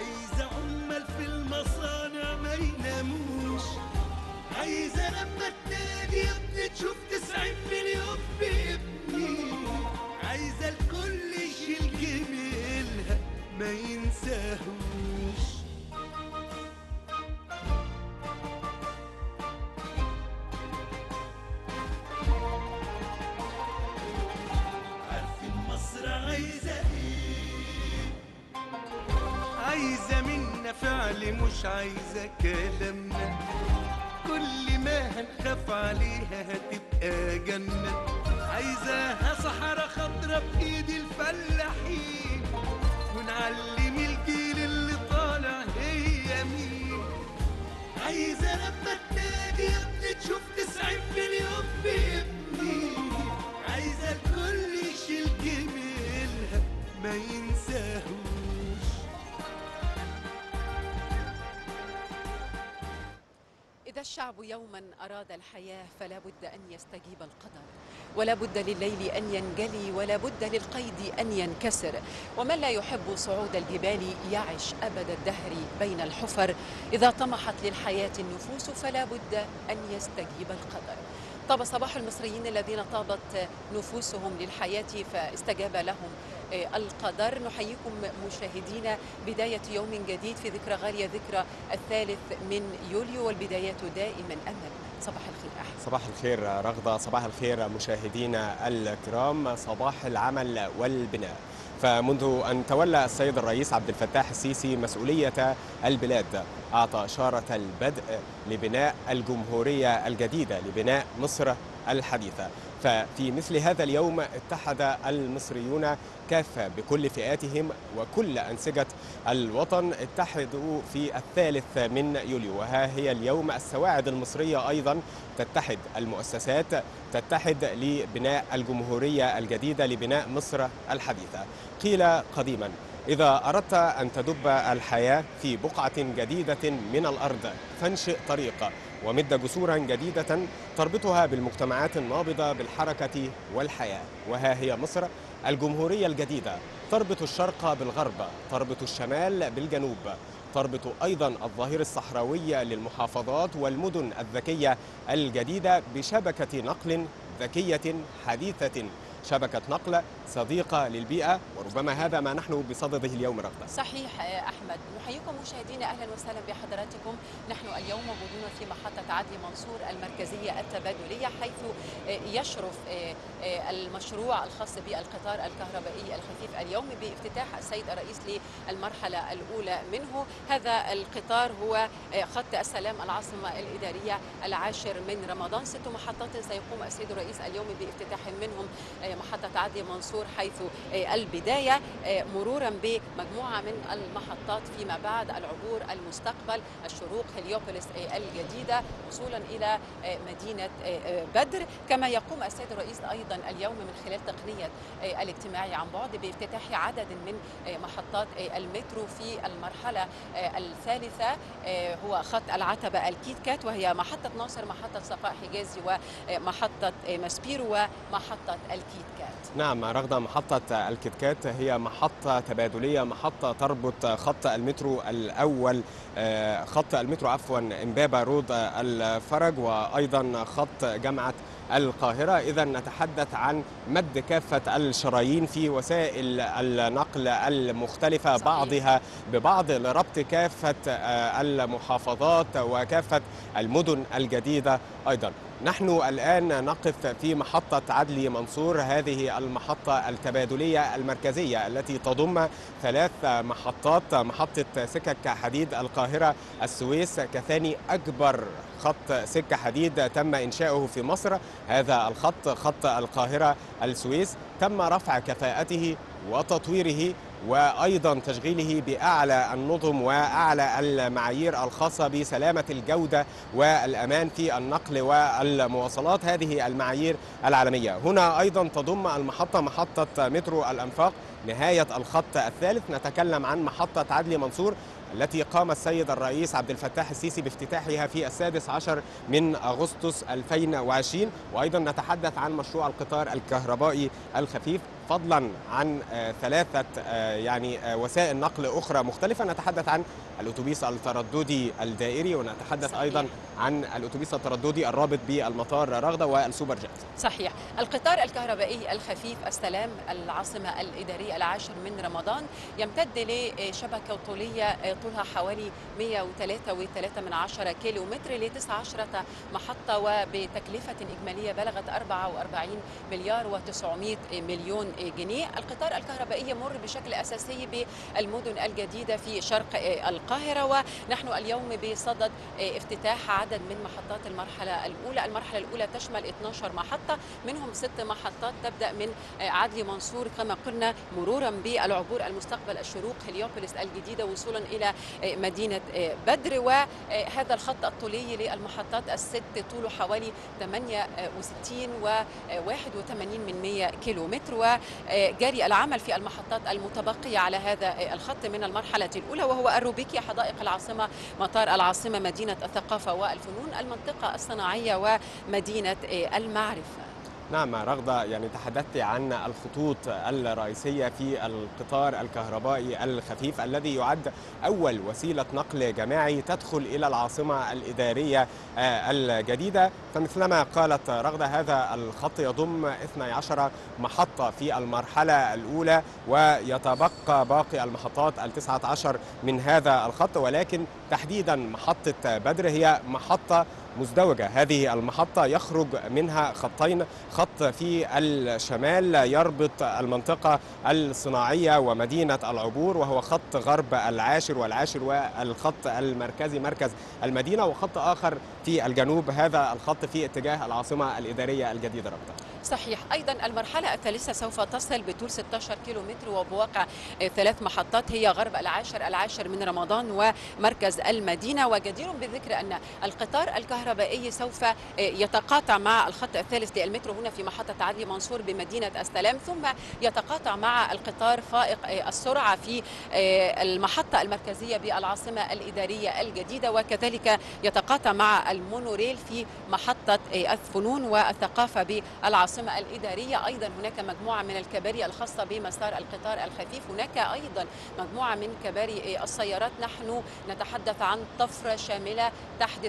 عايزة عمال في المصانع ما يناموش، عايزة لما تنادي يا ابني تشوف 90 مليون بابني، عايزة الكل يشيل جميلها ما ينساهوش. عارفين مصر عايزة ايه؟ عايزة منا فعل مش عايزة كلامنا، كل ما هنخاف عليها هتبقى جنة، عايزاها صحراء خضرا بإيد الفلاحين، ونعلم الجيل اللي طالع هي مين. عايزة لما تنادي يا ابني تشوف 90 مليون بابني، عايزة الكل يشيل جميلها ما ينساهوش. إذا الشعب يوما أراد الحياة فلا بد أن يستجيب القدر، ولا بد لليل أن ينجلي، ولا بد للقيد أن ينكسر، ومن لا يحب صعود الجبال يعش أبد الدهر بين الحفر. إذا طمحت للحياة النفوس فلا بد أن يستجيب القدر. طاب صباح المصريين الذين طابت نفوسهم للحياة فاستجاب لهم القدر. نحييكم مشاهدينا بداية يوم جديد في ذكرى غالية، ذكرى 3 من يوليو، والبدايات دائما أمل. صباح الخير أحمد. صباح الخير رغدة، صباح الخير مشاهدينا الكرام، صباح العمل والبناء. فمنذ أن تولى السيد الرئيس عبد الفتاح السيسي مسؤولية البلاد أعطى إشارة البدء لبناء الجمهورية الجديدة، لبناء مصر الحديثة. ففي مثل هذا اليوم اتحد المصريون كافة بكل فئاتهم وكل أنسجة الوطن، اتحدوا في 3 من يوليو، وها هي اليوم السواعد المصرية أيضا تتحد، المؤسسات تتحد لبناء الجمهورية الجديدة، لبناء مصر الحديثة. قيل قديما: إذا أردت أن تدب الحياة في بقعة جديدة من الأرض فانشئ طريق ومد جسورا جديدة تربطها بالمجتمعات النابضة بالحركة والحياة. وها هي مصر الجمهورية الجديدة، تربط الشرق بالغرب، تربط الشمال بالجنوب، تربط أيضا الظهير الصحراوي للمحافظات والمدن الذكية الجديدة بشبكة نقل ذكية حديثة، شبكة نقل صديقة للبيئة، وربما هذا ما نحن بصدده اليوم رغدة. صحيح أحمد. نحييكم مشاهدينا، أهلا وسهلا بحضراتكم. نحن اليوم موجودون في محطة عدلي منصور المركزية التبادلية، حيث يشرف المشروع الخاص بالقطار الكهربائي الخفيف اليوم بافتتاح السيد الرئيس للمرحلة الأولى منه. هذا القطار هو خط السلام العاصمة الإدارية العاشر من رمضان. 6 محطات سيقوم السيد الرئيس اليوم بافتتاح منهم محطة عدلي منصور حيث البداية، مرورا بمجموعة من المحطات فيما بعد العبور، المستقبل، الشروق، هليوبوليس الجديدة، وصولا إلى مدينة بدر. كما يقوم السيد الرئيس أيضا اليوم من خلال تقنية الاجتماعي عن بعد بافتتاح عدد من محطات المترو في المرحلة الثالثة، هو خط العتبة الكيت كات، وهي محطة ناصر، محطة صفاء حجازي، ومحطة ماسبيرو، ومحطة الكيت كات. نعم رغدة، محطة الكيت كات هي محطة تبادلية، محطة تربط خط المترو الأول، خط المترو عفوا إمبابة رود الفرج، وأيضا خط جامعة القاهرة. إذا نتحدث عن مد كافة الشرايين في وسائل النقل المختلفة بعضها ببعض لربط كافة المحافظات وكافة المدن الجديدة أيضا. نحن الآن نقف في محطة عدلي منصور، هذه المحطة التبادلية المركزية التي تضم 3 محطات: محطة سكك حديد القاهرة السويس كثاني أكبر خط سكة حديد تم إنشاؤه في مصر. هذا الخط، خط القاهرة السويس، تم رفع كفاءته وتطويره وأيضا تشغيله بأعلى النظم وأعلى المعايير الخاصة بسلامة الجودة والأمان في النقل والمواصلات، هذه المعايير العالمية. هنا أيضا تضم المحطة محطة مترو الأنفاق، نهاية الخط الثالث. نتكلم عن محطة عدلي منصور التي قام السيد الرئيس عبد الفتاح السيسي بافتتاحها في 16 من أغسطس 2020. وأيضا نتحدث عن مشروع القطار الكهربائي الخفيف فضلا عن ثلاثة يعني وسائل نقل أخرى مختلفة. نتحدث عن الأتوبيس الترددي الدائري، ونتحدث صحيح. أيضا عن الأتوبيس الترددي الرابط بالمطار رغدة والسوبر جيت. صحيح. القطار الكهربائي الخفيف السلام العاصمة الإدارية العاشر من رمضان يمتد لشبكة طولية طولها حوالي 103.3 كيلومتر ل 19 محطة، وبتكلفة إجمالية بلغت 44 مليار و900 مليون جنيه. القطار الكهربائي يمر بشكل أساسي بالمدن الجديدة في شرق القاهرة، ونحن اليوم بصدد افتتاح عدد من محطات المرحلة الأولى. المرحلة الأولى تشمل 12 محطة، منهم 6 محطات تبدأ من عدلي منصور كما قلنا، مرورا بالعبور المستقبل الشروق هليوبوليس الجديدة، وصولا إلى مدينة بدر. وهذا الخط الطولي للمحطات الست طوله حوالي 68 و81 كيلومتر، وجاري العمل في المحطات المتبقية على هذا الخط من المرحلة الأولى، وهو الروبيكي، حدائق العاصمة، مطار العاصمة، مدينة الثقافة والفنون، المنطقة الصناعية، ومدينة المعرفة. نعم رغدة، يعني تحدثت عن الخطوط الرئيسية في القطار الكهربائي الخفيف الذي يعد أول وسيلة نقل جماعي تدخل إلى العاصمة الإدارية الجديدة. فمثلما قالت رغدة، هذا الخط يضم 12 محطة في المرحلة الأولى، ويتبقى باقي المحطات 19 من هذا الخط، ولكن تحديدا محطة بدر هي محطة مزدوجة. هذه المحطة يخرج منها خطين، خط في الشمال يربط المنطقة الصناعية ومدينة العبور، وهو خط غرب العاشر والعاشر، والخط المركزي مركز المدينة، وخط آخر في الجنوب، هذا الخط في اتجاه العاصمة الإدارية الجديدة ربطة. صحيح. أيضا المرحلة الثالثة سوف تصل بطول 16 كيلومتر وبواقع 3 محطات، هي غرب العاشر، العاشر من رمضان، ومركز المدينة. وجدير بالذكر أن القطار الكهربائي سوف يتقاطع مع الخط الثالث للمترو هنا في محطة عدلي منصور بمدينة السلام، ثم يتقاطع مع القطار فائق السرعة في المحطة المركزية بالعاصمة الإدارية الجديدة، وكذلك يتقاطع مع المونوريل في محطة الفنون والثقافة بالعاصمة الإدارية. أيضا هناك مجموعة من الكباري الخاصة بمسار القطار الخفيف، هناك أيضا مجموعة من كباري السيارات. نحن نتحدث عن طفرة شاملة تحدث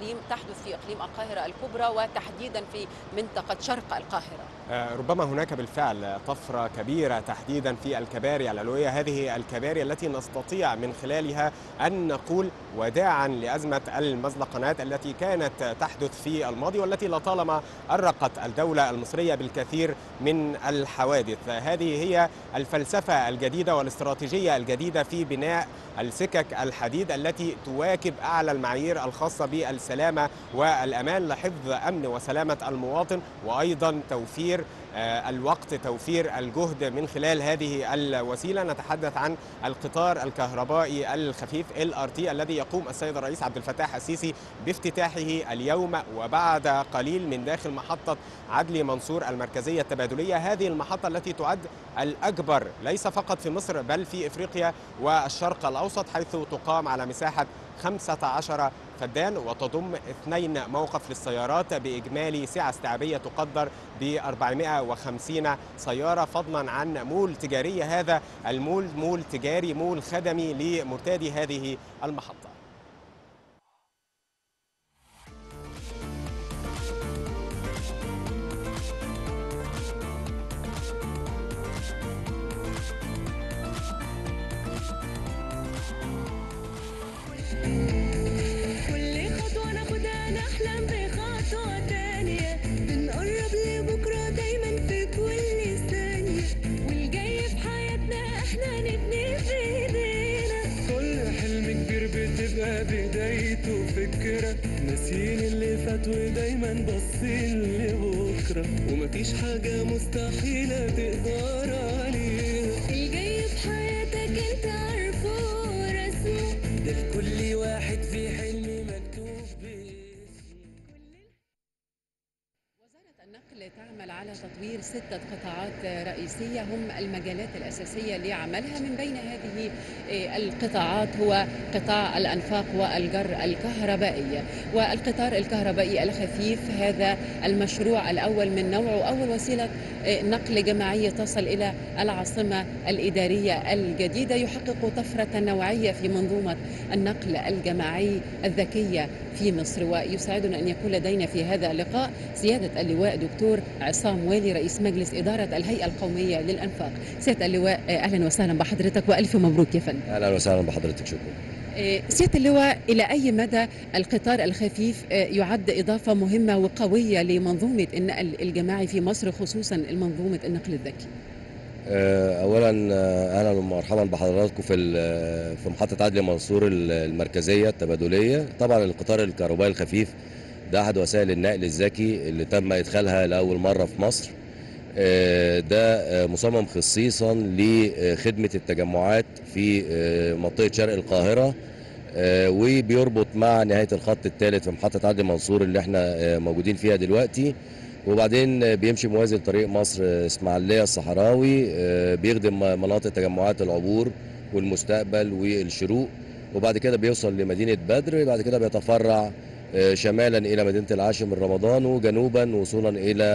في إقليم القاهرة الكبرى، وتحديدا في منطقة شرق القاهرة. ربما هناك بالفعل طفرة كبيرة تحديدا في الكباري العلوية، هذه الكباري التي نستطيع من خلالها أن نقول وداعا لأزمة المزلقنات التي كانت تحدث في الماضي، والتي لطالما أرقت الدولة المصرية بالكثير من الحوادث. هذه هي الفلسفة الجديدة والاستراتيجية الجديدة في بناء السكك الحديد التي تواكب أعلى المعايير الخاصة بالسلامة والأمان لحفظ أمن وسلامة المواطن، وأيضا توفير الوقت، توفير الجهد من خلال هذه الوسيلة. نتحدث عن القطار الكهربائي الخفيف LRT الذي يقوم السيد الرئيس عبد الفتاح السيسي بافتتاحه اليوم وبعد قليل من داخل محطة عدلي منصور المركزية التبادلية. هذه المحطة التي تعد الأكبر ليس فقط في مصر بل في إفريقيا والشرق الأوسط، حيث تقام على مساحة 15 فدان، وتضم 2 موقف للسيارات بإجمالي سعة استيعابية تقدر ب 450 سيارة، فضلا عن مول تجاري. هذا المول مول تجاري، مول خدمي لمرتادي هذه المحطة. بدايته فكرة ناسيين اللي فات ودايما باصين لبكرة، ومفيش حاجة مستحيلة تقدر عليها. الجاي في حياتك انت عارفه رسمه، ده لكل واحد في حلم مكتوب باسمه. وزارة النقل تعمل على تطوير 6 قطاعات رئيسية هم المجالات الأساسية لعملها. من بين هذه القطاعات هو قطاع الأنفاق والجر الكهربائي. والقطار الكهربائي الخفيف هذا المشروع الأول من نوعه، أول وسيلة نقل جماعية تصل إلى العاصمة الإدارية الجديدة، يحقق طفرة نوعية في منظومة النقل الجماعي الذكية في مصر. ويسعدنا أن يكون لدينا في هذا اللقاء سيادة اللواء دكتور عصام والي رئيس مجلس إدارة الهيئة القومية للأنفاق. سيادة اللواء أهلا وسهلا بحضرتك وألف مبروك يا فندم. اهلا وسهلا بحضرتك، شكرا. سيادة اللواء، إلى أي مدى القطار الخفيف يعد إضافة مهمة وقوية لمنظومة النقل الجماعي في مصر، خصوصا منظومة النقل الذكي؟ اولا اهلا ومرحبا بحضراتكم في محطه عدلي منصور المركزيه التبادليه. طبعا القطار الكهربائي الخفيف ده احد وسائل النقل الذكي اللي تم ادخالها لاول مره في مصر. ده مصمم خصيصا لخدمه التجمعات في منطقه شرق القاهره، وبيربط مع نهايه الخط الثالث في محطه عدلي منصور اللي احنا موجودين فيها دلوقتي، وبعدين بيمشي موازي لطريق مصر اسماعيليه الصحراوي، بيخدم مناطق تجمعات العبور والمستقبل والشروق، وبعد كده بيوصل لمدينه بدر، بعد كده بيتفرع شمالا الى مدينه العاشر من رمضان، وجنوبا وصولا الى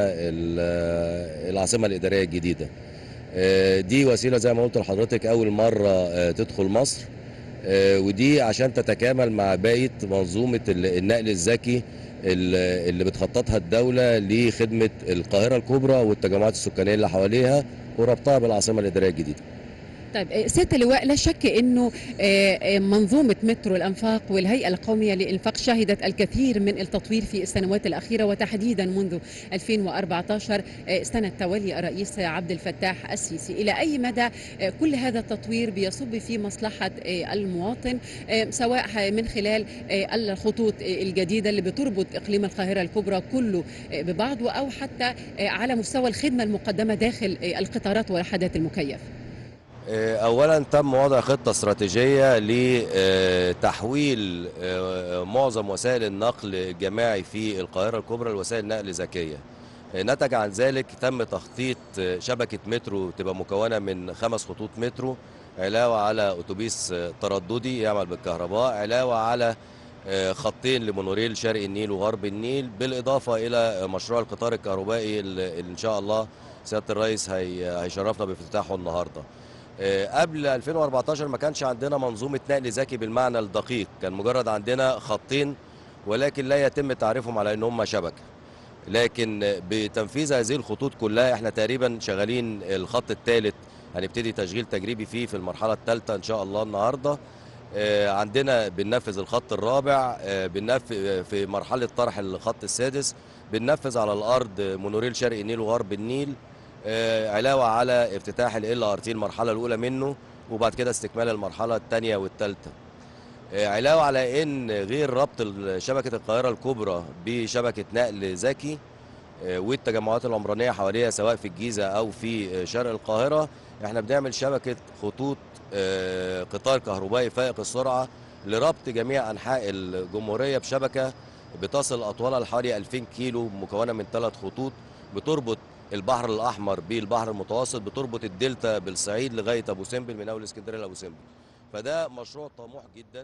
العاصمه الاداريه الجديده. دي وسيله زي ما قلت لحضرتك اول مره تدخل مصر، ودي عشان تتكامل مع بقيه منظومه النقل الذكي اللي بتخططها الدولة لخدمة القاهرة الكبرى والتجمعات السكانية اللي حواليها وربطها بالعاصمة الإدارية الجديدة. طيب سيادة اللواء، لا شك أنه منظومة مترو الأنفاق والهيئة القومية للإنفاق شهدت الكثير من التطوير في السنوات الأخيرة، وتحديدا منذ 2014 سنة تولي الرئيس عبد الفتاح السيسي. إلى أي مدى كل هذا التطوير بيصب في مصلحة المواطن، سواء من خلال الخطوط الجديدة اللي بتربط إقليم القاهرة الكبرى كله ببعضه، أو حتى على مستوى الخدمة المقدمة داخل القطارات والوحدات المكيفة؟ اولا تم وضع خطه استراتيجيه لتحويل معظم وسائل النقل الجماعي في القاهره الكبرى لوسائل نقل ذكيه. نتج عن ذلك تم تخطيط شبكه مترو تبقى مكونه من 5 خطوط مترو، علاوه على اتوبيس ترددي يعمل بالكهرباء، علاوه على خطين لمونوريل شرق النيل وغرب النيل، بالاضافه الى مشروع القطار الكهربائي اللي ان شاء الله سياده الرئيس هيشرفنا بافتتاحه النهارده. قبل 2014 ما كانش عندنا منظومة نقل ذكي بالمعنى الدقيق، كان مجرد عندنا خطين ولكن لا يتم تعريفهم على ان هم شبكة. لكن بتنفيذ هذه الخطوط كلها احنا تقريبا شغالين الخط الثالث، هنبتدي تشغيل تجريبي فيه في المرحلة الثالثة ان شاء الله النهارده. عندنا بننفذ الخط الرابع، بننفذ في مرحلة طرح الخط السادس، بننفذ على الارض مونوريل شرق النيل وغرب النيل، علاوه على افتتاح LRT المرحله الاولى منه، وبعد كده استكمال المرحله الثانيه والثالثه. علاوه على ان غير ربط شبكه القاهره الكبرى بشبكه نقل ذكي والتجمعات العمرانيه حواليها سواء في الجيزه او في شرق القاهره، احنا بنعمل شبكه خطوط قطار كهربائي فائق السرعه لربط جميع انحاء الجمهوريه بشبكه بتصل اطولها لحوالي 2000 كيلو، مكونه من 3 خطوط بتربط البحر الاحمر بالبحر المتوسط، بتربط الدلتا بالصعيد لغايه ابو سمبل، من اول اسكندريه لابو سمبل. فده مشروع طموح جدا.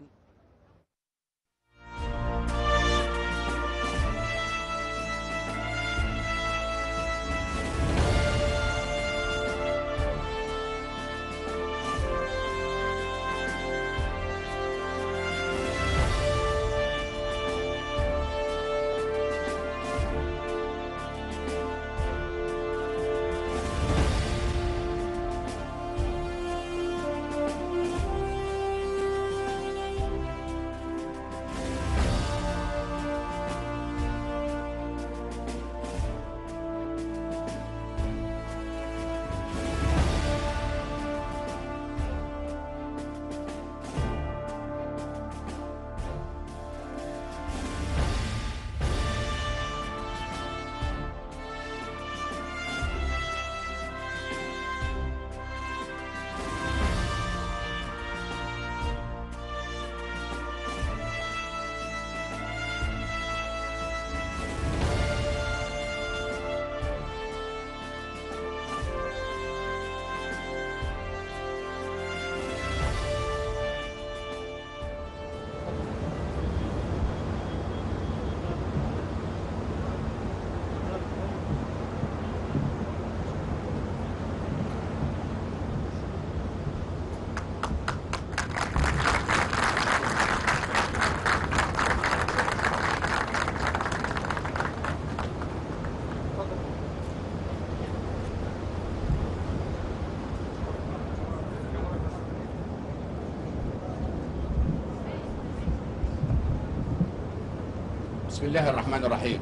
بسم الله الرحمن الرحيم.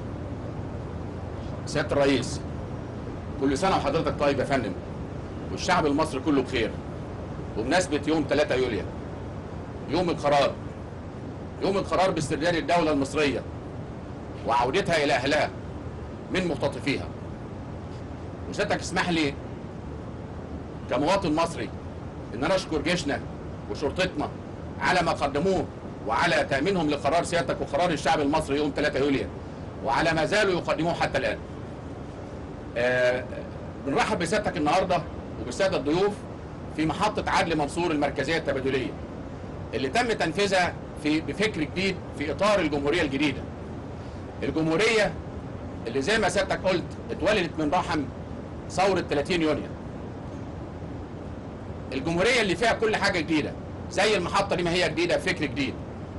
سيادة الرئيس، كل سنة وحضرتك طيب يا فندم، والشعب المصري كله بخير. وبمناسبة يوم 3 يوليو، يوم القرار باسترداد الدولة المصرية وعودتها إلى أهلها من مختطفيها. وسيادتك اسمح لي كمواطن مصري إن أنا أشكر جيشنا وشرطتنا على ما قدموه وعلى تأمينهم لقرار سيادتك وقرار الشعب المصري يوم 3 يوليو، وعلى ما زالوا يقدموه حتى الآن. بنرحب بسيادتك النهارده وبالساده الضيوف في محطة عدلي منصور المركزية التبادلية اللي تم تنفيذها بفكر جديد في إطار الجمهورية الجديدة. الجمهورية اللي زي ما سيادتك قلت اتولدت من رحم ثورة 30 يونيو. الجمهورية اللي فيها كل حاجة جديدة، زي المحطة دي ما هي جديدة بفكر جديد.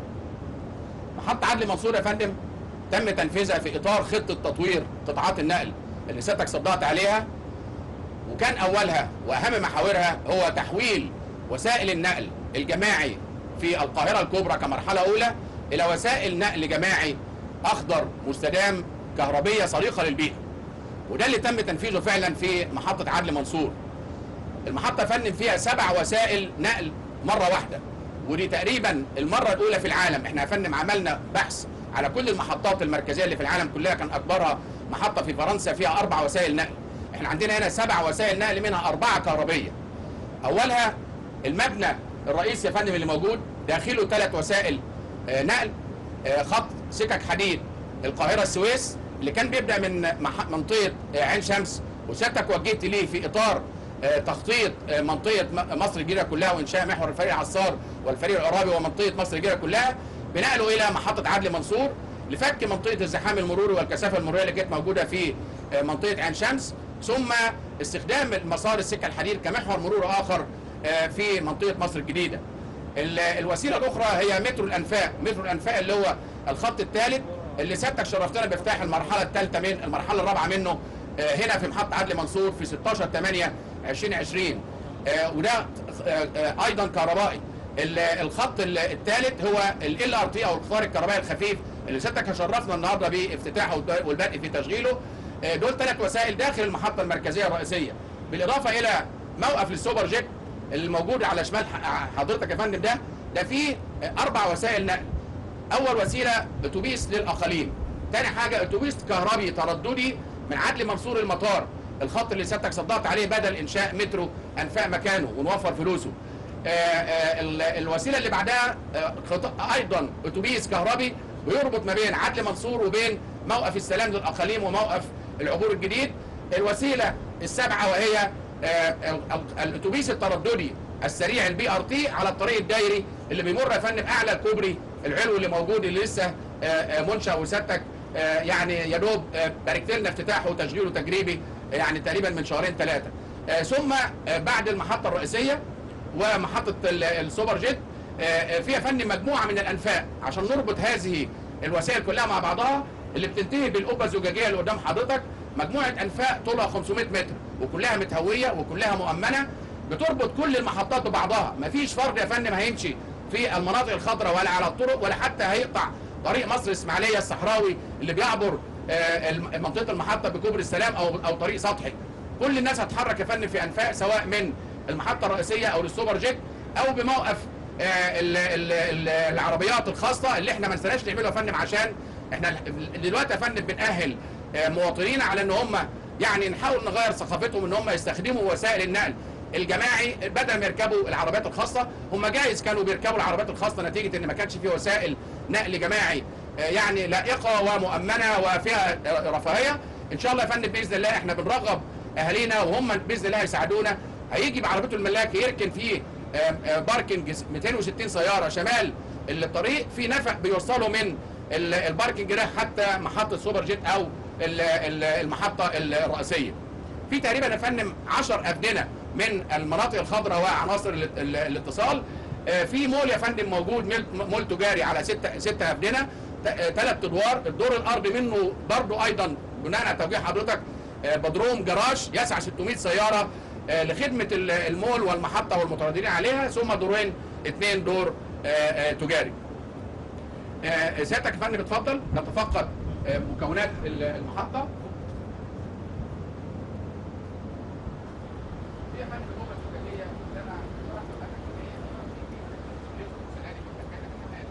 محطة عدلي منصور يا فندم تم تنفيذها في إطار خطة تطوير قطاعات النقل اللي سيادتك صدقت عليها، وكان أولها وأهم محاورها هو تحويل وسائل النقل الجماعي في القاهرة الكبرى كمرحلة أولى إلى وسائل نقل جماعي أخضر مستدام كهربية صديقة للبيئة. وده اللي تم تنفيذه فعلا في محطة عدلي منصور. المحطة فنن فيها 7 وسائل نقل مرة واحدة، ودي تقريبا المرة الأولى في العالم. احنا يا فندم عملنا بحث على كل المحطات المركزية اللي في العالم كلها، كان أكبرها محطة في فرنسا فيها 4 وسائل نقل. احنا عندنا هنا 7 وسائل نقل، منها 4 كهربية. أولها المبنى الرئيسي يا فندم اللي موجود داخله 3 وسائل نقل. خط سكك حديد القاهرة السويس اللي كان بيبدأ من منطقة عين شمس، وسيادتك وجهت ليه في إطار تخطيط منطقة مصر الجديدة كلها وإنشاء محور الفريق عصار والفريق العرابي ومنطقة مصر الجديدة كلها، بنقله إلى محطة عدلي منصور لفك منطقة الزحام المروري والكثافة المرورية اللي كانت موجودة في منطقة عين شمس، ثم استخدام مسار السكة الحديد كمحور مرور آخر في منطقة مصر الجديدة. الوسيلة الأخرى هي مترو الأنفاق اللي هو الخط الثالث اللي سيادتك شرفتنا بافتتاح المرحلة الثالثة من المرحلة الرابعة منه هنا في محطة عدلي منصور في 16/8/2020. وده أيضا كهربائي. الخط الثالث هو LRT أو القطار الكهربائي الخفيف اللي سيادتك شرفنا النهارده بافتتاحه والبدء في تشغيله. دول 3 وسائل داخل المحطة المركزية الرئيسية، بالإضافة إلى موقف للسوبر جيت اللي موجود على شمال حضرتك يا فندم. ده فيه 4 وسائل نقل. أول وسيلة أتوبيس للأقاليم، تاني حاجة أتوبيس كهربي ترددي من عدلي منصور المطار، الخط اللي سيادتك صدقت عليه بدل إنشاء مترو أنفاق مكانه ونوفر فلوسه. الوسيلة اللي بعدها أيضا أتوبيس كهربي بيربط ما بين عدلي منصور وبين موقف السلام للأقاليم وموقف العبور الجديد. الوسيلة السابعة وهي الأتوبيس الترددي السريع BRT على الطريق الدائري اللي بيمر يا فندم أعلى الكوبري العلوي اللي موجود اللي لسه منشأ، وسيادتك يعني يا دوب باركت لنا افتتاحه وتشغيله تجريبي يعني تقريبا من 2-3. ثم بعد المحطة الرئيسية ومحطة السوبر جيت فيها فن مجموعة من الأنفاق عشان نربط هذه الوسائل كلها مع بعضها اللي بتنتهي بالقبة الزجاجية اللي قدام حضرتك. مجموعة أنفاق طولها 500 متر وكلها متهوية وكلها مؤمنة، بتربط كل المحطات ببعضها. مفيش فرد يا فندم هيمشي في المناطق الخضراء ولا على الطرق ولا حتى هيقطع طريق مصر الإسماعيلية الصحراوي اللي بيعبر منطقة المحطة بكوبري السلام أو طريق سطحي. كل الناس هتحرك يا فندم في أنفاق، سواء من المحطة الرئيسية أو للسوبر جيت أو بموقف العربيات الخاصة اللي احنا ما نسناش نعمله يا فندم، عشان احنا دلوقتي يا فندم بنأهل مواطنين على ان هم يعني نحاول نغير ثقافتهم ان هم يستخدموا وسائل النقل الجماعي بدل ما يركبوا العربيات الخاصة. هم جايز كانوا بيركبوا العربيات الخاصة نتيجة ان ما كانش فيه وسائل نقل جماعي يعني لائقة ومؤمنة وفيها رفاهية. ان شاء الله يا فندم باذن الله احنا بنرغب اهالينا وهم باذن الله يساعدونا. هيجي بعربيته الملاك يركن فيه باركنج 260 سيارة شمال الطريق، في نفق بيوصلوا من الباركنج ده حتى محطة سوبر جيت أو المحطة الرئيسية. في تقريبا يا فندم 10 أفدنة من المناطق الخضراء وعناصر الاتصال. في مول يا فندم موجود، مول تجاري على 6 أفدنة 3 أدوار. الدور الأرضي منه برضه أيضا بناء على توجيه حضرتك بدروم جراج يسع 600 سيارة لخدمة المول والمحطة والمترددين عليها، ثم دورين 2 دور تجاري. سيادتك يا فندم اتفضل نتفقد مكونات المحطه. في يا فندم الجمله الزجاجيه اللي انا شرحت لحضرتك ان هي سلالم متكامله كمان.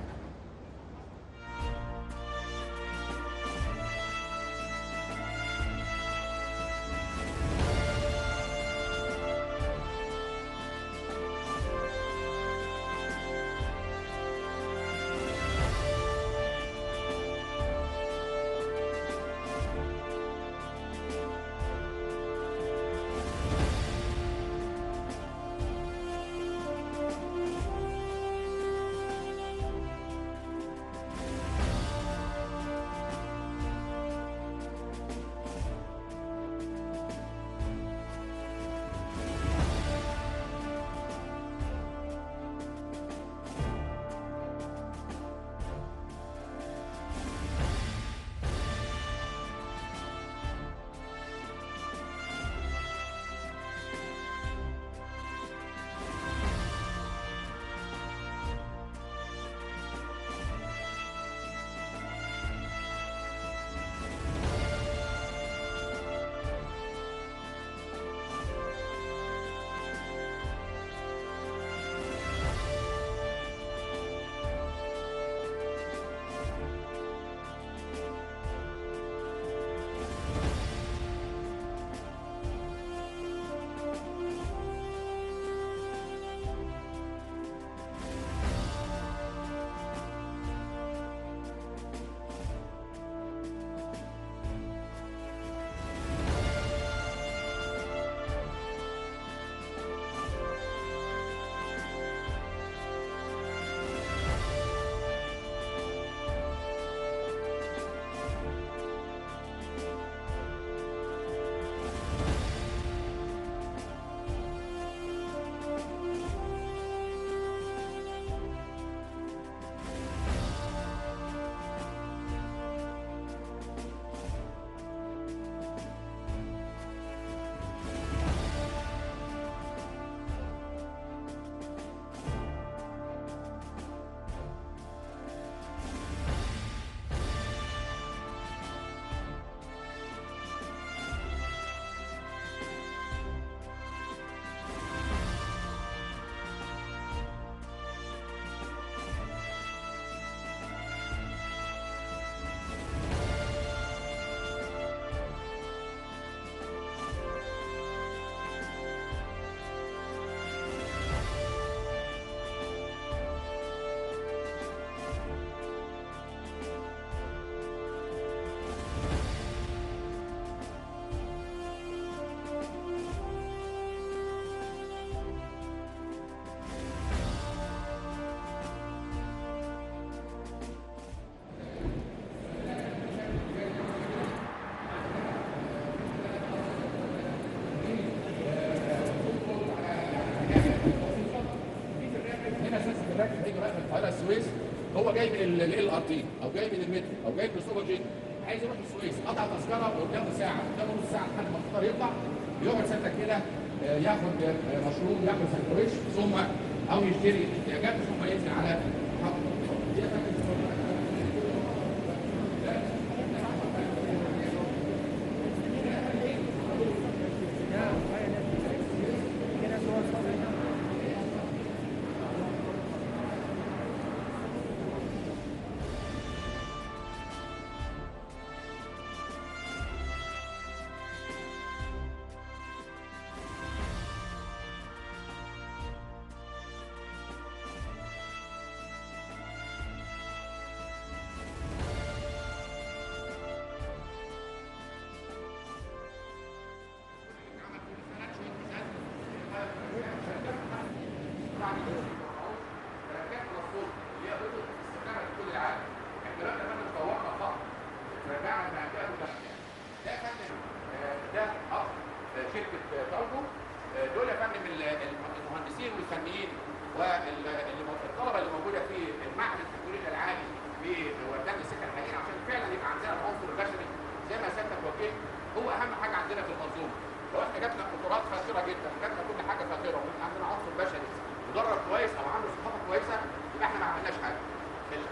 السويس هو جاي من ال ار تي او جاي من المترو او جاي من السوبر جيت عايز يروح السويس قطع تذكره قدامه ساعه قدامه نص ساعه لحد ما القطار يطلع يقعد سنتك كده ياخد مشروب ياخد سندوتش ثم او يشتري احتياجاته ثم ينزل على محطه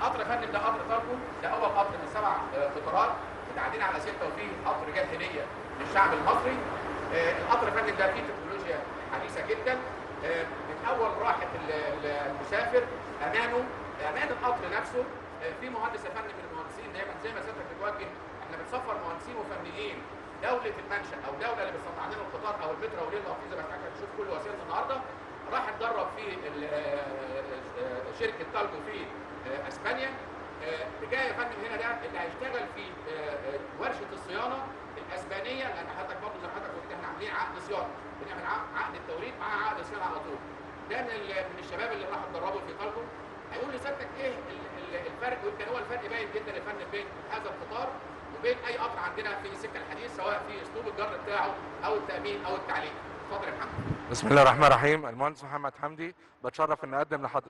القطر يا فندم ده قطر تارجو، ده اول قطر من 7 قطارات متعدين على 6 وفيه قطر جات هديه للشعب المصري. القطر يا فندم ده فيه تكنولوجيا حديثه جدا، بتحول راحه المسافر امانه، امان القطر نفسه. في مهندس يا فندم من المهندسين دايما زي ما سيادتك بتوجه، احنا بنسفر مهندسين وفنيين دوله المنشا او دوله اللي بتصنع لنا القطار او المترو او الليل او زي ما حضرتك هتشوف كل وسيله النهارده، راح اتدرب في شركه تالجو في اسبانيا. جاي يا فندم هنا ده اللي هيشتغل في ورشه الصيانه الاسبانيه، لان حضرتك برضه زي ما حضرتك قلت احنا عاملين عقد صيانه، بنعمل عقد التوريد مع عقد الصيانه على طول. ده من الشباب اللي راح اتدربوا في تالجو. هيقول لسيادتك ايه الفرق، ويمكن هو الفرق باين جدا يا فندم بين هذا القطار وبين اي قطر عندنا في السكه الحديث، سواء في اسلوب الجر بتاعه او التامين او التعليم. اتفضل يا محمد. بسم الله الرحمن الرحيم. المهندس محمد حمدي، بتشرف ان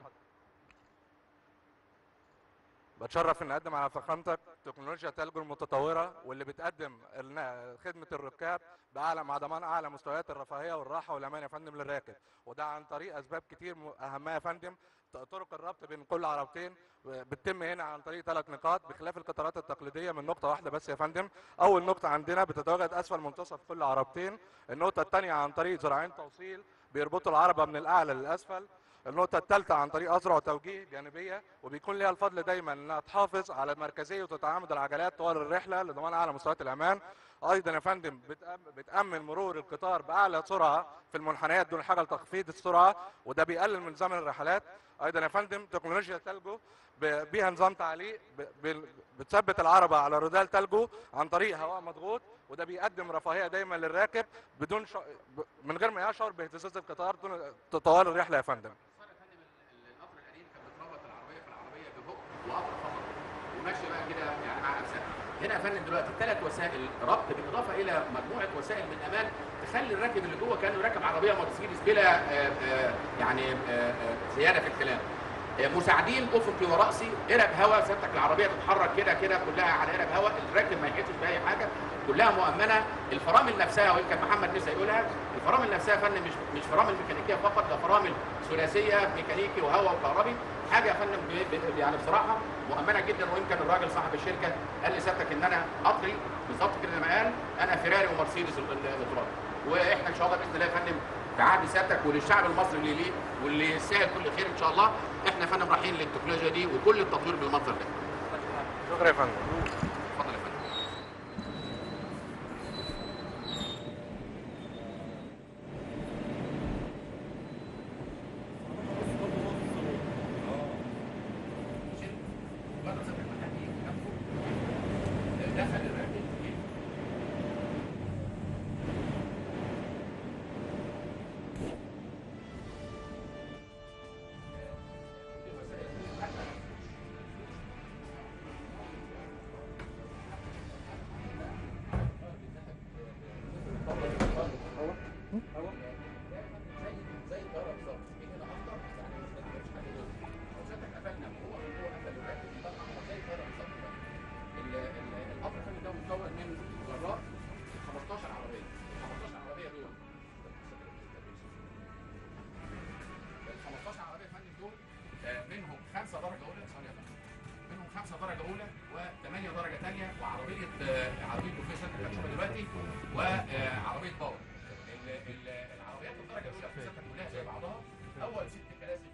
اقدم على فخامتك تكنولوجيا تالجو المتطوره، واللي بتقدم خدمه الركاب مع ضمان اعلى مستويات الرفاهيه والراحه والامان يا فندم للراكب، وده عن طريق اسباب كتير اهمها يا فندم. طرق الربط بين كل عربتين بتتم هنا عن طريق 3 نقاط، بخلاف القطارات التقليديه من نقطه واحده بس يا فندم. اول نقطه عندنا بتتواجد اسفل منتصف كل عربتين. النقطه الثانيه عن طريق ذراعين توصيل بيربطوا العربه من الاعلى للاسفل. النقطة الثالثة عن طريق أذرع توجيه جانبية، وبيكون ليها الفضل دايما انها تحافظ على مركزية وتتعامد العجلات طوال الرحلة لضمان أعلى مستويات الأمان. أيضا يا فندم بتأمن مرور القطار بأعلى سرعة في المنحنيات دون حاجة لتخفيض السرعة، وده بيقلل من زمن الرحلات. أيضا يا فندم تكنولوجيا تالجو بيها نظام تعليق بتثبت العربة على رودال تالجو عن طريق هواء مضغوط، وده بيقدم رفاهية دايما للراكب من غير ما يشعر باهتزاز القطار طوال الرحلة يا فندم. وقطر فقط وماشيه بقى كده يعني مع نفسها. هنا يا فندم دلوقتي 3 وسائل ربط بالاضافه الى مجموعه وسائل من امان تخلي الراكب اللي جوه كانه راكب عربيه مرسيدس بلا يعني زياده في الكلام. مساعدين افقي وراسي، قرب هواء، سيادتك العربيه تتحرك كده كلها على قرب هواء، الراكب ما يحسش باي حاجه، كلها مؤمنه. الفرامل نفسها ويمكن محمد لسه يقولها، الفرامل نفسها يا فندم مش فرامل ميكانيكيه فقط، ده فرامل ثلاثيه ميكانيكي وهواء وكهربي. حاجه يا فندم يعني بصراحه مؤمنه جدا. ويمكن الراجل صاحب الشركه قال لي سيادتك ان انا قطري بالظبط كده زي ما قال، انا فيراري ومرسيدس التراب. واحنا ان شاء الله باذن الله يا فندم في عهد سيادتك وللشعب المصري اللي ليه واللي يستاهل كل خير ان شاء الله، احنا يا فندم رايحين للتكنولوجيا دي وكل التطوير بالمنظر ده. شكرا يا فندم. اتفضل يا فندم. منهم 5 درجه اولى، منهم 5 درجه اولى و8 درجه ثانيه، وعربيه بروفيسور اللي هنشوفها دلوقتي، وعربيه باور. العربيات الدرجه الاولى كلها زي بعضها، اول 6 كراسي.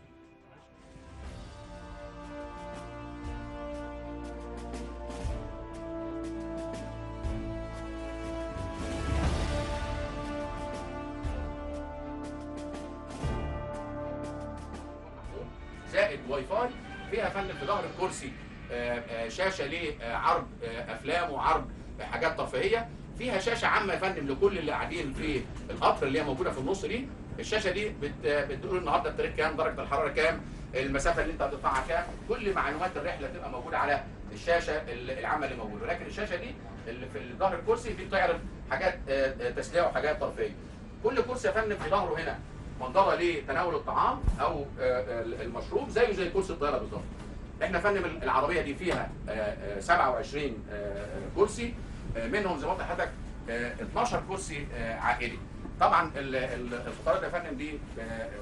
زائد واي فاي. فيها يا فندم في ظهر الكرسي شاشه لعرض افلام وعرض حاجات ترفيهيه. فيها شاشه عامه يا فندم لكل اللي قاعدين في القطر اللي هي موجوده في النص دي. الشاشه دي بتقول النهارده التاريخ كام، درجه الحراره كام، المسافه اللي انت هتقطعها كام، كل معلومات الرحله تبقى موجوده على الشاشه العامه اللي موجوده. ولكن الشاشه دي اللي في ظهر الكرسي دي بتعرض حاجات تسليه وحاجات ترفيهيه. كل كرسي يا فندم في ظهره هنا منظره لتناول الطعام او المشروب زيه زي كرسي الطياره بالظبط. احنا يا فندم العربيه دي فيها 27 كرسي، منهم زي ما قلت لحضرتك 12 كرسي عائلي. طبعا القطارات يا فندم دي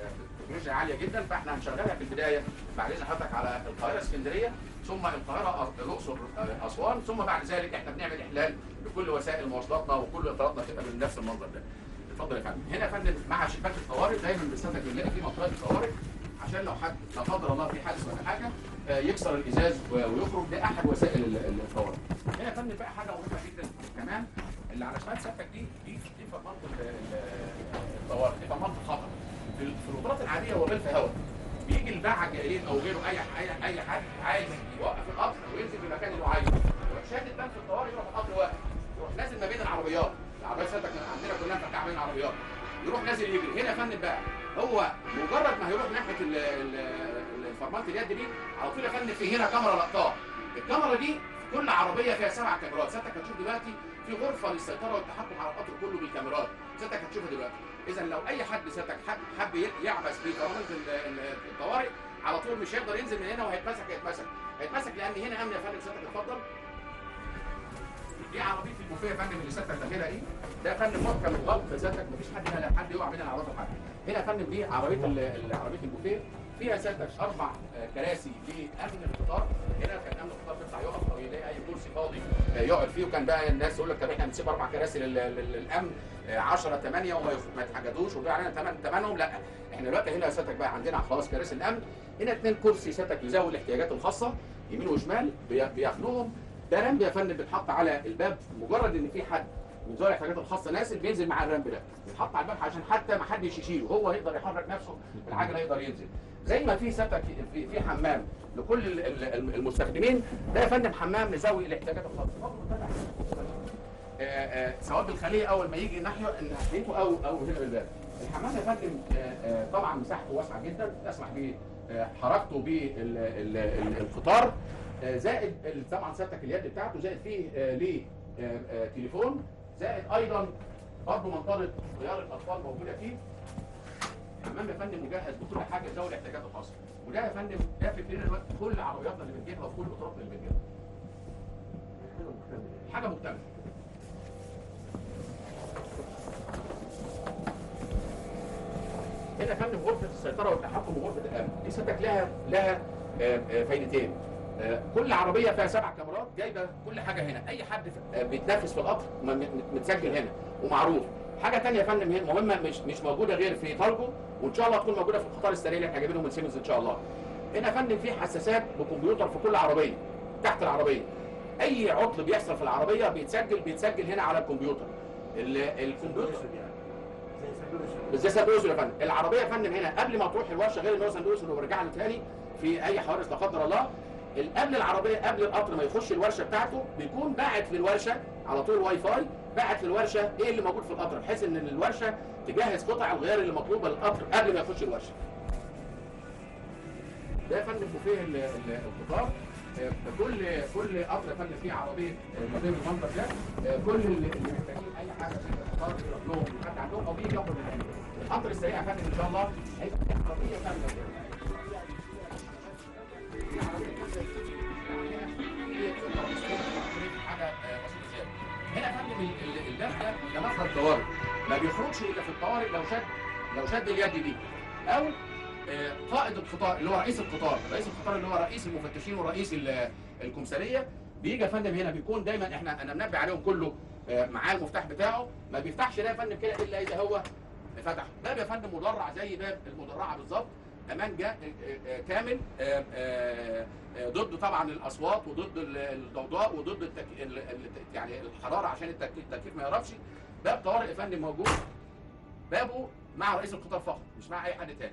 تكنولوجيا عاليه جدا، فاحنا هنشغلها في البدايه بعد اذن حضرتك على القاهره اسكندريه، ثم القاهره الاقصر اسوان، ثم بعد ذلك احنا بنعمل احلال لكل وسائل مواصلاتنا وكل اطاراتنا تبقى بنفس المنظر ده. اتفضل يا فندم. هنا يا فندم مع شباك الطوارئ دايما بنستخدم بنلاقي في منطقه الطوارئ عشان لو حد لا قدر الله في حادث ولا حاجه يكسر الازاز ويخرج، ده احد وسائل الطوارئ. هنا يا فندم بقى حاجه مهمه جدا كمان اللي على شمال سيادتك دي فرمانه الطوارئ، دي فرمانه الخطر. في القطارات العاديه وغلف هواء بيجي الباعة جايين او غيره اي حد عايز يوقف القطر وينزل في المكان اللي هو عايزه، يروح شادد باب في الطوارئ، يروح القطر واقف، يروح نازل ما بين العربيات سيادتك عندنا كلنا فتح بين العربيات، يروح نازل يجري. هنا يا فندم بقى هو مجرد ما هيروح ناحيه فرمانه اليد دي على طول يا فندم في هنا كاميرا لقطاه. الكاميرا دي كل عربيه فيها 7 كاميرات، سيادتك هتشوف دلوقتي في غرفه للسيطره والتحكم على القطر كله بالكاميرات، سيادتك هتشوفها دلوقتي. اذا لو اي حد سيادتك حب يعبث في فرمانه الطوارئ على طول مش هيقدر ينزل من هنا وهيتمسك لان هنا امن يا فندم. سيادتك اتفضل. دي عربيه البوفيه يا فندم اللي سيادتك داخلها دي، ده يا فندم محكم الغلق سيادتك مفيش حد هنا حد يقع منها العربيه حد. هنا يا فندم دي عربيه البوفيه فيها سيادتك 4 كراسي لامن القطار. هنا كان امن القطار بيطلع يقف او يلاقي اي كرسي فاضي يقعد فيه، وكان بقى الناس يقول لك طب احنا هنسيب 4 كراسي للامن 10 8 وما يتحججوش ويضيع علينا ثمنهم. لا، احنا دلوقتي هنا سيادتك بقى عندنا خلاص كراسي الامن. هنا 2 كرسي سيادتك لذوي الاحتياجات الخاصه يمين وشمال بياخدوهم. ده رمب يا فندم بيتحط على الباب، مجرد ان في حد من ذوي الاحتياجات الخاصه نازل بينزل مع الرمب ده، بيتحط على الباب عشان حتى ما حدش يشيله، هو يقدر يحرك نفسه بالعجله يقدر ينزل. زي ما في سيادتك في حمام لكل المستخدمين، ده يا فندم حمام لذوي الاحتياجات الخاصه. سواء بالخليه اول ما يجي ناحيته او هنا بالباب. الحمام يا فندم طبعا مساحته واسعه جدا، تسمح بحركته بالقطار، زائد طبعا سيادتك اليد بتاعته، زائد فيه ليه تليفون، زائد ايضا برضه منطقه غيار الاطفال موجوده فيه. حمام يا فندم مجهز بكل حاجه ذوي الاحتياجات الخاصه، وده يا فندم ده في دلوقتي كل عربياتنا اللي بنجيبها وكل قطاراتنا اللي بنجيبها. حاجه مكتمله. هنا يا فندم غرفه السيطره والتحكم وغرفه الامن، دي سيادتك لها فايدتين. كل عربيه فيها 7 كاميرات جايبه كل حاجه هنا، اي حد بيتنافس في القطر متسجل هنا ومعروف. حاجه ثانيه يا فندم هنا مهمه مش موجوده غير في تارجو، وان شاء الله تكون موجوده في القطار السريع اللي احنا جايبينهم من سيمنز ان شاء الله. هنا يا فندم في حساسات بكمبيوتر في كل عربيه تحت العربيه، اي عطل بيحصل في العربيه بيتسجل هنا على الكمبيوتر. الكمبيوتر زي سندوزل يا فندم. العربيه يا فندم هنا قبل ما تروح الورشه، غير ان هو سندوزل وبرجع له تاني في اي حوادث لا قدر الله، قبل العربيه قبل القطر ما يخش الورشه بتاعته بيكون باعت للورشه على طول واي فاي، باعت للورشه ايه اللي موجود في القطر، بحيث ان الورشه تجهز قطع الغيار اللي مطلوبه للقطر قبل ما يخش الورشه. ده يا فندم بوفيه القطار. كل قطر يا فندم فيه عربيه موديل المنظر ده، كل اللي محتاجين اي حاجه في القطار يروح لهم حد عندهم او بيجي ياخد من القطر السريع يا فندم ان شاء الله هيبقى فيه عربيه كامله. حاجه بسيطه زياده. هنا يا فندم الباب ده مخرج طوارئ، ما بيخرجش الا في الطوارئ لو شد اليد دي، او قائد القطار اللي هو رئيس القطار اللي هو رئيس المفتشين ورئيس الكمثريه بيجي يا فندم هنا. بيكون دايما انا منبه عليهم كله معاه المفتاح بتاعه، ما بيفتحش ده يا فندم كده الا اذا هو فتح. باب يا فندم مدرع زي باب المدرعه بالظبط، امان كامل ضد طبعا الاصوات وضد الضوضاء وضد يعني الحراره عشان التكييف ما يقربش. باب طوارئ يا فندم موجود، بابه مع رئيس القطار فقط مش مع اي حد تاني.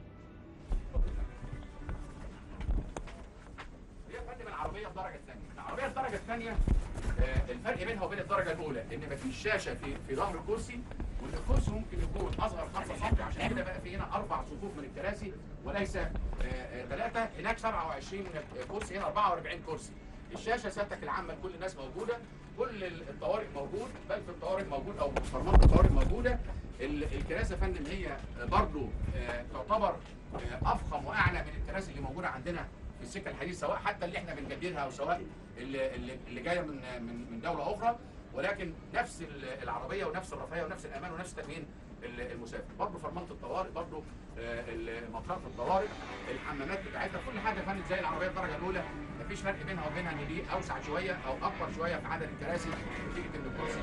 هي يا فندم العربيه الدرجه الثانيه. العربيه الدرجه الثانيه الفرق بينها وبين الدرجه الاولى ان مفيش شاشه في ظهر الكرسي، وان الكرسي ممكن يكون اصغر 5 سم، عشان كده بقى في هنا 4 صفوف من الكراسي وليس 3. هناك 27 كرسي، هنا 44 كرسي. الشاشه سيادتك العامه لكل الناس موجوده، كل الطوارئ موجود، بلف الطوارئ موجود او فرمانه الطوارئ موجوده. الكراسي يا فندم هي برضو تعتبر افخم واعلى من الكراسي اللي موجوده عندنا في السكه الحديث، سواء حتى اللي احنا بنجددها او سواء اللي جايه من دوله اخرى، ولكن نفس العربيه ونفس الرفاهيه ونفس الامان ونفس التامين المسافر. برضه فرمله الطوارئ، برضه مطارات الطوارئ، الحمامات بتاعتها، كل حاجه فنت زي العربيه الدرجه الاولى، مفيش فرق بينها وبينها ان دي اوسع شويه او اكبر شويه في عدد الكراسي نتيجه ان الكرسي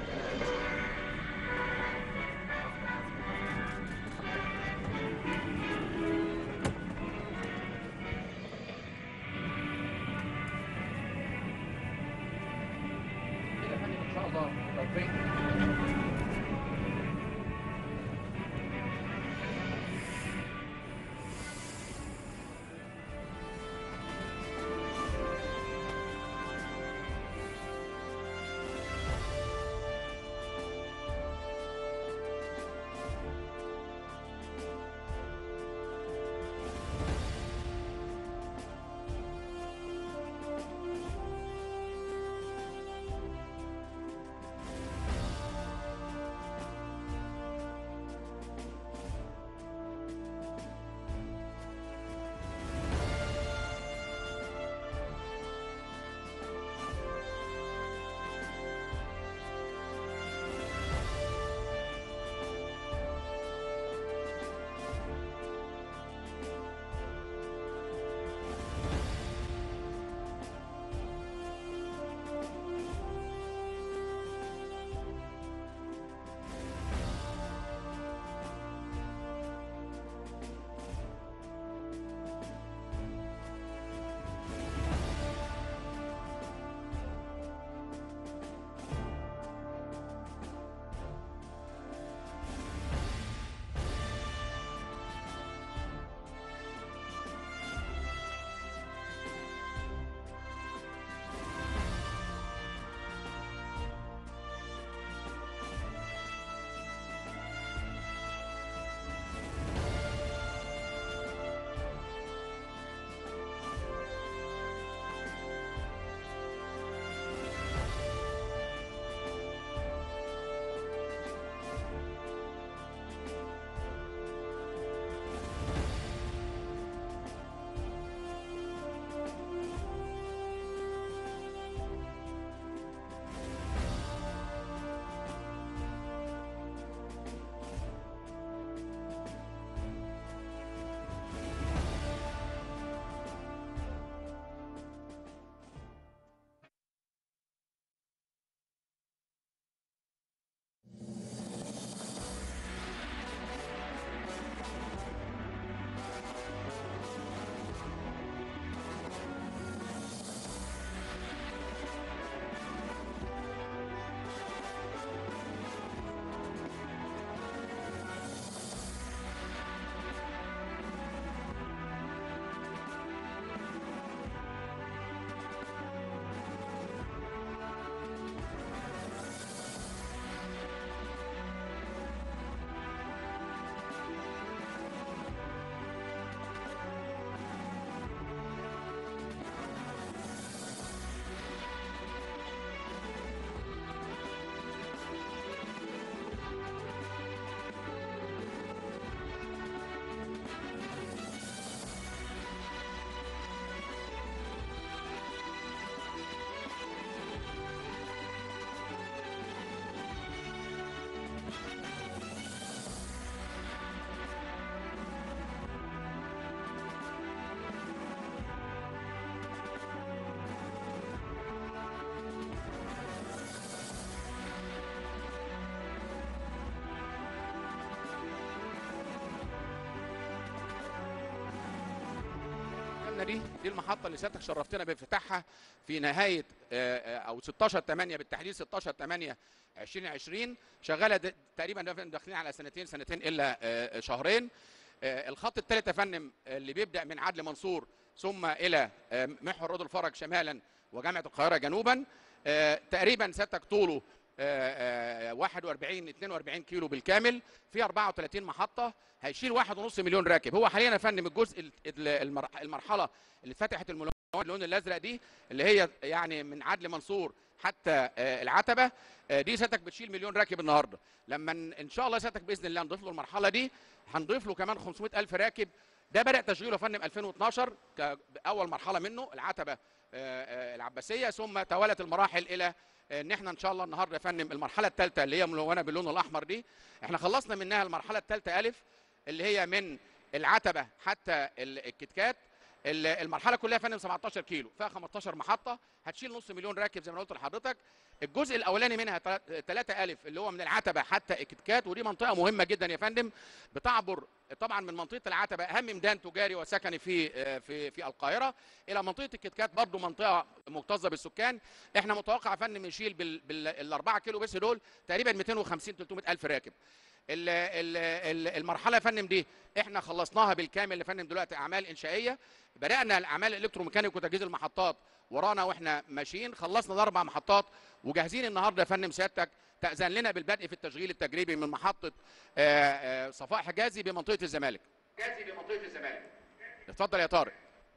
كده يا فندم ان شاء الله توفيق. دي المحطه اللي سيادتك شرفتنا بافتتاحها في نهايه او 16/8 بالتحديد 16/8/2020 شغاله تقريبا داخلين على سنتين الا شهرين. الخط الثالث يا فندم اللي بيبدا من عدلي منصور ثم الى محور رود الفرج شمالا وجامعه القاهره جنوبا، تقريبا سيادتك طوله 42 كيلو بالكامل، في 34 محطه، هيشيل 1.5 مليون راكب. هو حاليا يا فندم الجزء المرحله اللي اتفتحت اللون الازرق دي اللي هي يعني من عدلي منصور حتى العتبه، دي سيادتك بتشيل مليون راكب النهارده. لما ان شاء الله سيادتك باذن الله نضيف له المرحله دي هنضيف له كمان 500,000 راكب ده بدأ تشغيله يا فندم 2012 كأول مرحلة منه العتبة العباسية، ثم توالت المراحل إلى إن احنا إن شاء الله النهارده يا فندم المرحلة الثالثة اللي هي ملونة باللون الأحمر دي احنا خلصنا منها المرحلة الثالثة ألف اللي هي من العتبة حتى الكتكات. المرحلة كلها يا فندم 17 كيلو فيها 15 محطة هتشيل نص مليون راكب زي ما قلت لحضرتك. الجزء الأولاني منها 3 ألف اللي هو من العتبة حتى الكتكات، ودي منطقة مهمة جدا يا فندم بتعبر طبعا من منطقة العتبة أهم ميدان تجاري وسكني في القاهرة إلى منطقة الكتكات برضو منطقة مكتظة بالسكان. احنا متوقع يا فندم يشيل بال4 كيلو بس دول تقريبا 250 300 ألف راكب. المرحله يا فندم دي احنا خلصناها بالكامل يا فندم دلوقتي اعمال انشائيه. بدانا الاعمال الالكتروميكانيك وتجهيز المحطات ورانا واحنا ماشيين، خلصنا ال4 محطات وجاهزين النهارده يا فندم سيادتك تاذن لنا بالبدء في التشغيل التجريبي من محطه صفاء حجازي بمنطقه الزمالك. اتفضل يا طارق.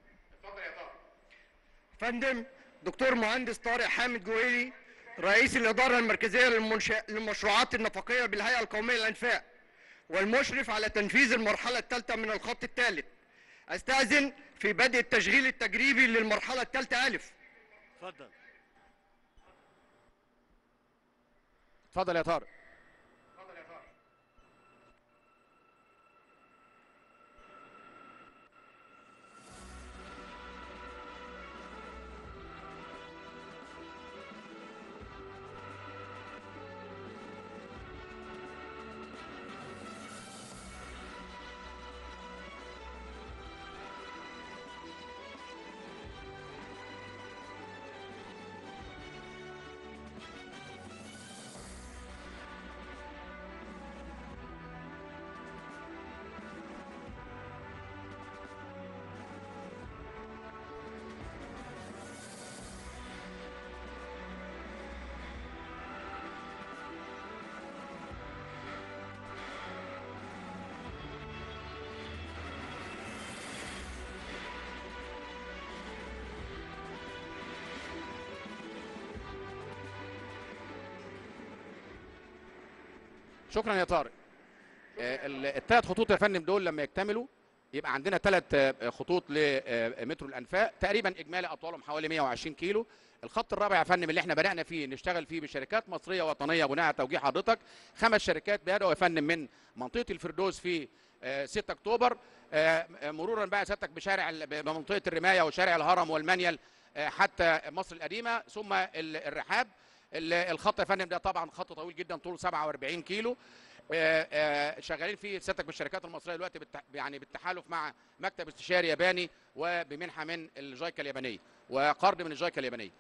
فندم دكتور مهندس طارق حامد جويلي رئيس الإدارة المركزية للمشروعات النفقية بالهيئة القومية للأنفاق والمشرف على تنفيذ المرحلة الثالثة من الخط الثالث. أستأذن في بدء التشغيل التجريبي للمرحلة الثالثة ألف. اتفضل يا طارق. شكرا يا طارق. الثلاث خطوط يا فندم دول لما يكتملوا يبقى عندنا 3 خطوط لمترو الانفاق تقريبا اجمالي اطوالهم حوالي 120 كيلو. الخط الرابع يا فندم اللي احنا بدانا فيه نشتغل فيه بشركات مصريه وطنيه بناء على توجيه حضرتك 5 شركات بداوا يا فندم من منطقه الفردوس في 6 اكتوبر مرورا بقى سيادتك بمنطقه الرمايه وشارع الهرم والمنيل حتى مصر القديمه ثم الرحاب. الخط يا فندم ده طبعا خط طويل جدا طوله 47 كيلو شغالين فيه سيادتك بالشركات المصريه دلوقتي يعني بالتحالف مع مكتب استشاري ياباني وبمنحه من الجايكا اليابانيه وقرض من الجايكا اليابانيه.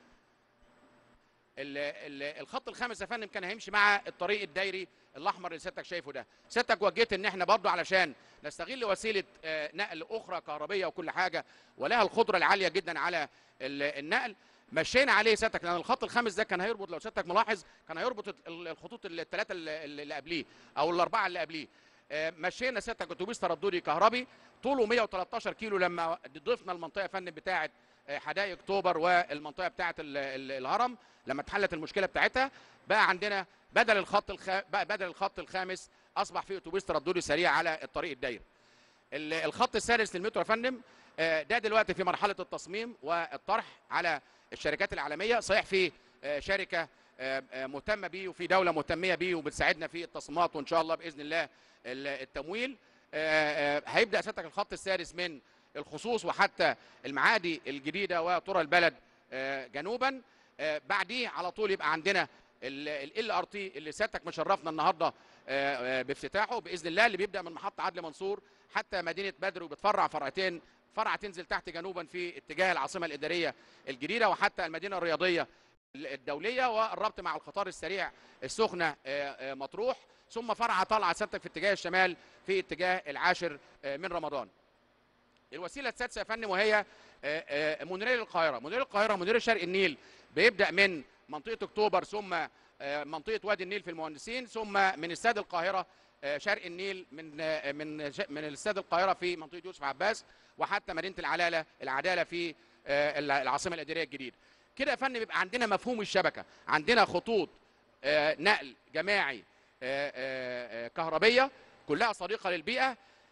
الخط الخامس يا فندم كان هيمشي مع الطريق الدايري الاحمر اللي سيادتك شايفه ده. سيادتك وجهت ان احنا برضه علشان نستغل وسيله نقل اخرى كهربيه وكل حاجه ولها القدره العاليه جدا على النقل مشينا عليه سيادتك لان الخط الخامس ده كان هيربط لو سيادتك ملاحظ كان هيربط الخطوط الثلاثه اللي قبليه او ال4 اللي قبليه. مشينا سيادتك اتوبيس ترددي كهربي طوله 113 كيلو لما ضفنا المنطقه يا فندم بتاعه حدائق اكتوبر والمنطقه بتاعه الهرم لما اتحلت المشكله بتاعتها بقى عندنا بدل الخط الخامس اصبح فيه اتوبيس ترددي سريع على الطريق الدايري. الخط السادس للمترو يا فندم ده دلوقتي في مرحله التصميم والطرح على الشركات العالميه. صحيح في شركه مهتمه بيه وفي دوله مهتميه بيه وبتساعدنا في التصميمات وان شاء الله باذن الله التمويل. هيبدا سيادتك الخط السادس من الخصوص وحتى المعادي الجديده وطرى البلد جنوبا. بعديه على طول يبقى عندنا ال ار تي اللي سيادتك مشرفنا النهارده بافتتاحه باذن الله اللي بيبدا من محطه عدلي منصور حتى مدينه بدر وبتفرع فرعتين فرع تنزل تحت جنوبا في اتجاه العاصمه الاداريه الجديده وحتى المدينه الرياضيه الدوليه والربط مع القطار السريع السخنه مطروح ثم فرع طالعه سيادتك في اتجاه الشمال في اتجاه العاشر من رمضان. الوسيله السادسه يا فندم وهي مونوريل القاهره. مونوريل شرق النيل بيبدا من منطقه اكتوبر ثم منطقه وادي النيل في المهندسين ثم من استاد القاهره شرق النيل من استاد القاهره في منطقه يوسف عباس وحتى مدينه العداله في العاصمه الاداريه الجديده. كده يا فندم يبقى عندنا مفهوم الشبكه، عندنا خطوط نقل جماعي كهربيه كلها صديقه للبيئه.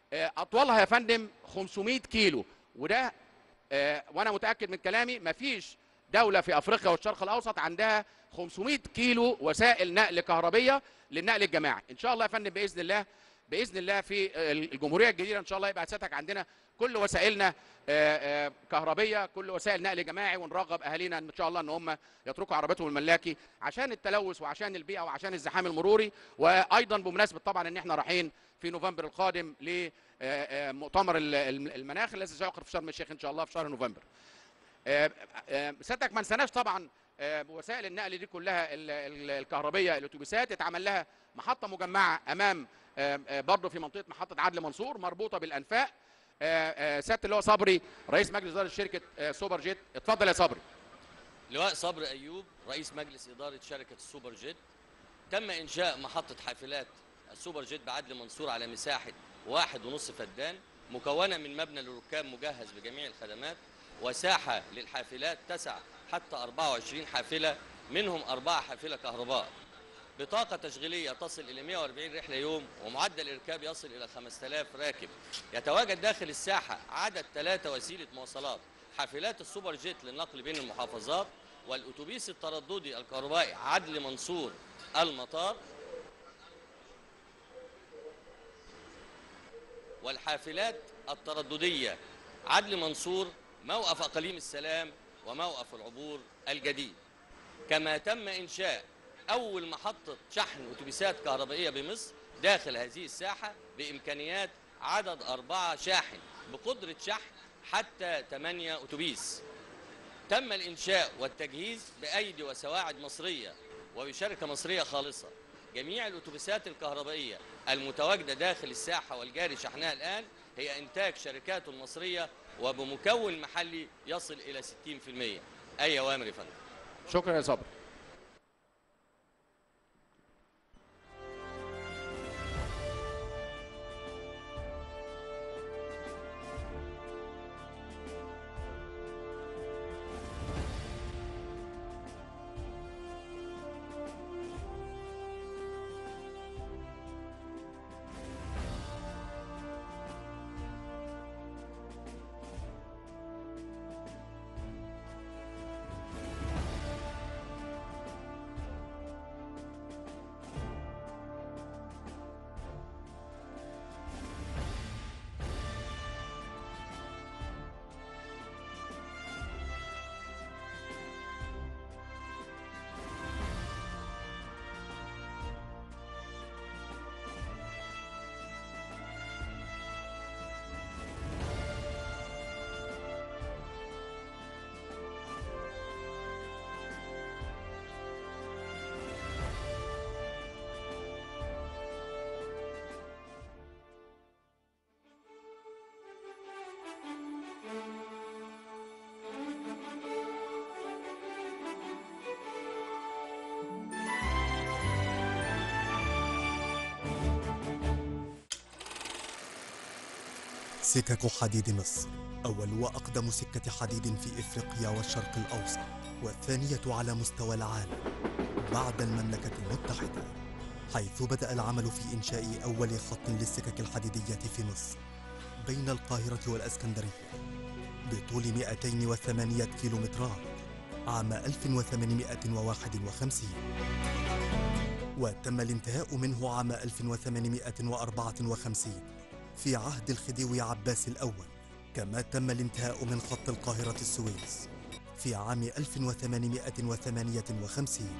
اطولها يا فندم 500 كيلو، وده وانا متاكد من كلامي مفيش دوله في افريقيا والشرق الاوسط عندها 500 كيلو وسائل نقل كهربيه للنقل الجماعي. ان شاء الله يا فندم باذن الله في الجمهوريه الجديده ان شاء الله يبقى سيادتك عندنا كل وسائلنا كهربيه، كل وسائل نقل جماعي، ونرغب اهالينا ان شاء الله ان هم يتركوا عربيتهم الملاكي عشان التلوث وعشان البيئه وعشان الزحام المروري. وايضا بمناسبه طبعا ان احنا رايحين في نوفمبر القادم لمؤتمر المناخ الذي سيعقد في شرم الشيخ ان شاء الله في شهر نوفمبر. سيادتك ما نسناش طبعا وسائل النقل دي كلها الكهربيه، الاتوبيسات اتعمل لها محطه مجمعه امام برضه في منطقه محطه عدلي منصور مربوطه بالانفاق. سياده اللواء صبري رئيس مجلس اداره شركه سوبر جيت، اتفضل يا صبري. لواء صبري ايوب رئيس مجلس اداره شركه السوبر جيت. تم انشاء محطه حافلات السوبر جيت بعدلي منصور على مساحه 1.5 فدان، مكونه من مبنى للركاب مجهز بجميع الخدمات، وساحه للحافلات تسع حتى 24 حافله، منهم 4 حافله كهرباء، بطاقة تشغيلية تصل إلى 140 رحلة يوم، ومعدل الإركاب يصل إلى 5000 راكب. يتواجد داخل الساحة عدد 3 وسيلة مواصلات: حافلات السوبر جيت للنقل بين المحافظات، والأتوبيس الترددي الكهربائي عدلي منصور المطار، والحافلات الترددية عدلي منصور موقف أقاليم السلام وموقف العبور الجديد. كما تم إنشاء أول محطة شحن أتوبيسات كهربائية بمصر داخل هذه الساحة بإمكانيات عدد 4 شاحن بقدرة شحن حتى 8 أتوبيس. تم الإنشاء والتجهيز بأيدي وسواعد مصرية وبشركة مصرية خالصة. جميع الأتوبيسات الكهربائية المتواجدة داخل الساحة والجاري شحنها الآن هي إنتاج شركات مصرية وبمكون محلي يصل إلى 60%. أي أوامر يا فندم. شكرا يا صبري. سكك حديد مصر أول وأقدم سكة حديد في إفريقيا والشرق الأوسط، والثانية على مستوى العالم بعد المملكة المتحدة، حيث بدأ العمل في إنشاء أول خط للسكك الحديدية في مصر بين القاهرة والإسكندرية بطول 208 كيلومترات عام 1851، وتم الانتهاء منه عام 1854 في عهد الخديوي عباس الأول. كما تم الانتهاء من خط القاهرة السويس في عام 1858.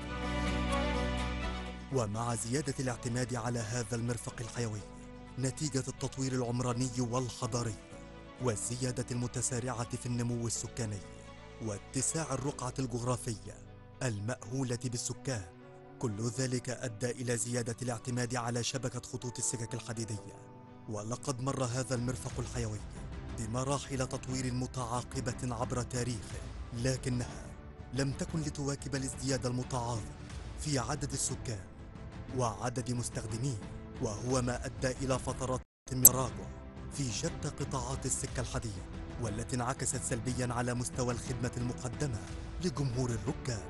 ومع زيادة الاعتماد على هذا المرفق الحيوي نتيجة التطوير العمراني والحضاري والزيادة المتسارعة في النمو السكاني واتساع الرقعة الجغرافية المأهولة بالسكان، كل ذلك أدى إلى زيادة الاعتماد على شبكة خطوط السكك الحديدية. ولقد مر هذا المرفق الحيوي بمراحل تطوير متعاقبة عبر تاريخه، لكنها لم تكن لتواكب الازدياد المتعاظم في عدد السكان وعدد مستخدمين، وهو ما أدى إلى فترات تراجع في شتى قطاعات السكة الحديد، والتي انعكست سلبيا على مستوى الخدمة المقدمة لجمهور الركاب.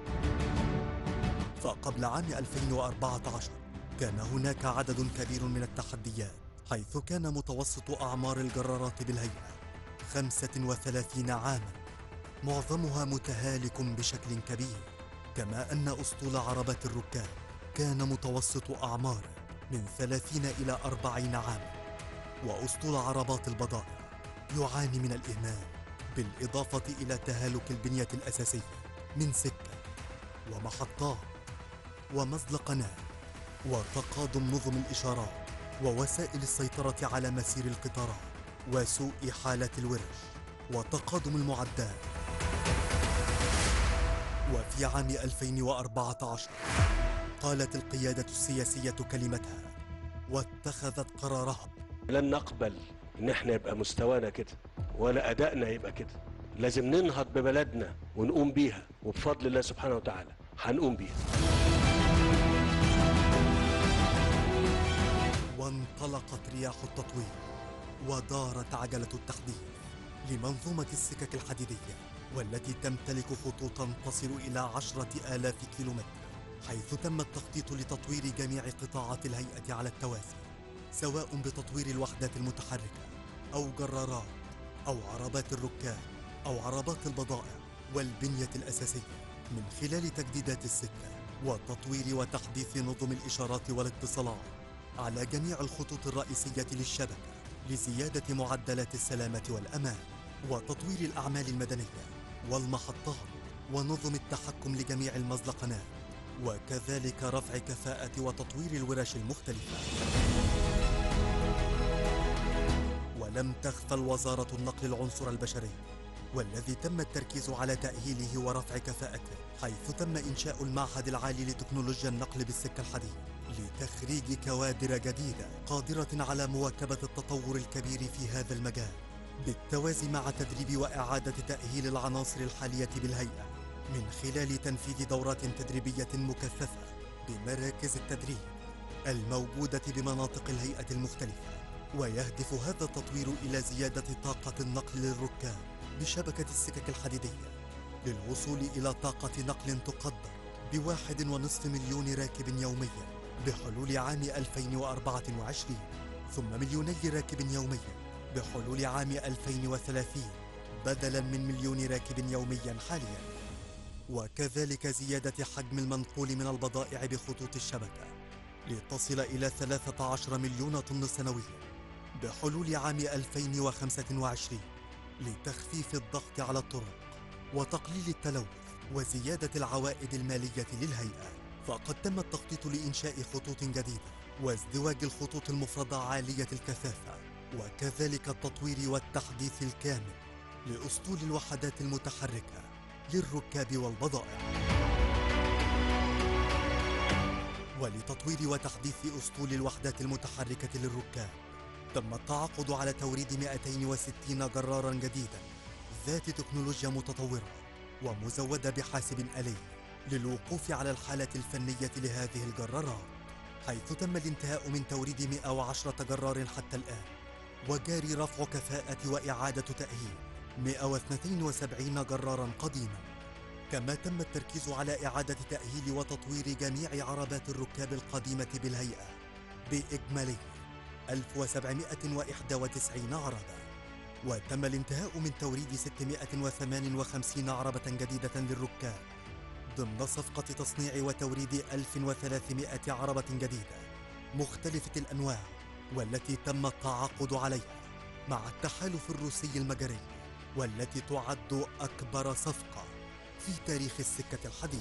فقبل عام 2014 كان هناك عدد كبير من التحديات حيث كان متوسط أعمار الجرارات بالهيئة 35 عاماً، معظمها متهالك بشكل كبير. كما أن أسطول عربات الركاب كان متوسط أعماره من 30 إلى 40 عاماً، وأسطول عربات البضائع يعاني من الإهمال، بالإضافة إلى تهالك البنية الأساسية من سكة ومحطات ومزلقنات وتقادم نظم الإشارات ووسائل السيطرة على مسير القطارات وسوء حالة الورش وتقادم المعدات. وفي عام 2014 قالت القيادة السياسية كلمتها واتخذت قرارها. لن نقبل ان احنا يبقى مستوانا كده ولا ادائنا يبقى كده. لازم ننهض ببلدنا ونقوم بيها، وبفضل الله سبحانه وتعالى هنقوم بيها. وانطلقت رياح التطوير ودارت عجلة التحديث لمنظومة السكك الحديدية، والتي تمتلك خطوطا تصل إلى 10,000 كيلومتر، حيث تم التخطيط لتطوير جميع قطاعات الهيئة على التوازي، سواء بتطوير الوحدات المتحركة أو جرارات أو عربات الركاب أو عربات البضائع والبنية الأساسية، من خلال تجديدات السكة وتطوير وتحديث نظم الإشارات والاتصالات على جميع الخطوط الرئيسية للشبكة لزيادة معدلات السلامة والأمان، وتطوير الأعمال المدنية والمحطات ونظم التحكم لجميع المزلقنات، وكذلك رفع كفاءة وتطوير الورش المختلفة. ولم تغفل وزارة النقل العنصر البشري، والذي تم التركيز على تأهيله ورفع كفاءته، حيث تم إنشاء المعهد العالي لتكنولوجيا النقل بالسكة الحديد لتخريج كوادر جديدة قادرة على مواكبة التطور الكبير في هذا المجال، بالتوازي مع تدريب وإعادة تأهيل العناصر الحالية بالهيئة من خلال تنفيذ دورات تدريبية مكثفة بمراكز التدريب الموجودة بمناطق الهيئة المختلفة. ويهدف هذا التطوير إلى زيادة طاقة النقل للركاب بشبكة السكك الحديدية للوصول إلى طاقة نقل تقدر ب1.5 مليون راكب يوميا بحلول عام 2024، ثم 2 مليون راكب يوميا بحلول عام 2030 بدلا من 1 مليون راكب يوميا حاليا. وكذلك زيادة حجم المنقول من البضائع بخطوط الشبكة لتصل إلى 13 مليون طن سنويا بحلول عام 2025 لتخفيف الضغط على الطرق وتقليل التلوث وزيادة العوائد المالية للهيئة. فقد تم التخطيط لإنشاء خطوط جديدة وازدواج الخطوط المفردة عالية الكثافة، وكذلك التطوير والتحديث الكامل لأسطول الوحدات المتحركة للركاب والبضائع. ولتطوير وتحديث أسطول الوحدات المتحركة للركاب تم التعاقد على توريد 260 جرارا جديدا ذات تكنولوجيا متطورة ومزودة بحاسب آلي للوقوف على الحالة الفنية لهذه الجرارات، حيث تم الانتهاء من توريد 110 جرار حتى الآن، وجاري رفع كفاءة وإعادة تأهيل 172 جرارا قديما. كما تم التركيز على إعادة تأهيل وتطوير جميع عربات الركاب القديمة بالهيئة بإجمالي 1791 عربة، وتم الانتهاء من توريد 658 عربة جديدة للركاب ضمن صفقة تصنيع وتوريد 1300 عربة جديدة مختلفة الأنواع، والتي تم التعاقد عليها مع التحالف الروسي المجري، والتي تعد أكبر صفقة في تاريخ السكة الحديد.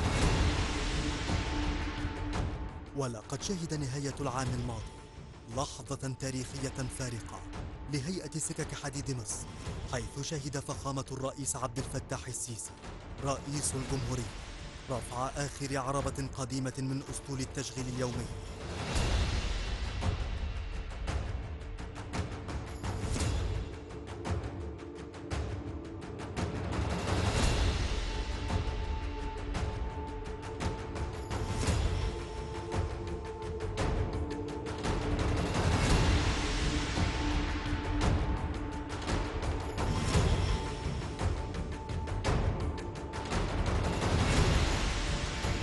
ولقد شهد نهاية العام الماضي لحظة تاريخية فارقة لهيئة سكك حديد مصر، حيث شهد فخامة الرئيس عبد الفتاح السيسي رئيس الجمهورية رفع آخر عربة قديمة من أسطول التشغيل اليومي.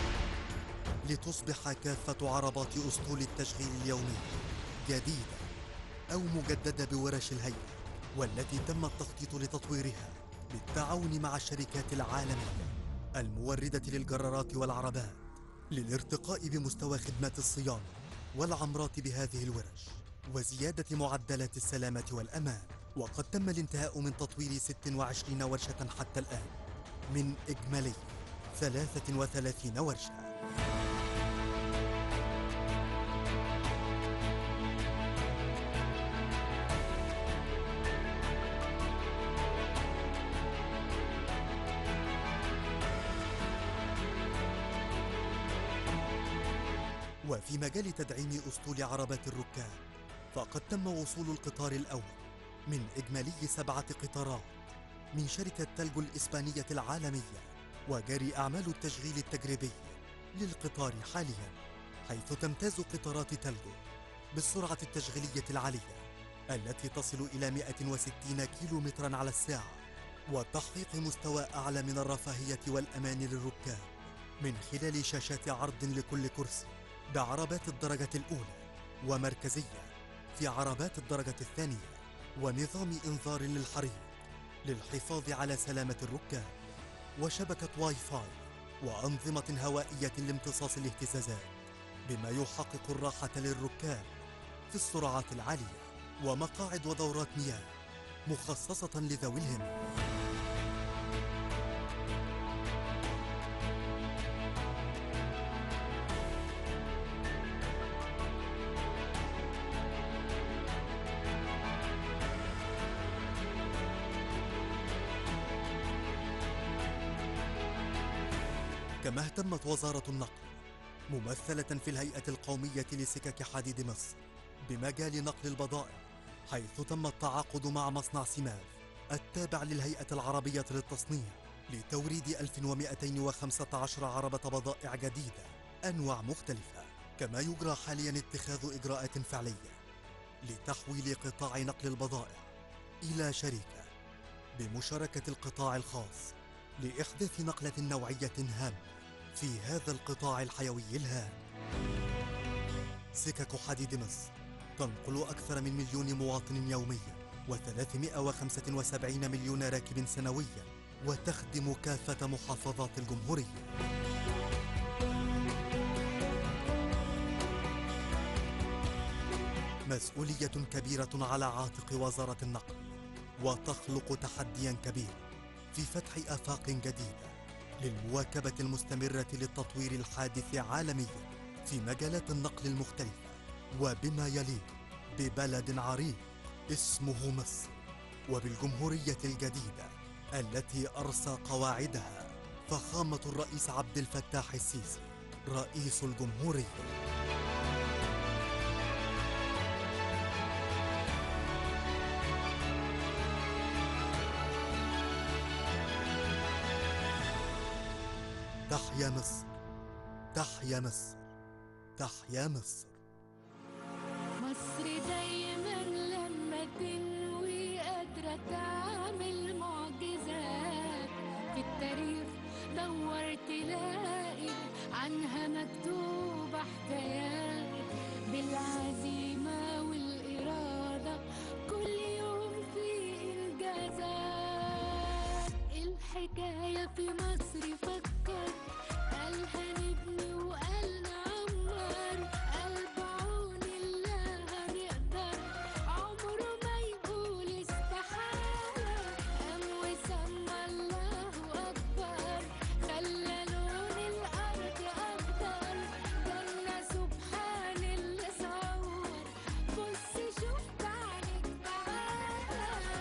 لتصبح كافة عربات أسطول التشغيل اليومي جديدة أو مجددة بورش الهيئة، والتي تم التخطيط لتطويرها بالتعاون مع الشركات العالمية الموردة للجرارات والعربات للارتقاء بمستوى خدمات الصيانة والعمرات بهذه الورش وزيادة معدلات السلامة والأمان. وقد تم الانتهاء من تطوير 26 ورشة حتى الآن من إجمالي 33 ورشة. وفي مجال تدعيم أسطول عربات الركاب فقد تم وصول القطار الأول من إجمالي 7 قطارات من شركة تلجو الإسبانية العالمية، وجاري أعمال التشغيل التجريبي للقطار حالياً، حيث تمتاز قطارات تلجو بالسرعة التشغيلية العالية التي تصل إلى 160 كيلومتراً على الساعة، وتحقيق مستوى أعلى من الرفاهية والأمان للركاب من خلال شاشات عرض لكل كرسي بعربات الدرجة الأولى ومركزية في عربات الدرجة الثانية، ونظام إنذار للحريق للحفاظ على سلامة الركاب، وشبكة واي فاي وأنظمة هوائية لامتصاص الاهتزازات بما يحقق الراحة للركاب في السرعات العالية، ومقاعد ودورات مياه مخصصة لذوي الهمم. كما اهتمت وزارة النقل ممثلة في الهيئة القومية لسكك حديد مصر بمجال نقل البضائع، حيث تم التعاقد مع مصنع سيماف التابع للهيئة العربية للتصنيع لتوريد 1215 عربة بضائع جديدة أنواع مختلفة. كما يجرى حاليا اتخاذ إجراءات فعلية لتحويل قطاع نقل البضائع إلى شركة بمشاركة القطاع الخاص لإحداث نقلة نوعية هامة في هذا القطاع الحيوي الهام. سكك حديد مصر تنقل أكثر من 1,000,000 مواطن يوميا و375 مليون راكب سنويا، وتخدم كافة محافظات الجمهورية. مسؤولية كبيرة على عاتق وزارة النقل، وتخلق تحديا كبيرا في فتح آفاق جديدة للمواكبة المستمرة للتطوير الحادث عالميا في مجالات النقل المختلفة، وبما يليق ببلد عريق اسمه مصر، وبالجمهورية الجديدة التي أرسى قواعدها فخامة الرئيس عبد الفتاح السيسي رئيس الجمهورية. تحيا مصر، تحيا مصر، تحيا مصر. مصر دايما لما تنوي قادرة تعمل معجزات، في التاريخ دور تلاقي عنها مكتوبة حكايات، بالعزيمة والإرادة كل يوم في إنجازات. الحكاية في مصر فكر قالها نبني وقال نعمر، قلب عون الله هنقدر عمره ما يقول استحالة، قام وسمى الله أكبر خلى لون الأرض أخضر، جنة سبحان اللي صور، بص شوف بعينك تعالى.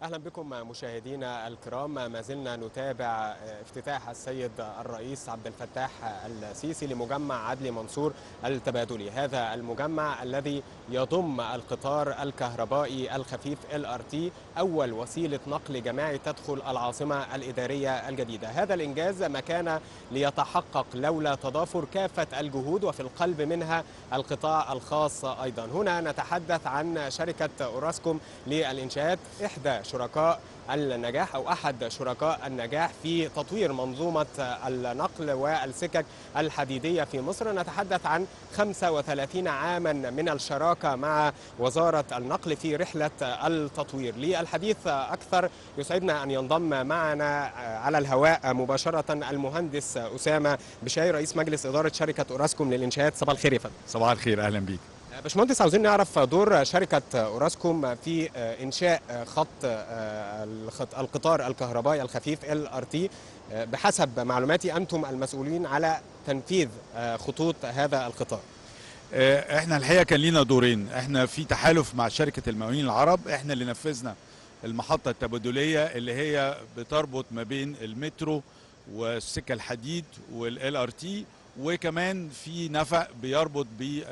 أهلا بكم مشاهدينا الكرام. ما زلنا نتابع افتتاح السيد الرئيس عبد الفتاح السيسي لمجمع عدلي منصور التبادلي. هذا المجمع الذي يضم القطار الكهربائي الخفيف LRT، أول وسيلة نقل جماعي تدخل العاصمة الإدارية الجديدة. هذا الإنجاز ما كان ليتحقق لولا تضافر كافة الجهود، وفي القلب منها القطاع الخاص أيضا. هنا نتحدث عن شركة أوراسكوم للإنشاءات، إحدى شركاء النجاح أو أحد شركاء النجاح في تطوير منظومة النقل والسكك الحديدية في مصر. نتحدث عن 35 عاما من الشراكة مع وزارة النقل في رحلة التطوير. للحديث أكثر يسعدنا أن ينضم معنا على الهواء مباشرة المهندس أسامة بشاي، رئيس مجلس إدارة شركة أوراسكوم للإنشاءات. صباح الخير يا فندم. صباح الخير، أهلا بيك. باشمهندس، عاوزين نعرف دور شركة أوراسكوم في إنشاء خط القطار الكهربائي الخفيف LRT. بحسب معلوماتي أنتم المسؤولين على تنفيذ خطوط هذا القطار. احنا الحقيقة كان لينا دورين. احنا في تحالف مع شركة المقاولين العرب، احنا اللي نفذنا المحطة التبادلية اللي هي بتربط ما بين المترو والسكة الحديد والLRT، وكمان في نفق بيربط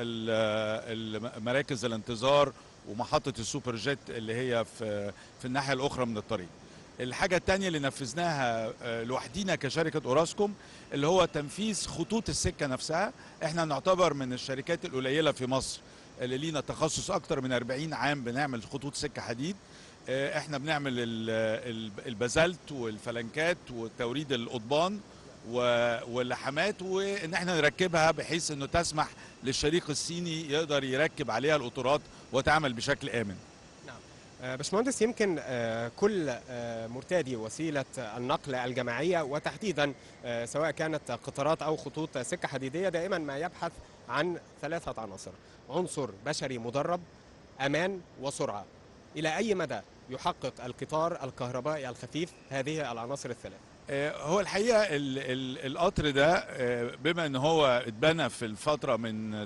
بمراكز الانتظار ومحطة السوبر جيت اللي هي في الناحية الأخرى من الطريق. الحاجة التانية اللي نفذناها لوحدينا كشركة أوراسكوم اللي هو تنفيذ خطوط السكة نفسها. احنا نعتبر من الشركات القليلة في مصر اللي لينا تخصص أكتر من 40 عام بنعمل خطوط سكة حديد. احنا بنعمل البازلت والفلنكات وتوريد القضبان واللحامات، وان احنا نركبها بحيث انه تسمح للشريك الصيني يقدر يركب عليها القطارات وتعمل بشكل امن. نعم باشمهندس، يمكن كل مرتادي وسيله النقل الجماعيه وتحديدا سواء كانت قطارات او خطوط سكه حديديه دائما ما يبحث عن 3 عناصر: عنصر بشري مدرب، امان، وسرعه. الى اي مدى يحقق القطار الكهربائي الخفيف هذه العناصر الثلاث؟ هو الحقيقة القطر ده بما ان هو اتبنى في الفترة من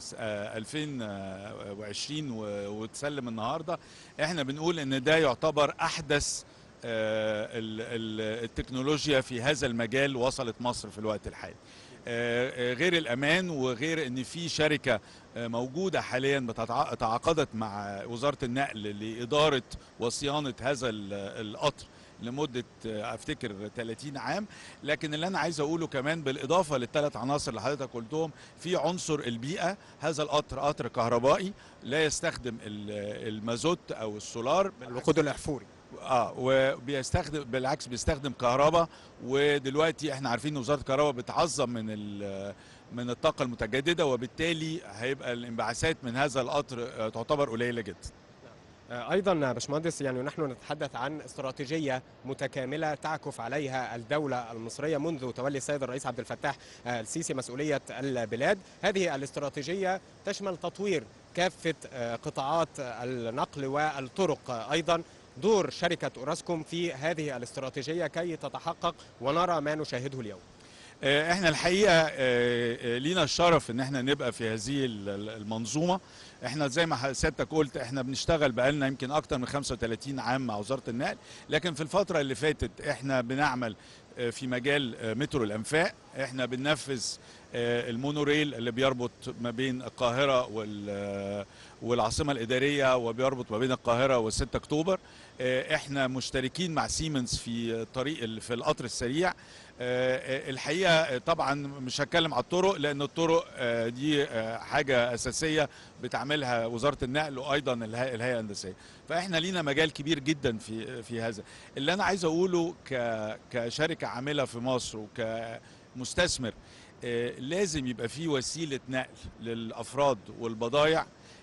2020 واتسلم النهاردة، احنا بنقول ان ده يعتبر احدث التكنولوجيا في هذا المجال وصلت مصر في الوقت الحالي. غير الامان وغير ان في شركة موجودة حاليا تعاقدت مع وزارة النقل لإدارة وصيانة هذا القطر لمدة افتكر 30 عام. لكن اللي انا عايز اقوله كمان بالاضافة لل3 عناصر اللي حضرتك قلتهم، في عنصر البيئة. هذا القطر قطر كهربائي لا يستخدم المازوت او السولار، الوقود الاحفوري. وبيستخدم بالعكس بيستخدم كهرباء. ودلوقتي احنا عارفين ان وزارة الكهرباء بتعظم من الطاقة المتجددة، وبالتالي هيبقى الانبعاثات من هذا القطر تعتبر قليلة جدا. أيضا باشمهندس، يعني نحن نتحدث عن استراتيجية متكاملة تعكف عليها الدولة المصرية منذ تولي السيد الرئيس عبد الفتاح السيسي مسؤولية البلاد. هذه الاستراتيجية تشمل تطوير كافة قطاعات النقل والطرق. أيضا دور شركة أوراسكوم في هذه الاستراتيجية كي تتحقق ونرى ما نشاهده اليوم. احنا الحقيقة لينا الشرف ان احنا نبقى في هذه المنظومة. احنا زي ما سيادتك قلت احنا بنشتغل بقالنا يمكن اكتر من 35 عام مع وزارة النقل، لكن في الفترة اللي فاتت احنا بنعمل في مجال مترو الانفاق. احنا بننفذ المونوريل اللي بيربط ما بين القاهرة والعاصمة الإدارية وبيربط ما بين القاهرة و6 أكتوبر. احنا مشتركين مع سيمنز في في القطر السريع. الحقيقة طبعا مش هتكلم على الطرق لأن الطرق دي حاجة أساسية بتعملها وزارة النقل وأيضا الهيئة الهندسية. فإحنا لينا مجال كبير جدا في هذا. اللي أنا عايز أقوله كشركة عاملة في مصر وكمستثمر، لازم يبقى في وسيلة نقل للأفراد والبضائع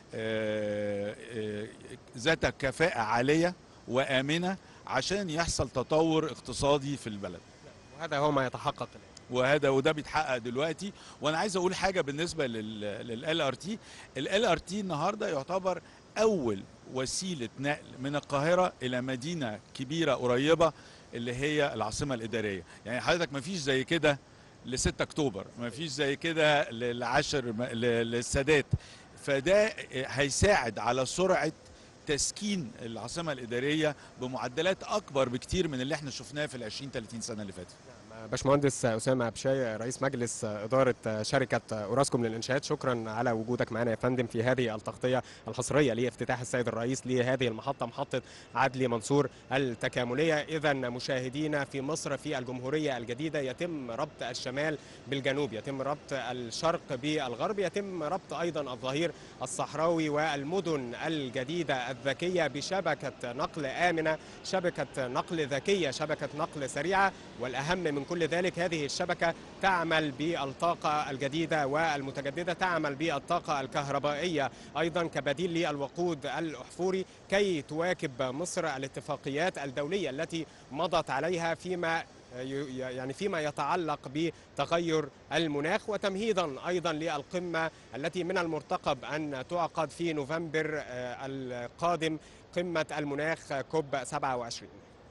ذات كفاءة عالية وآمنة عشان يحصل تطور اقتصادي في البلد. وهذا هو ما يتحقق الآن. وده بيتحقق دلوقتي. وانا عايز اقول حاجه بالنسبه للLRT. الLRT النهارده يعتبر اول وسيله نقل من القاهره الى مدينه كبيره قريبه اللي هي العاصمه الاداريه. يعني حضرتك ما فيش زي كده ل6 اكتوبر، ما فيش زي كده للسادات. فده هيساعد على سرعه تسكين العاصمه الاداريه بمعدلات اكبر بكتير من اللي احنا شفناه في ال 20-30 سنه اللي فاتت. باشمهندس أسامة بشاي رئيس مجلس إدارة شركة أوراسكوم للإنشاءات، شكرا على وجودك معنا يا فندم في هذه التغطية الحصرية لافتتاح السيد الرئيس لهذه المحطة، محطة عدلي منصور التكاملية. إذا مشاهدينا في مصر في الجمهورية الجديدة يتم ربط الشمال بالجنوب، يتم ربط الشرق بالغرب، يتم ربط أيضا الظهير الصحراوي والمدن الجديدة الذكية بشبكة نقل آمنة، شبكة نقل ذكية، شبكة نقل سريعة، والأهم من كل ذلك هذه الشبكة تعمل بالطاقة الجديدة والمتجددة، تعمل بالطاقة الكهربائية أيضا كبديل للوقود الأحفوري، كي تواكب مصر الاتفاقيات الدولية التي مضت عليها فيما يتعلق بتغير المناخ، وتمهيدا أيضا للقمة التي من المرتقب أن تعقد في نوفمبر القادم، قمة المناخ كوب 27.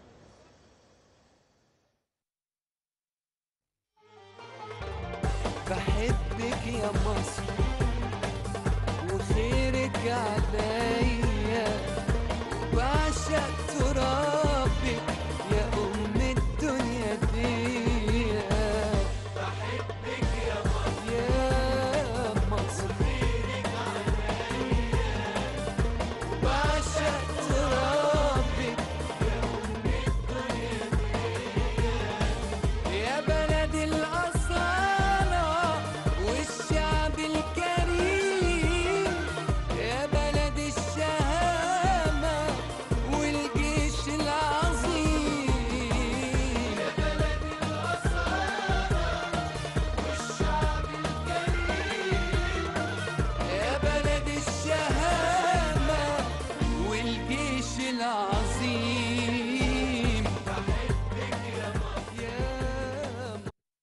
بحبك يا مصر وخيرك عليا، بعشق ترابك يا أم الدنيا دي. بحبك يا مصر يا مصر وخيرك عليا، بعشق ترابك يا أم الدنيا دي. يا بلد الأصالة والشعب الكريم، يا بلد الشهامة والجيش العظيم. يا بلد الأصالة والشعب الكريم، يا بلد الشهامة والجيش العظيم. بحبك يا مصر يا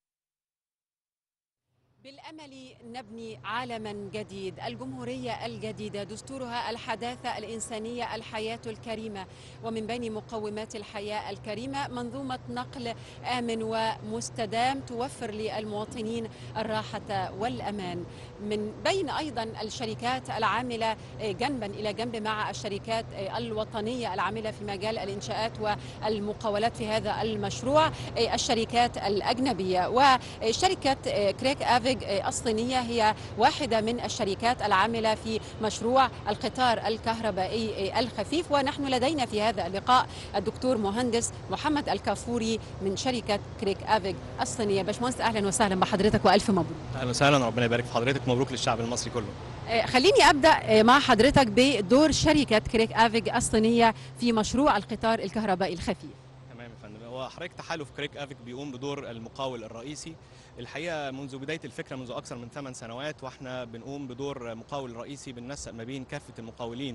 بالأمل نبني عالما جديد، الجمهورية الجديدة دستورها الحداثة الإنسانية، الحياة الكريمة، ومن بين مقومات الحياة الكريمة منظومة نقل آمن ومستدام توفر للمواطنين الراحة والأمان. من بين أيضا الشركات العاملة جنبا إلى جنب مع الشركات الوطنية العاملة في مجال الإنشاءات والمقاولات في هذا المشروع الشركات الأجنبية، وشركة كريك آفيج الصينية هي واحدة من الشركات العاملة في مشروع القطار الكهربائي الخفيف. ونحن لدينا في هذا اللقاء الدكتور مهندس محمد الكافوري من شركة كريك آفيج الصينية. باشمهندس أهلا وسهلا بحضرتك وألف مبروك. أهلا وسهلا، ربنا يبارك في حضرتك، مبروك للشعب المصري كله. خليني أبدأ مع حضرتك بدور شركة كريك آفيج الصينية في مشروع القطار الكهربائي الخفيف. تمام يا فندم، هو حضرتك تحالف كريك آفيج بيقوم بدور المقاول الرئيسي. الحقيقه منذ بدايه الفكره منذ اكثر من 8 سنوات واحنا بنقوم بدور مقاول رئيسي، بننسق ما بين كافه المقاولين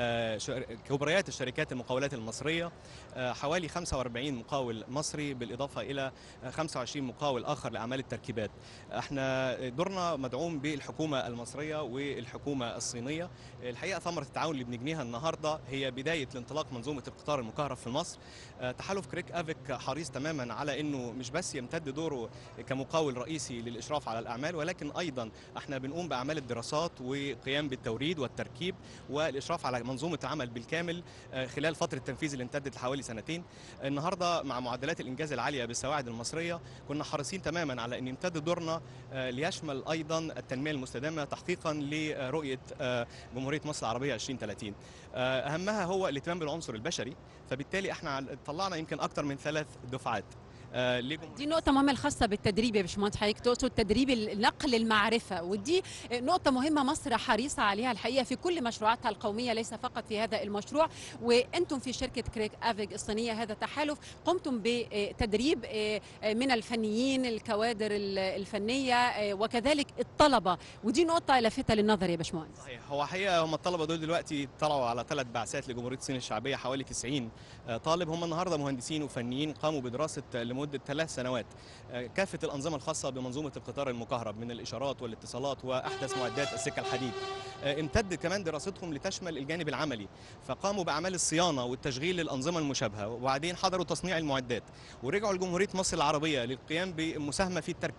كبريات الشركات المقاولات المصريه، حوالي 45 مقاول مصري بالاضافه الى 25 مقاول اخر لاعمال التركيبات. احنا دورنا مدعوم بالحكومه المصريه والحكومه الصينيه. الحقيقه ثمره التعاون اللي بنجنيها النهارده هي بدايه لانطلاق منظومه القطار المكهرب في مصر. تحالف كريك آفيج حريص تماما على انه مش بس يمتد دوره كمقاول رئيسي للاشراف على الاعمال، ولكن ايضا احنا بنقوم باعمال الدراسات وقيام بالتوريد والتركيب والاشراف على منظومه العمل بالكامل خلال فتره التنفيذ اللي امتدت لحوالي سنتين. النهارده مع معدلات الانجاز العاليه بالسواعد المصريه كنا حريصين تماما على ان يمتد دورنا ليشمل ايضا التنميه المستدامه تحقيقا لرؤيه جمهوريه مصر العربيه 2030. اهمها هو الاهتمام بالعنصر البشري، فبالتالي احنا طلعنا يمكن اكثر من 3 دفعات. دي نقطة مهمة الخاصة بالتدريب يا باشمهندس، حضرتك تقصد تدريب نقل المعرفة، ودي نقطة مهمة مصر حريصة عليها الحقيقة في كل مشروعاتها القومية ليس فقط في هذا المشروع. وأنتم في شركة كريك آفيج الصينية هذا التحالف قمتم بتدريب من الفنيين الكوادر الفنية وكذلك الطلبة، ودي نقطة لافتة للنظر يا باشمهندس. صحيح، هو حقيقة هم الطلبة دول دلوقتي طلعوا على 3 بعثات لجمهورية الصين الشعبية، حوالي 90 طالب. هم النهارده مهندسين وفنيين قاموا بدراسة لمدة 3 سنوات كافة الأنظمة الخاصة بمنظومة القطار المكهرب من الإشارات والاتصالات وأحدث معدات السكة الحديد. امتد كمان دراستهم لتشمل الجانب العملي، فقاموا بأعمال الصيانة والتشغيل للأنظمة المشابهة، وبعدين حضروا تصنيع المعدات ورجعوا لجمهورية مصر العربية للقيام بمساهمة في التركيب.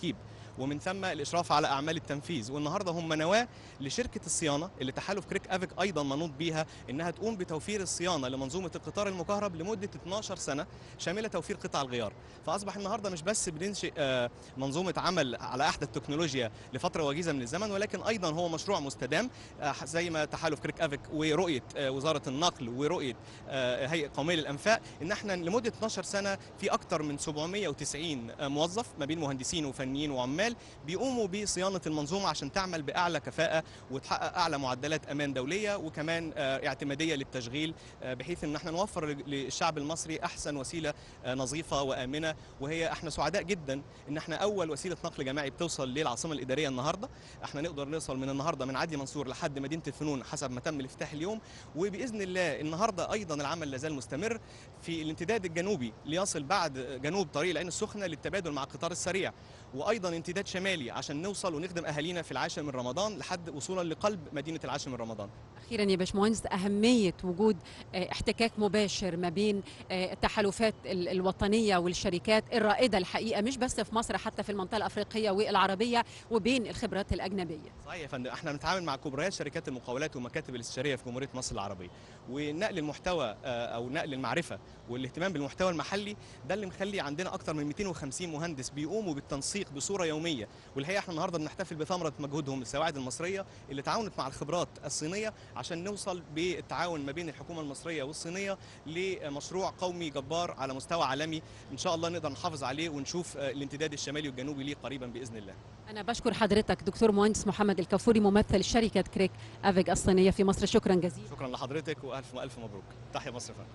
ومن ثم الاشراف على اعمال التنفيذ. والنهارده هم نواه لشركه الصيانه اللي تحالف كريك افيك ايضا منوط بيها انها تقوم بتوفير الصيانه لمنظومه القطار المكهرب لمده 12 سنه شامله توفير قطع الغيار. فاصبح النهارده مش بس بننشئ منظومه عمل على احدث التكنولوجيا لفتره وجيزه من الزمن، ولكن ايضا هو مشروع مستدام زي ما تحالف كريك افيك ورؤيه وزاره النقل ورؤيه هيئه قوميه للانفاق ان احنا لمده 12 سنه في اكثر من 790 موظف ما بين مهندسين وفنيين وعمال بيقوموا بصيانه المنظومه عشان تعمل باعلى كفاءه وتحقق اعلى معدلات امان دوليه وكمان اعتماديه للتشغيل، بحيث ان احنا نوفر للشعب المصري احسن وسيله نظيفه وامنه. وهي احنا سعداء جدا ان احنا اول وسيله نقل جماعي بتوصل للعاصمه الاداريه النهارده. احنا نقدر نوصل من النهارده من عدلي منصور لحد مدينه الفنون حسب ما تم الافتتاح اليوم، وباذن الله النهارده ايضا العمل لازال مستمر في الامتداد الجنوبي ليصل بعد جنوب طريق العين السخنه للتبادل مع القطار السريع، وايضا امتداد شمالي عشان نوصل ونخدم اهالينا في العاشر من رمضان لحد وصولا لقلب مدينه العاشر من رمضان. اخيرا يا باشمهندس، اهميه وجود احتكاك مباشر ما بين التحالفات الوطنيه والشركات الرائده الحقيقه مش بس في مصر، حتى في المنطقه الافريقيه والعربيه، وبين الخبرات الاجنبيه. صحيح يا فندم، احنا بنتعامل مع كبريات شركات المقاولات ومكاتب الاستشاريه في جمهوريه مصر العربيه، ونقل المحتوى او نقل المعرفه والاهتمام بالمحتوى المحلي ده اللي مخلي عندنا اكثر من 250 مهندس بيقوموا بالتنسيق بصوره يوميه. والحقيقه احنا النهارده بنحتفل بثمره مجهودهم السواعد المصريه اللي تعاونت مع الخبرات الصينيه عشان نوصل بالتعاون ما بين الحكومه المصريه والصينيه لمشروع قومي جبار على مستوى عالمي، ان شاء الله نقدر نحافظ عليه ونشوف الامتداد الشمالي والجنوبي ليه قريبا باذن الله. انا بشكر حضرتك دكتور مهندس محمد الكافوري ممثل شركه كريك افيك الصينيه في مصر، شكرا جزيلا. شكرا لحضرتك والف الف مبروك، تحيا مصر فندم.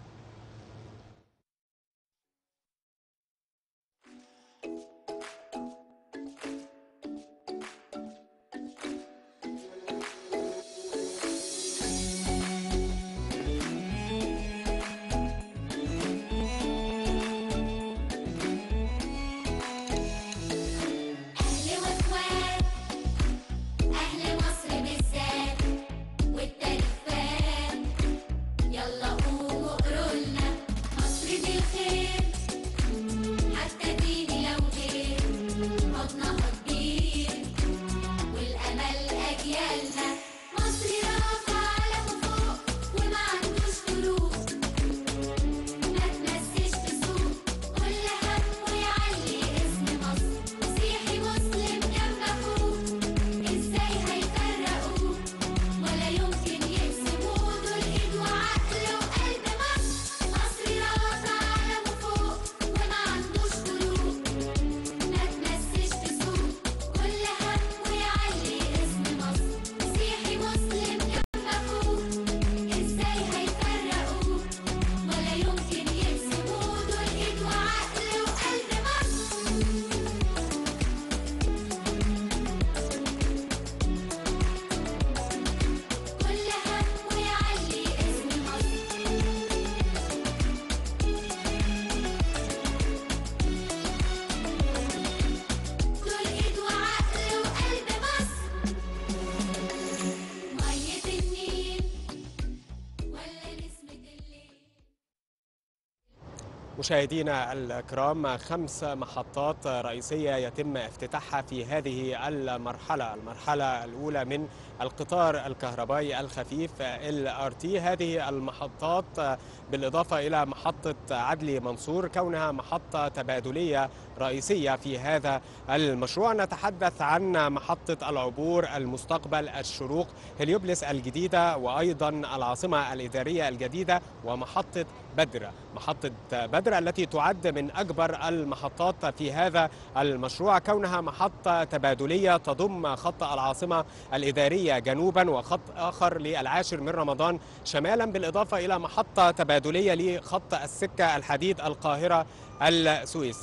مشاهدينا الكرام، 5 محطات رئيسية يتم افتتاحها في هذه المرحلة الأولى من القطار الكهربائي الخفيف LRT. هذه المحطات بالإضافة إلى محطة عدلي منصور كونها محطة تبادلية رئيسية في هذا المشروع. نتحدث عن محطة العبور المستقبل الشروق هليوبلس الجديدة، وأيضا العاصمة الإدارية الجديدة، ومحطة بدر. محطة بدر التي تعد من أكبر المحطات في هذا المشروع كونها محطة تبادلية تضم خط العاصمة الإدارية جنوبا وخط آخر للعاشر من رمضان شمالا، بالإضافة إلى محطة تبادلية لخط السكة الحديد القاهرة السويس.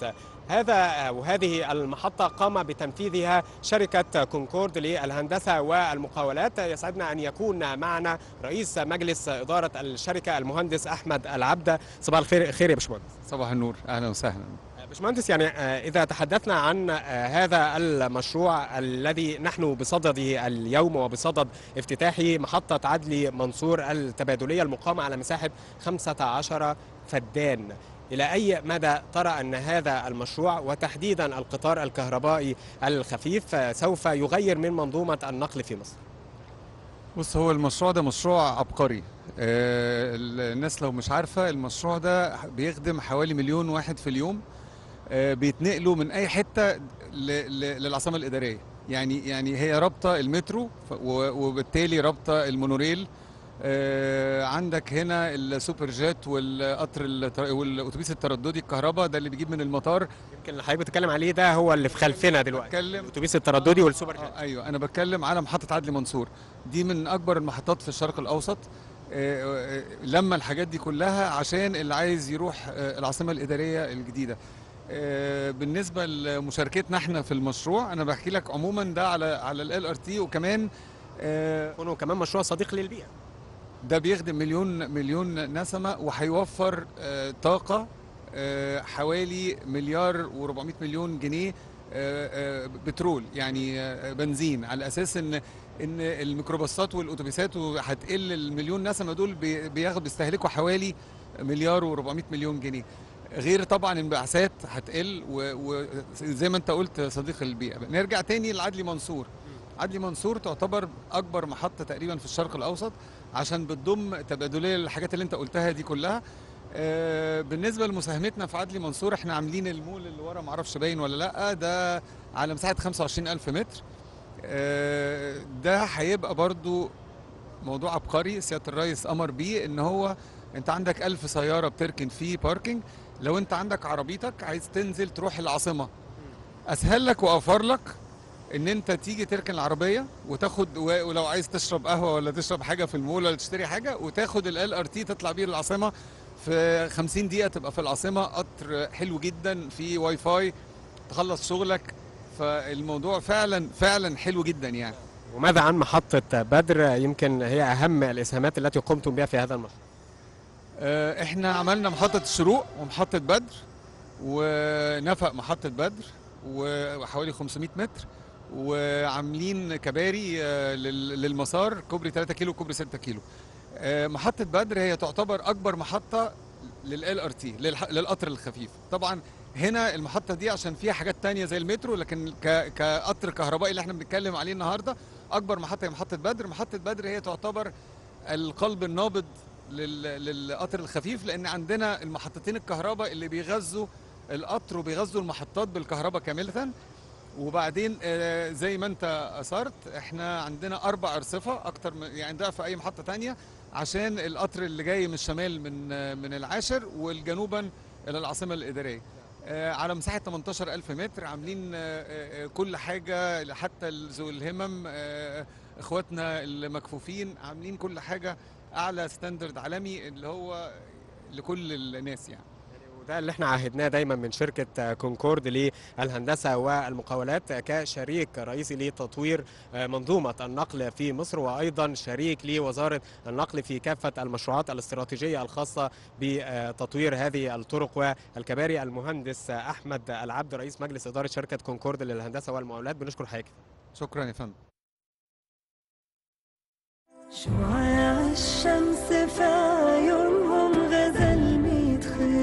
وهذه المحطة قام بتنفيذها شركة كونكورد للهندسة والمقاولات. يسعدنا أن يكون معنا رئيس مجلس إدارة الشركة المهندس أحمد العبد. صباح الخير. خير يا باشمهندس. صباح النور، أهلا وسهلا. باشمهندس، يعني إذا تحدثنا عن هذا المشروع الذي نحن بصدده اليوم وبصدد افتتاحه، محطة عدلي منصور التبادلية المقامة على مساحة 15 فدان، إلى أي مدى ترى أن هذا المشروع وتحديدا القطار الكهربائي الخفيف سوف يغير من منظومة النقل في مصر؟ بص، هو المشروع ده مشروع عبقري. الناس لو مش عارفة، المشروع ده بيخدم حوالي 1,000,000 واحد في اليوم، بيتنقلوا من أي حتة للعاصمة الإدارية. يعني هي رابطة المترو وبالتالي رابطة المونوريل. عندك هنا السوبر جيت والقطر والأتوبيس الترددي الكهرباء ده اللي بيجيب من المطار. يمكن اللي حضرتك بتتكلم عليه ده هو اللي في خلفنا دلوقتي، الأتوبيس الترددي والسوبر جيت. أيوه، أنا بتكلم على محطة عدلي منصور، دي من أكبر المحطات في الشرق الأوسط. لما الحاجات دي كلها عشان اللي عايز يروح العاصمة الإدارية الجديدة. بالنسبة لمشاركتنا احنا في المشروع، أنا بحكي لك عموما ده على ال LRT، وكمان كمان مشروع صديق للبيئة. ده بيخدم مليون نسمة، وهيوفر طاقة حوالي 1,400,000,000 جنيه بترول، يعني بنزين، على أساس إن الميكروباصات والأتوبيسات هتقل. المليون نسمة دول بيستهلكوا حوالي 1,400,000,000 جنيه، غير طبعا الانبعاثات هتقل، وزي ما انت قلت صديق البيئة. نرجع تاني لعدلي منصور. عدلي منصور تعتبر أكبر محطة تقريبا في الشرق الأوسط، عشان بتضم تبادلية للحاجات اللي انت قلتها دي كلها. بالنسبة لمساهمتنا في عدلي منصور، احنا عاملين المول اللي ورا، معرفش باين ولا لأ، ده على مساحة 25,000 متر. ده هيبقى برضو موضوع عبقري. سيادة الرئيس أمر بيه إن هو انت عندك 1000 سيارة بتركن فيه باركينج. لو انت عندك عربيتك عايز تنزل تروح العاصمة، أسهل لك وأوفر لك ان انت تيجي تركن العربيه وتاخد، ولو عايز تشرب قهوه ولا تشرب حاجه في المول ولا تشتري حاجه، وتاخد ال LRT تطلع بيه العاصمه في 50 دقيقه تبقى في العاصمه. قطر حلو جدا، في واي فاي، تخلص شغلك. فالموضوع فعلا حلو جدا يعني. وماذا عن محطه بدر؟ يمكن هي اهم الاسهامات التي قمتم بها في هذا المشروع. احنا عملنا محطه الشروق ومحطه بدر ونفق محطه بدر، وحوالي 500 متر، وعاملين كباري للمسار، كوبري 3 كيلو وكوبري 6 كيلو. محطة بدر هي تعتبر أكبر محطة لل LRT، للقطر الخفيف. طبعا هنا المحطة دي عشان فيها حاجات تانية زي المترو، لكن كقطر كهربائي اللي احنا بنتكلم عليه النهاردة، أكبر محطة هي محطة بدر. محطة بدر هي تعتبر القلب النابض للقطر الخفيف، لأن عندنا المحطتين الكهرباء اللي بيغذوا القطر وبيغذوا المحطات بالكهرباء كاملة. وبعدين زي ما انت اثرت، احنا عندنا 4 ارصفه اكتر يعني ضعف اي محطه تانية، عشان القطر اللي جاي من الشمال من العاشر والجنوبا الى العاصمه الاداريه. على مساحه 18,000 متر، عاملين كل حاجه، حتى ذوي الهمم، اخواتنا المكفوفين، عاملين كل حاجه اعلى ستاندرد عالمي اللي هو لكل الناس يعني. ده اللي احنا عهدناه دايما من شركة كونكورد للهندسة والمقاولات كشريك رئيسي لتطوير منظومة النقل في مصر، وأيضا شريك لوزارة النقل في كافة المشروعات الاستراتيجية الخاصة بتطوير هذه الطرق والكباري. المهندس أحمد العبد رئيس مجلس إدارة شركة كونكورد للهندسة والمقاولات، بنشكر حضرتك. شكرا يا فندم. شعاع الشمس في عيونهم غزل 100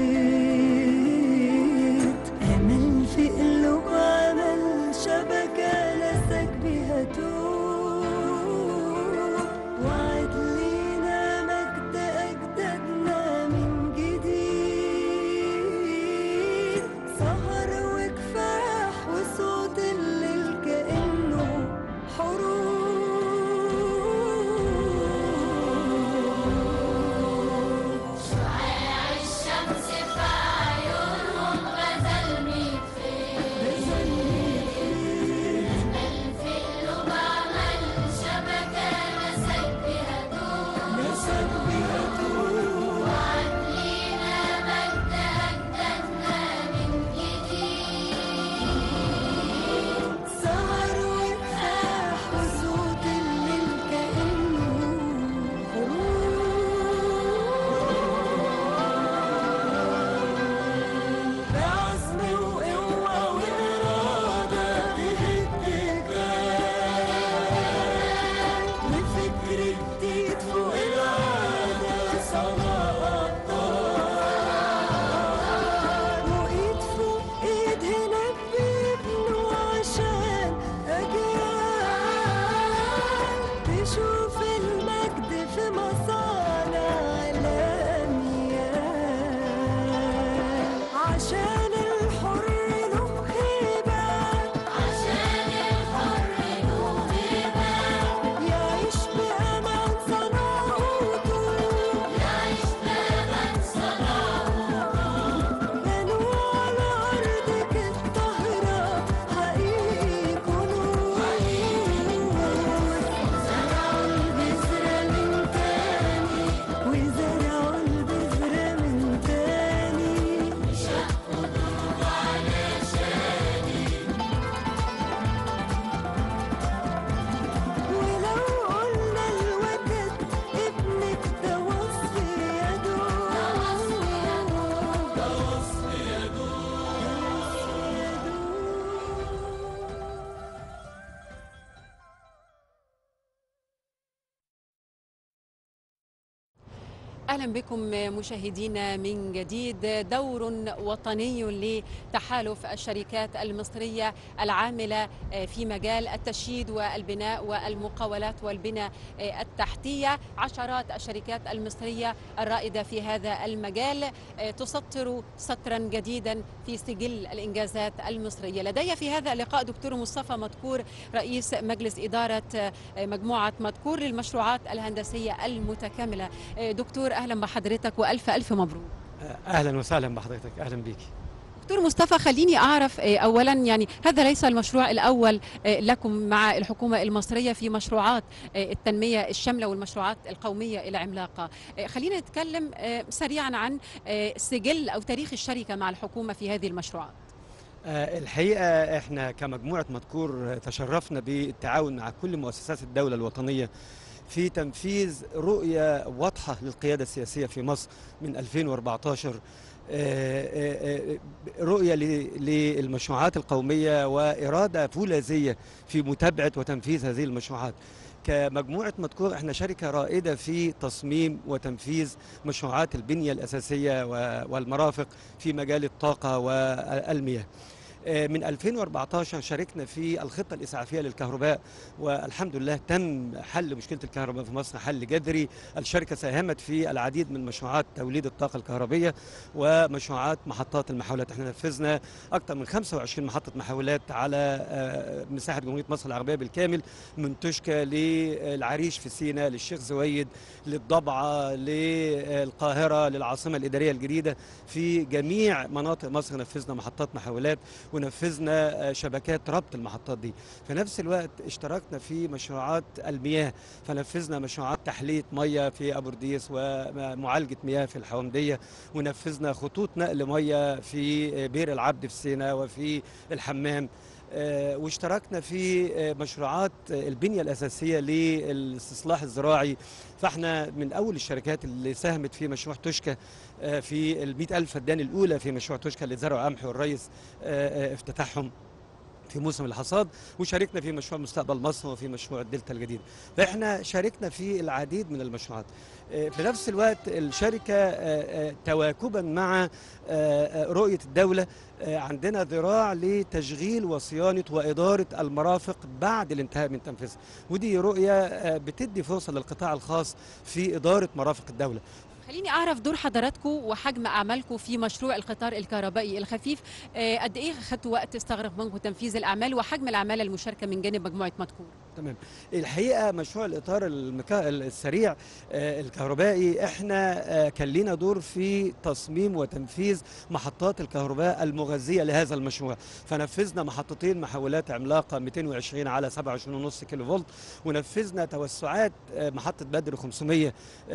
خيط، أمل في قلوب عمل شبكة لسك بها توب، وعد لينا مجد أجدادنا من جديد، سهر وكفاح وصوت الليل كأنه حروب. عشان الحر له هيبة، عشان الحر له هيبة، يعيش بأمان صنعوته، يعيش بأمان صنعوته، بنوا على أرضك الطاهرة حقيقي كنوز، زرعوا البذرة من تاني وزرعوا البذرة من تاني، شقوا دروب علشاني، ولو قلنا الوتد ابنك ده وصف يده، ده وصف يده، ده وصف يده. أهلا بكم مشاهدينا من جديد. دور وطني لتحالف الشركات المصرية العاملة في مجال التشييد والبناء والمقاولات والبنى التحتية. عشرات الشركات المصرية الرائدة في هذا المجال تسطر سطرا جديدا في سجل الإنجازات المصرية. لدي في هذا اللقاء دكتور مصطفى مدكور رئيس مجلس إدارة مجموعة مدكور للمشروعات الهندسية المتكاملة. دكتور أهلا بحضرتك وألف ألف مبروك. اهلا وسهلا بحضرتك، اهلا بيكي. دكتور مصطفى، خليني أعرف أولا، يعني هذا ليس المشروع الأول لكم مع الحكومة المصرية في مشروعات التنمية الشاملة والمشروعات القومية العملاقة. خلينا نتكلم سريعا عن سجل أو تاريخ الشركة مع الحكومة في هذه المشروعات. الحقيقة احنا كمجموعة مدكور تشرفنا بالتعاون مع كل مؤسسات الدولة الوطنية في تنفيذ رؤية واضحة للقيادة السياسية في مصر من 2014، رؤية للمشروعات القومية وإرادة فولاذية في متابعة وتنفيذ هذه المشروعات. كمجموعة مدكور احنا شركة رائدة في تصميم وتنفيذ مشروعات البنية الأساسية والمرافق في مجال الطاقة والمياه. من 2014 شاركنا في الخطة الإسعافية للكهرباء، والحمد لله تم حل مشكلة الكهرباء في مصر حل جذري. الشركة ساهمت في العديد من مشروعات توليد الطاقة الكهربية ومشروعات محطات المحولات. احنا نفذنا أكثر من 25 محطة محولات على مساحة جمهورية مصر العربية بالكامل، من توشكا للعريش في سيناء، للشيخ زويد، للضبعة، للقاهرة، للعاصمة الإدارية الجديدة. في جميع مناطق مصر نفذنا محطات محولات ونفذنا شبكات ربط المحطات دي. في نفس الوقت اشتركنا في مشروعات المياه، فنفذنا مشروعات تحلية مياه في أبورديس ومعالجة مياه في الحومدية، ونفذنا خطوط نقل مياه في بئر العبد في سيناء وفي الحمام. واشتركنا في مشروعات البنية الأساسية للاستصلاح الزراعي. فاحنا من أول الشركات اللي ساهمت في مشروع توشكا في 100,000 فدان الأولى في مشروع توشكا لزرع قمح، والرئيس افتتاحهم في موسم الحصاد. وشاركنا في مشروع مستقبل مصر وفي مشروع الدلتا الجديد. فاحنا شاركنا في العديد من المشروعات. في نفس الوقت الشركة تواكبا مع رؤية الدولة عندنا ذراع لتشغيل وصيانة وإدارة المرافق بعد الانتهاء من تنفيذها، ودي رؤية بتدي فرصة للقطاع الخاص في إدارة مرافق الدولة. خليني أعرف دور حضراتكم وحجم أعمالكم في مشروع القطار الكهربائي الخفيف. قد إيه أخذتوا وقت استغرق منكم تنفيذ الأعمال، وحجم الأعمال المشاركة من جانب مجموعة مدكور؟ تمام. الحقيقة مشروع الإطار السريع الكهربائي احنا كان لنا دور في تصميم وتنفيذ محطات الكهرباء المغذية لهذا المشروع. فنفذنا محطتين محولات عملاقة 220 على 27.5 كيلو فولت، ونفذنا توسعات محطة بدر 500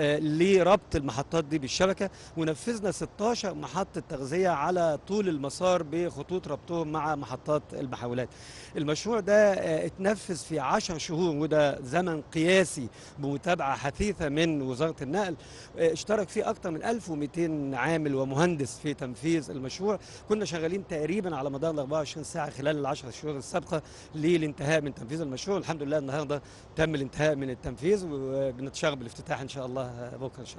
لربط المحطات دي بالشبكة، ونفذنا 16 محطة تغذية على طول المسار بخطوط ربطهم مع محطات المحولات. المشروع ده اتنفذ في 10 شهور، وده زمن قياسي بمتابعة حثيثة من وزارة النقل. اشترك فيه أكثر من 1200 عامل ومهندس في تنفيذ المشروع. كنا شغالين تقريبا على مدار 24 ساعة خلال ال10 شهور السابقة للانتهاء من تنفيذ المشروع. الحمد لله النهارده تم الانتهاء من التنفيذ، وبنتشغل بالافتتاح إن شاء الله بكرة إن شاء الله.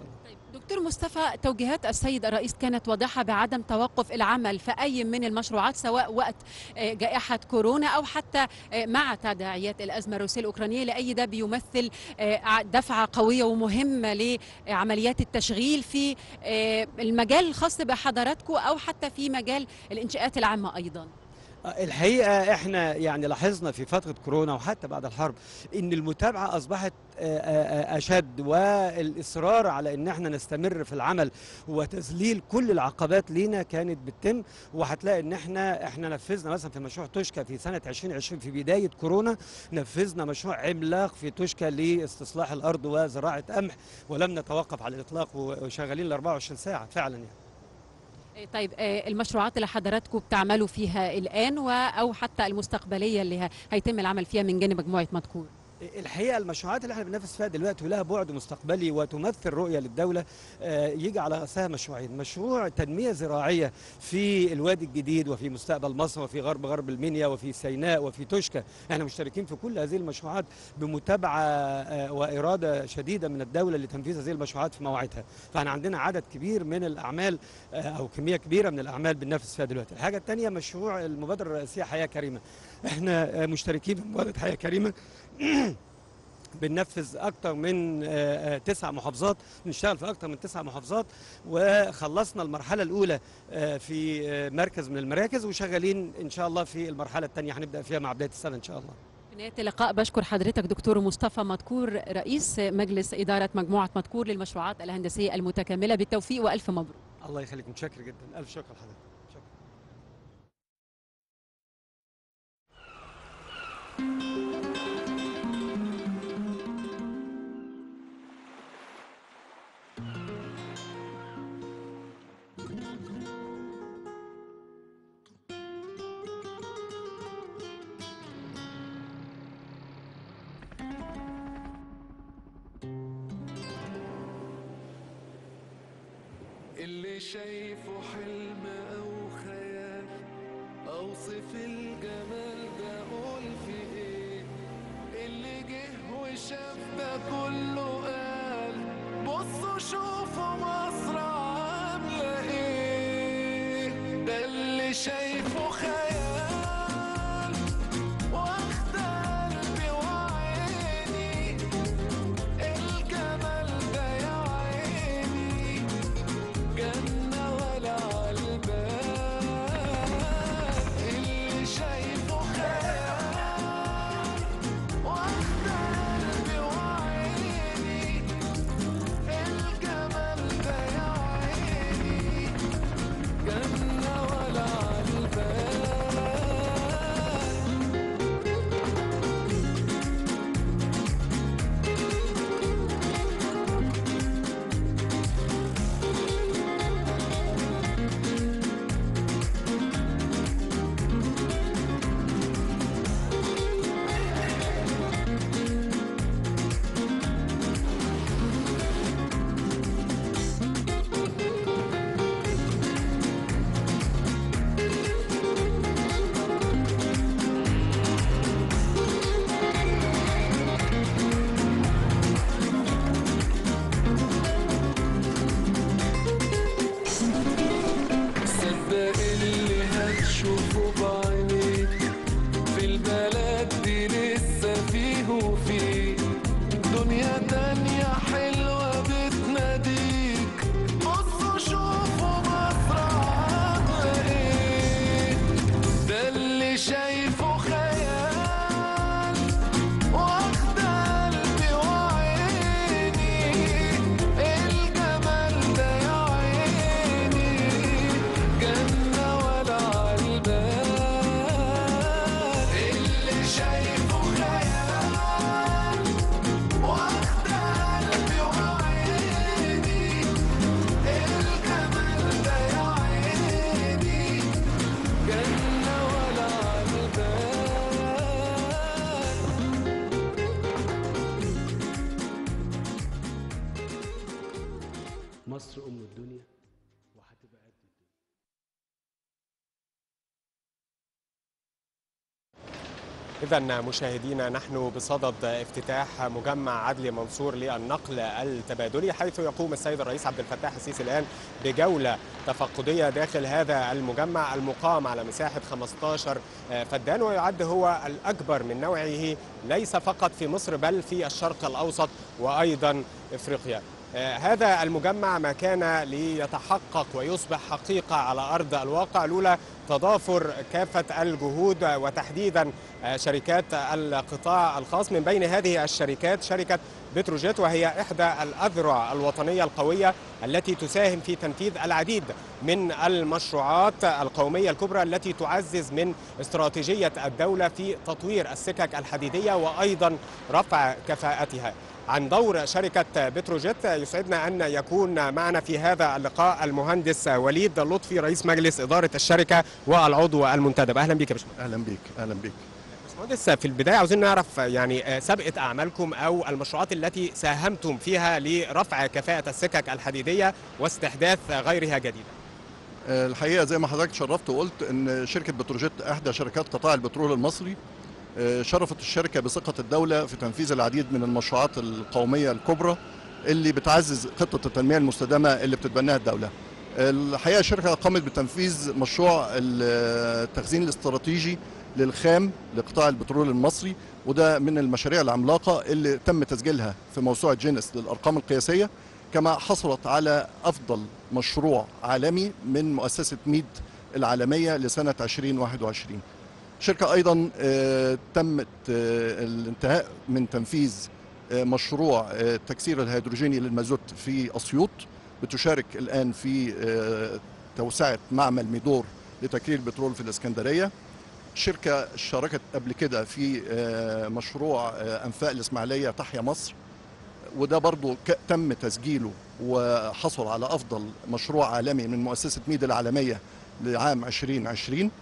دكتور مصطفى، توجيهات السيد الرئيس كانت واضحة بعدم توقف العمل في أي من المشروعات سواء وقت جائحة كورونا أو حتى مع تداعيات الأزمة الروسية الأوكرانية، لأي ده بيمثل دفعة قوية ومهمة لعمليات التشغيل في المجال الخاص بحضراتكم أو حتى في مجال الإنشاءات العامة أيضا. الحقيقة احنا يعني لاحظنا في فترة كورونا وحتى بعد الحرب ان المتابعة اصبحت اشد، والاصرار على ان احنا نستمر في العمل وتذليل كل العقبات لينا كانت بتتم. وهتلاقي ان احنا نفذنا مثلا في مشروع توشكا في سنة 2020 في بداية كورونا، نفذنا مشروع عملاق في توشكا لاستصلاح الارض وزراعة قمح، ولم نتوقف على الاطلاق وشغالين ل 24 ساعة فعلا يعني. طيب المشروعات اللي حضراتكم بتعملوا فيها الآن أو حتى المستقبلية اللي هيتم العمل فيها من جانب مجموعة مدكور؟ الحقيقه المشروعات اللي احنا بننافس فيها دلوقتي ولها بعد مستقبلي وتمثل رؤيه للدوله، يجي على راسها مشروعين: مشروع تنميه زراعيه في الوادي الجديد وفي مستقبل مصر وفي غرب المنيا وفي سيناء وفي توشكا. احنا مشتركين في كل هذه المشروعات بمتابعه واراده شديده من الدوله لتنفيذ هذه المشروعات في مواعيدها. فاحنا عندنا عدد كبير من الاعمال او كميه كبيره من الاعمال بننافس فيها دلوقتي. الحاجه الثانيه مشروع المبادره الرئاسيه حياه كريمه. احنا مشتركين في مبادره حياه كريمه بننفذ أكتر من 9 محافظات، بنشتغل في أكتر من 9 محافظات، وخلصنا المرحلة الأولى في مركز من المراكز، وشغالين إن شاء الله في المرحلة الثانية هنبدأ فيها مع بداية السنة إن شاء الله. في نهاية اللقاء بشكر حضرتك دكتور مصطفى مدكور رئيس مجلس إدارة مجموعة مدكور للمشروعات الهندسية المتكاملة، بالتوفيق وألف مبروك. الله يخليك، متشكر جدا، ألف شكر لحضرتك. اللي شايفه حلم أو خيال، أوصف الجمال ده أقول في إيه؟ اللي جه وشاف ده كله قال بصوا شوفوا مصر عاملة إيه؟ ده اللي شايفه خيال واخد قلبي وعيني، الجمال ده يا عيني جنة ولا عالبال. اللي شايفه خيال واخد قلبي وعيني، الجمال ده يا عيني جنة ولا عالبال. صدق اللي هتشوفه بعينيك، في البلد دي لسه فيه وفيه دنيا تانية حلوة بتناديك. بصوا شوفوا مصر عاملة ايه؟ ده اللي شايفه خيال واخد قلبي وعيني، الجمال ده يا عيني جنة ولا عالبال. إذا مشاهدينا نحن بصدد افتتاح مجمع عدلي منصور للنقل التبادلي، حيث يقوم السيد الرئيس عبد الفتاح السيسي الآن بجولة تفقدية داخل هذا المجمع المقام على مساحة 15 فدان، ويعد هو الأكبر من نوعه ليس فقط في مصر بل في الشرق الأوسط وأيضا إفريقيا. هذا المجمع ما كان ليتحقق ويصبح حقيقة على أرض الواقع لولا تضافر كافة الجهود وتحديدا شركات القطاع الخاص. من بين هذه الشركات شركة بتروجيت، وهي إحدى الأذرع الوطنية القوية التي تساهم في تنفيذ العديد من المشروعات القومية الكبرى التي تعزز من استراتيجية الدولة في تطوير السكك الحديدية وأيضا رفع كفاءتها. عن دور شركة بتروجيت يسعدنا أن يكون معنا في هذا اللقاء المهندس وليد لطفي رئيس مجلس إدارة الشركة والعضو المنتدب. أهلا بك يا باشمهندس. أهلا بك. أهلا بك باشمهندس. في البداية عاوزين نعرف يعني سابقة أعمالكم أو المشروعات التي ساهمتم فيها لرفع كفاءة السكك الحديدية واستحداث غيرها جديدة. الحقيقة زي ما حضرتك شرفت وقلت أن شركة بتروجيت إحدى شركات قطاع البترول المصري. شرفت الشركة بثقة الدولة في تنفيذ العديد من المشروعات القومية الكبرى اللي بتعزز خطة التنمية المستدامة اللي بتتبناها الدولة. الحقيقة الشركة قامت بتنفيذ مشروع التخزين الاستراتيجي للخام لقطاع البترول المصري، وده من المشاريع العملاقة اللي تم تسجيلها في موسوعة جينيس للأرقام القياسية، كما حصلت على أفضل مشروع عالمي من مؤسسة ميد العالمية لسنة 2021. الشركة أيضا تمت الانتهاء من تنفيذ مشروع التكسير الهيدروجيني للمازوت في أسيوط، بتشارك الآن في توسعة معمل ميدور لتكرير البترول في الإسكندرية. الشركة شاركت قبل كده في مشروع أنفاق الإسماعيلية تحيا مصر، وده برضو تم تسجيله وحصل على أفضل مشروع عالمي من مؤسسة ميد العالمية لعام 2020.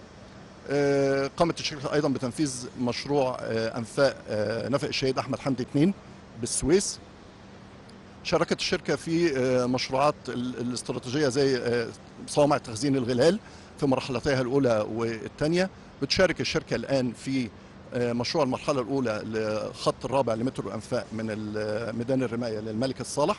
قامت الشركة أيضا بتنفيذ مشروع أنفاق نفق الشهيد أحمد حمدي 2 بالسويس. شاركت الشركة في مشروعات الاستراتيجية زي صوامع تخزين الغلال في مرحلتها الأولى والثانية. بتشارك الشركة الآن في مشروع المرحلة الأولى لخط الرابع لمترو أنفاق من ميدان الرماية للملك الصالح.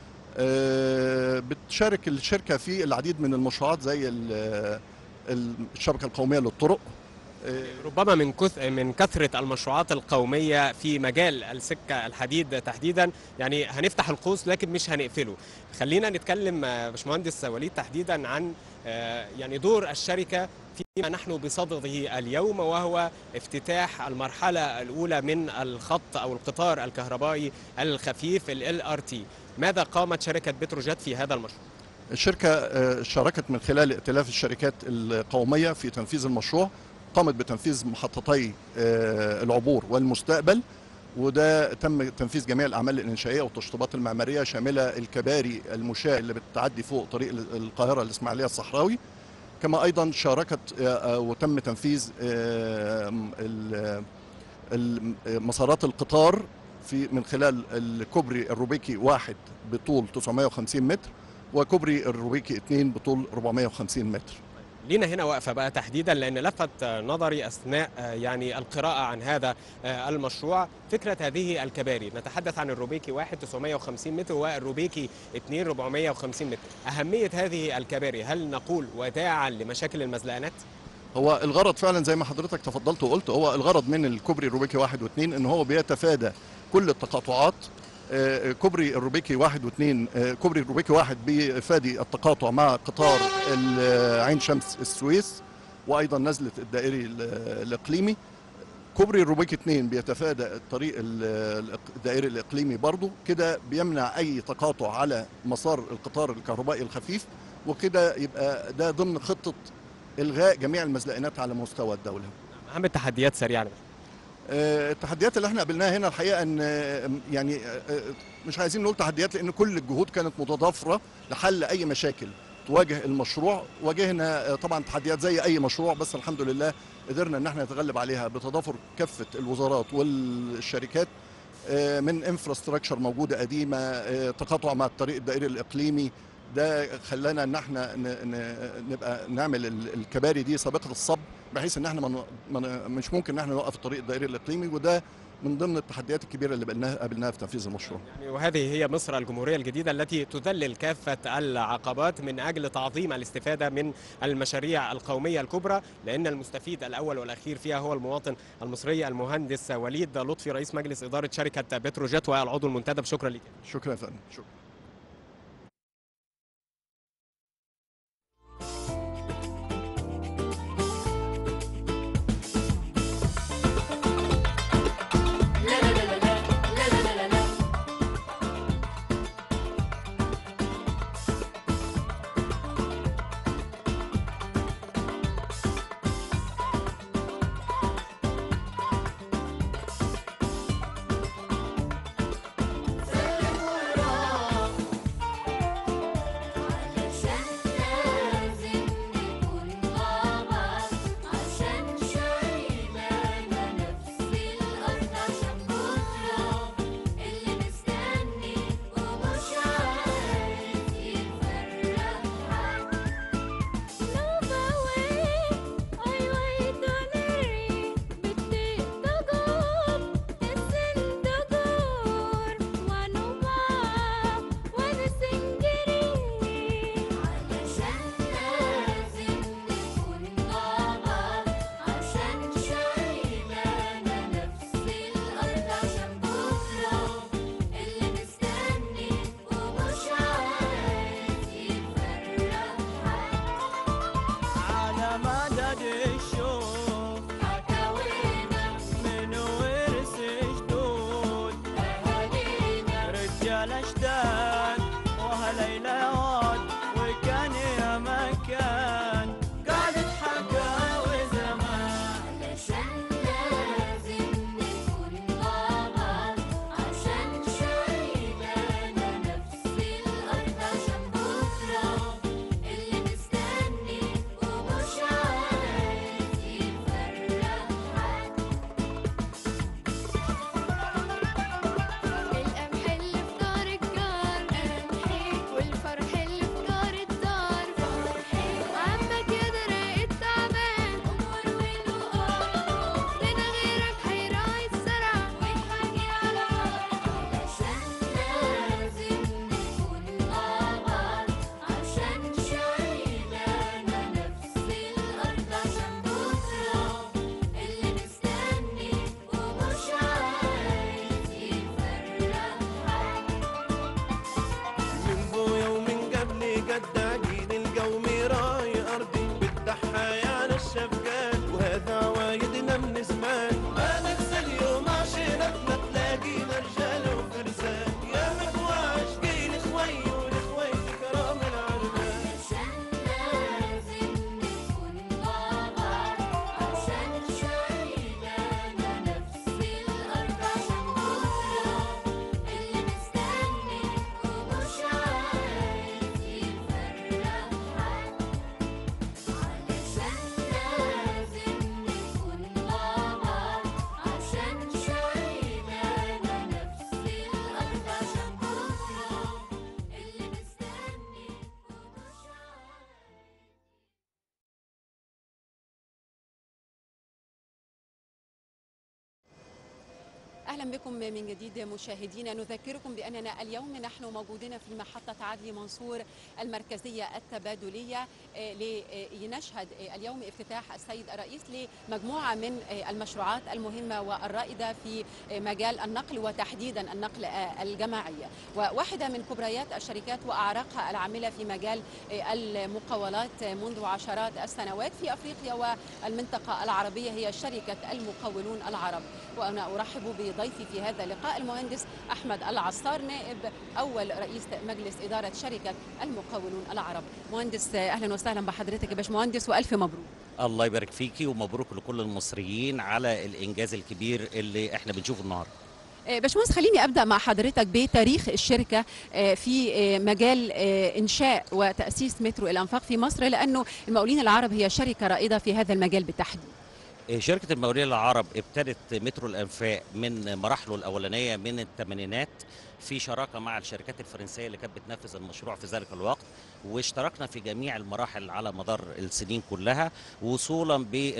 بتشارك الشركة في العديد من المشروعات زي الشبكة القومية للطرق. ربما من كثرة المشروعات القومية في مجال السكة الحديد تحديدا، يعني هنفتح القوس لكن مش هنقفله. خلينا نتكلم باشمهندس وليد تحديدا عن يعني دور الشركة فيما نحن بصدده اليوم، وهو افتتاح المرحلة الأولى من الخط أو القطار الكهربائي الخفيف LRT. ماذا قامت شركة بتروجيت في هذا المشروع؟ الشركة شاركت من خلال ائتلاف الشركات القومية في تنفيذ المشروع. قامت بتنفيذ محطتي العبور والمستقبل، وده تم تنفيذ جميع الأعمال الإنشائية والتشطيبات المعمارية شاملة الكباري المشاة اللي بتعدي فوق طريق القاهرة الإسماعيلية الصحراوي. كما أيضا شاركت وتم تنفيذ مسارات القطار من خلال الكوبري الروبيكي 1 بطول 950 متر وكوبري الروبيكي 2 بطول 450 متر. لينا هنا وقفة بقى تحديدا لأن لفت نظري أثناء يعني القراءة عن هذا المشروع فكرة هذه الكباري. نتحدث عن الروبيكي 1 950 متر والروبيكي 2 450 متر. أهمية هذه الكباري، هل نقول وداعا لمشاكل المزلقانات؟ هو الغرض فعلا زي ما حضرتك تفضلت وقلت، هو الغرض من الكوبري الروبيكي 1 و2 ان هو بيتفادى كل التقاطعات. كوبري الروبيكي 1 و2، كوبري الروبيكي 1 بيفادي التقاطع مع قطار عين شمس السويس وايضا نزله الدائري الاقليمي. كوبري الروبيكي 2 بيتفادى الطريق الدائري الاقليمي برضو، كده بيمنع اي تقاطع على مسار القطار الكهربائي الخفيف، وكده يبقى ده ضمن خطه الغاء جميع المزلقانات على مستوى الدوله. اهم التحديات سريعا. التحديات اللي احنا قابلناها هنا الحقيقه ان يعني مش عايزين نقول تحديات لان كل الجهود كانت متضافره لحل اي مشاكل تواجه المشروع. واجهنا طبعا تحديات زي اي مشروع، بس الحمد لله قدرنا ان احنا نتغلب عليها بتضافر كافه الوزارات والشركات، من انفراستراكشر موجوده قديمه، تقاطع مع الطريق الدائري الاقليمي، ده خلانا ان احنا نبقى نعمل الكباري دي سابقه الصب، بحيث ان احنا مش ممكن ان احنا نوقف الطريق الدائري الاقليمي، وده من ضمن التحديات الكبيره اللي قابلناها في تنفيذ المشروع. وهذه هي مصر الجمهوريه الجديده التي تذلل كافه العقبات من اجل تعظيم الاستفاده من المشاريع القوميه الكبرى، لان المستفيد الاول والاخير فيها هو المواطن المصري. المهندس وليد لطفي رئيس مجلس اداره شركه بتروجيت والعضو المنتدب، شكرا لك. شكرا يا فندم. شكرا. أهلا بكم من جديد مشاهدينا. نذكركم بأننا اليوم نحن موجودين في محطة عدلي منصور المركزية التبادلية لنشهد اليوم افتتاح السيد الرئيس لمجموعة من المشروعات المهمة والرائدة في مجال النقل وتحديدا النقل الجماعي، وواحدة من كبريات الشركات وأعراقها العاملة في مجال المقاولات منذ عشرات السنوات في أفريقيا والمنطقة العربية هي شركة المقاولون العرب. وأنا أرحب بضيفي في هذا اللقاء المهندس أحمد العصار نائب أول رئيس مجلس إدارة شركة المقاولون العرب. مهندس أهلا وسهلا بحضرتك يا باشمهندس وألف مبروك. الله يبارك فيكي ومبروك لكل المصريين على الإنجاز الكبير اللي احنا بنشوفه النهارده. باشمهندس خليني أبدأ مع حضرتك بتاريخ الشركة في مجال إنشاء وتأسيس مترو الأنفاق في مصر، لأنه المقاولين العرب هي شركة رائدة في هذا المجال بالتحديد. شركة المقاولين العرب ابتدت مترو الأنفاق من مراحله الأولانية من الثمانينات في شراكة مع الشركات الفرنسية اللي كانت بتنفذ المشروع في ذلك الوقت، واشتركنا في جميع المراحل على مدار السنين كلها، وصولا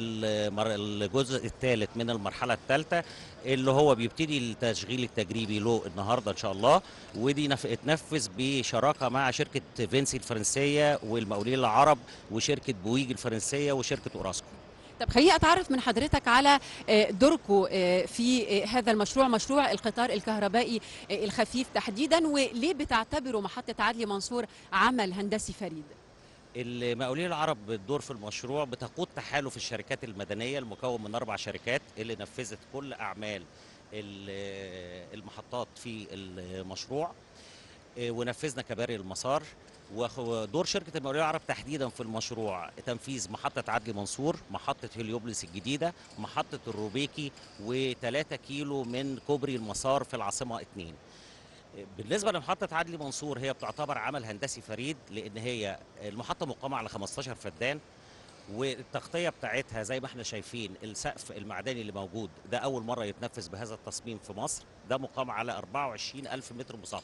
بالجزء الثالث من المرحلة الثالثة اللي هو بيبتدي التشغيل التجريبي له النهارده ان شاء الله، ودي اتنفذ بشراكة مع شركة فينسي الفرنسية والمقاولين العرب وشركة بويج الفرنسية وشركة اوراسكو. طب خليني اتعرف من حضرتك على دوركم في هذا المشروع، مشروع القطار الكهربائي الخفيف تحديدا، وليه بتعتبروا محطة عدلي منصور عمل هندسي فريد؟ المقاولين العرب بالدور في المشروع بتقود تحالف الشركات المدنية المكون من 4 شركات اللي نفذت كل أعمال المحطات في المشروع، ونفذنا كباري المسار. ودور شركة المقاولين العرب تحديدا في المشروع تنفيذ محطة عدلي منصور، محطة هليوبلس الجديدة، محطة الروبيكي، و3 كيلو من كوبري المسار في العاصمة 2. بالنسبة لمحطة عدلي منصور هي بتعتبر عمل هندسي فريد، لأن هي المحطة مقامة على 15 فدان، والتغطية بتاعتها زي ما احنا شايفين السقف المعدني اللي موجود ده أول مرة يتنفذ بهذا التصميم في مصر، ده مقام على 24,000 متر مسطح،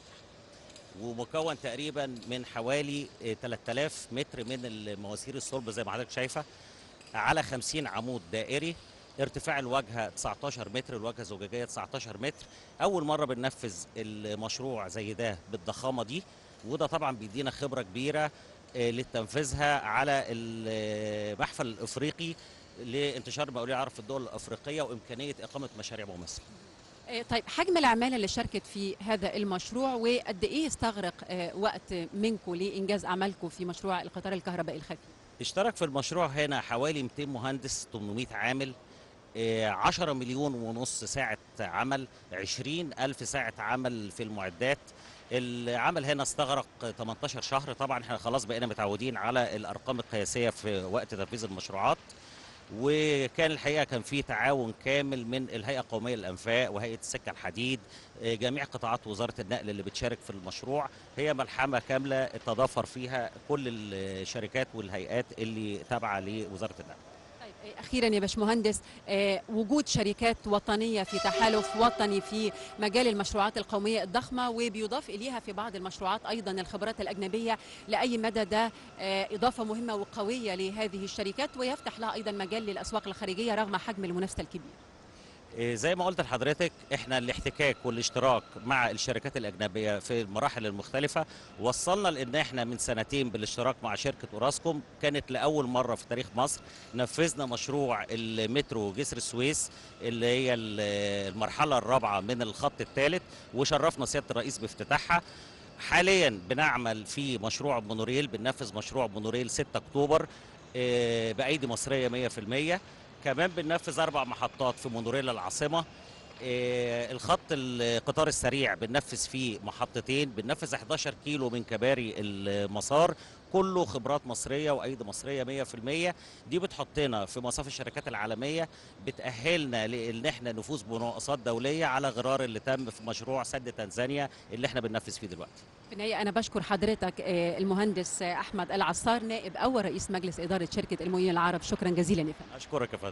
ومكون تقريبا من حوالي 3000 متر من المواسير الصلب زي ما حضرتك شايفة، على 50 عمود دائري، ارتفاع الواجهه 19 متر، الواجهه الزجاجيه 19 متر. اول مره بننفذ المشروع زي ده بالضخامه دي، وده طبعا بيدينا خبره كبيره لتنفيذها على المحفل الافريقي لانتشار المقاولين العرب في الدول الافريقيه وامكانيه اقامه مشاريع مماثله. طيب حجم العماله اللي شاركت في هذا المشروع وقد ايه استغرق وقت منكم لانجاز اعمالكم في مشروع القطار الكهربائي الخفيف؟ اشترك في المشروع هنا حوالي 200 مهندس، 800 عامل، 10 مليون ونص ساعة عمل، 20,000 ساعة عمل في المعدات. العمل هنا استغرق 18 شهر. طبعا احنا خلاص بقينا متعودين على الأرقام القياسية في وقت تنفيذ المشروعات، وكان الحقيقة كان في تعاون كامل من الهيئة القومية للأنفاق وهيئة السكة الحديد، جميع قطاعات وزارة النقل اللي بتشارك في المشروع. هي ملحمة كاملة تضافر فيها كل الشركات والهيئات اللي تابعة لوزارة النقل. أخيرا يا باشمهندس، وجود شركات وطنية في تحالف وطني في مجال المشروعات القومية الضخمة، وبيضاف إليها في بعض المشروعات أيضا الخبرات الأجنبية، لأي مدى ده إضافة مهمة وقوية لهذه الشركات ويفتح لها أيضا مجال للأسواق الخارجية رغم حجم المنافسة الكبير؟ زي ما قلت لحضرتك احنا الاحتكاك والاشتراك مع الشركات الأجنبية في المراحل المختلفة وصلنا لأن احنا من سنتين بالاشتراك مع شركة اوراسكوم كانت لأول مرة في تاريخ مصر نفذنا مشروع المترو جسر السويس اللي هي المرحلة الرابعة من الخط الثالث، وشرفنا سيادة الرئيس بافتتاحها. حاليا بنعمل في مشروع مونوريل، بننفذ مشروع مونوريل 6 أكتوبر بأيدي مصرية 100%. كمان بننفذ 4 محطات في مونوريل العاصمة. الخط القطار السريع بننفذ فيه محطتين، بننفذ 11 كيلو من كباري المسار، كله خبرات مصرية وأيدي مصرية 100%. دي بتحطنا في مصاف الشركات العالمية، بتأهلنا لأن احنا نفوز بمناقصات دولية على غرار اللي تم في مشروع سد تنزانيا اللي احنا بننفذ فيه دلوقتي. في النهاية أنا بشكر حضرتك المهندس أحمد العصار، نائب أول رئيس مجلس إدارة شركة المقاولين العرب. شكرا جزيلا يا فندم. أشكرك يا فندم.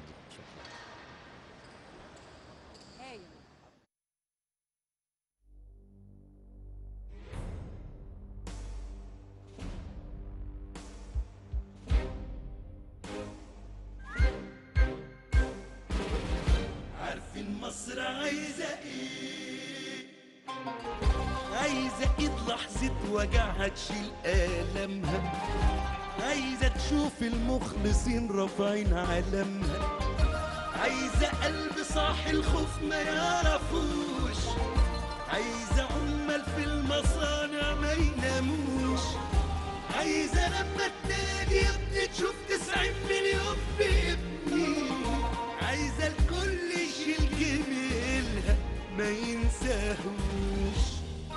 عارفين مصر عايزة ايه؟ عايزة ايد لحظة وجعها تشيل آلامها، عايزة تشوف المخلصين رافعين علمها، عايزة قلب صاحي الخوف ما يعرفوش، عايزة عمال في المصانع ما يناموش، عايزة لما تنادي يا ابني تشوف 90 مليون بابني، عايزة الكل يشيل جميلها ما ينساهوش.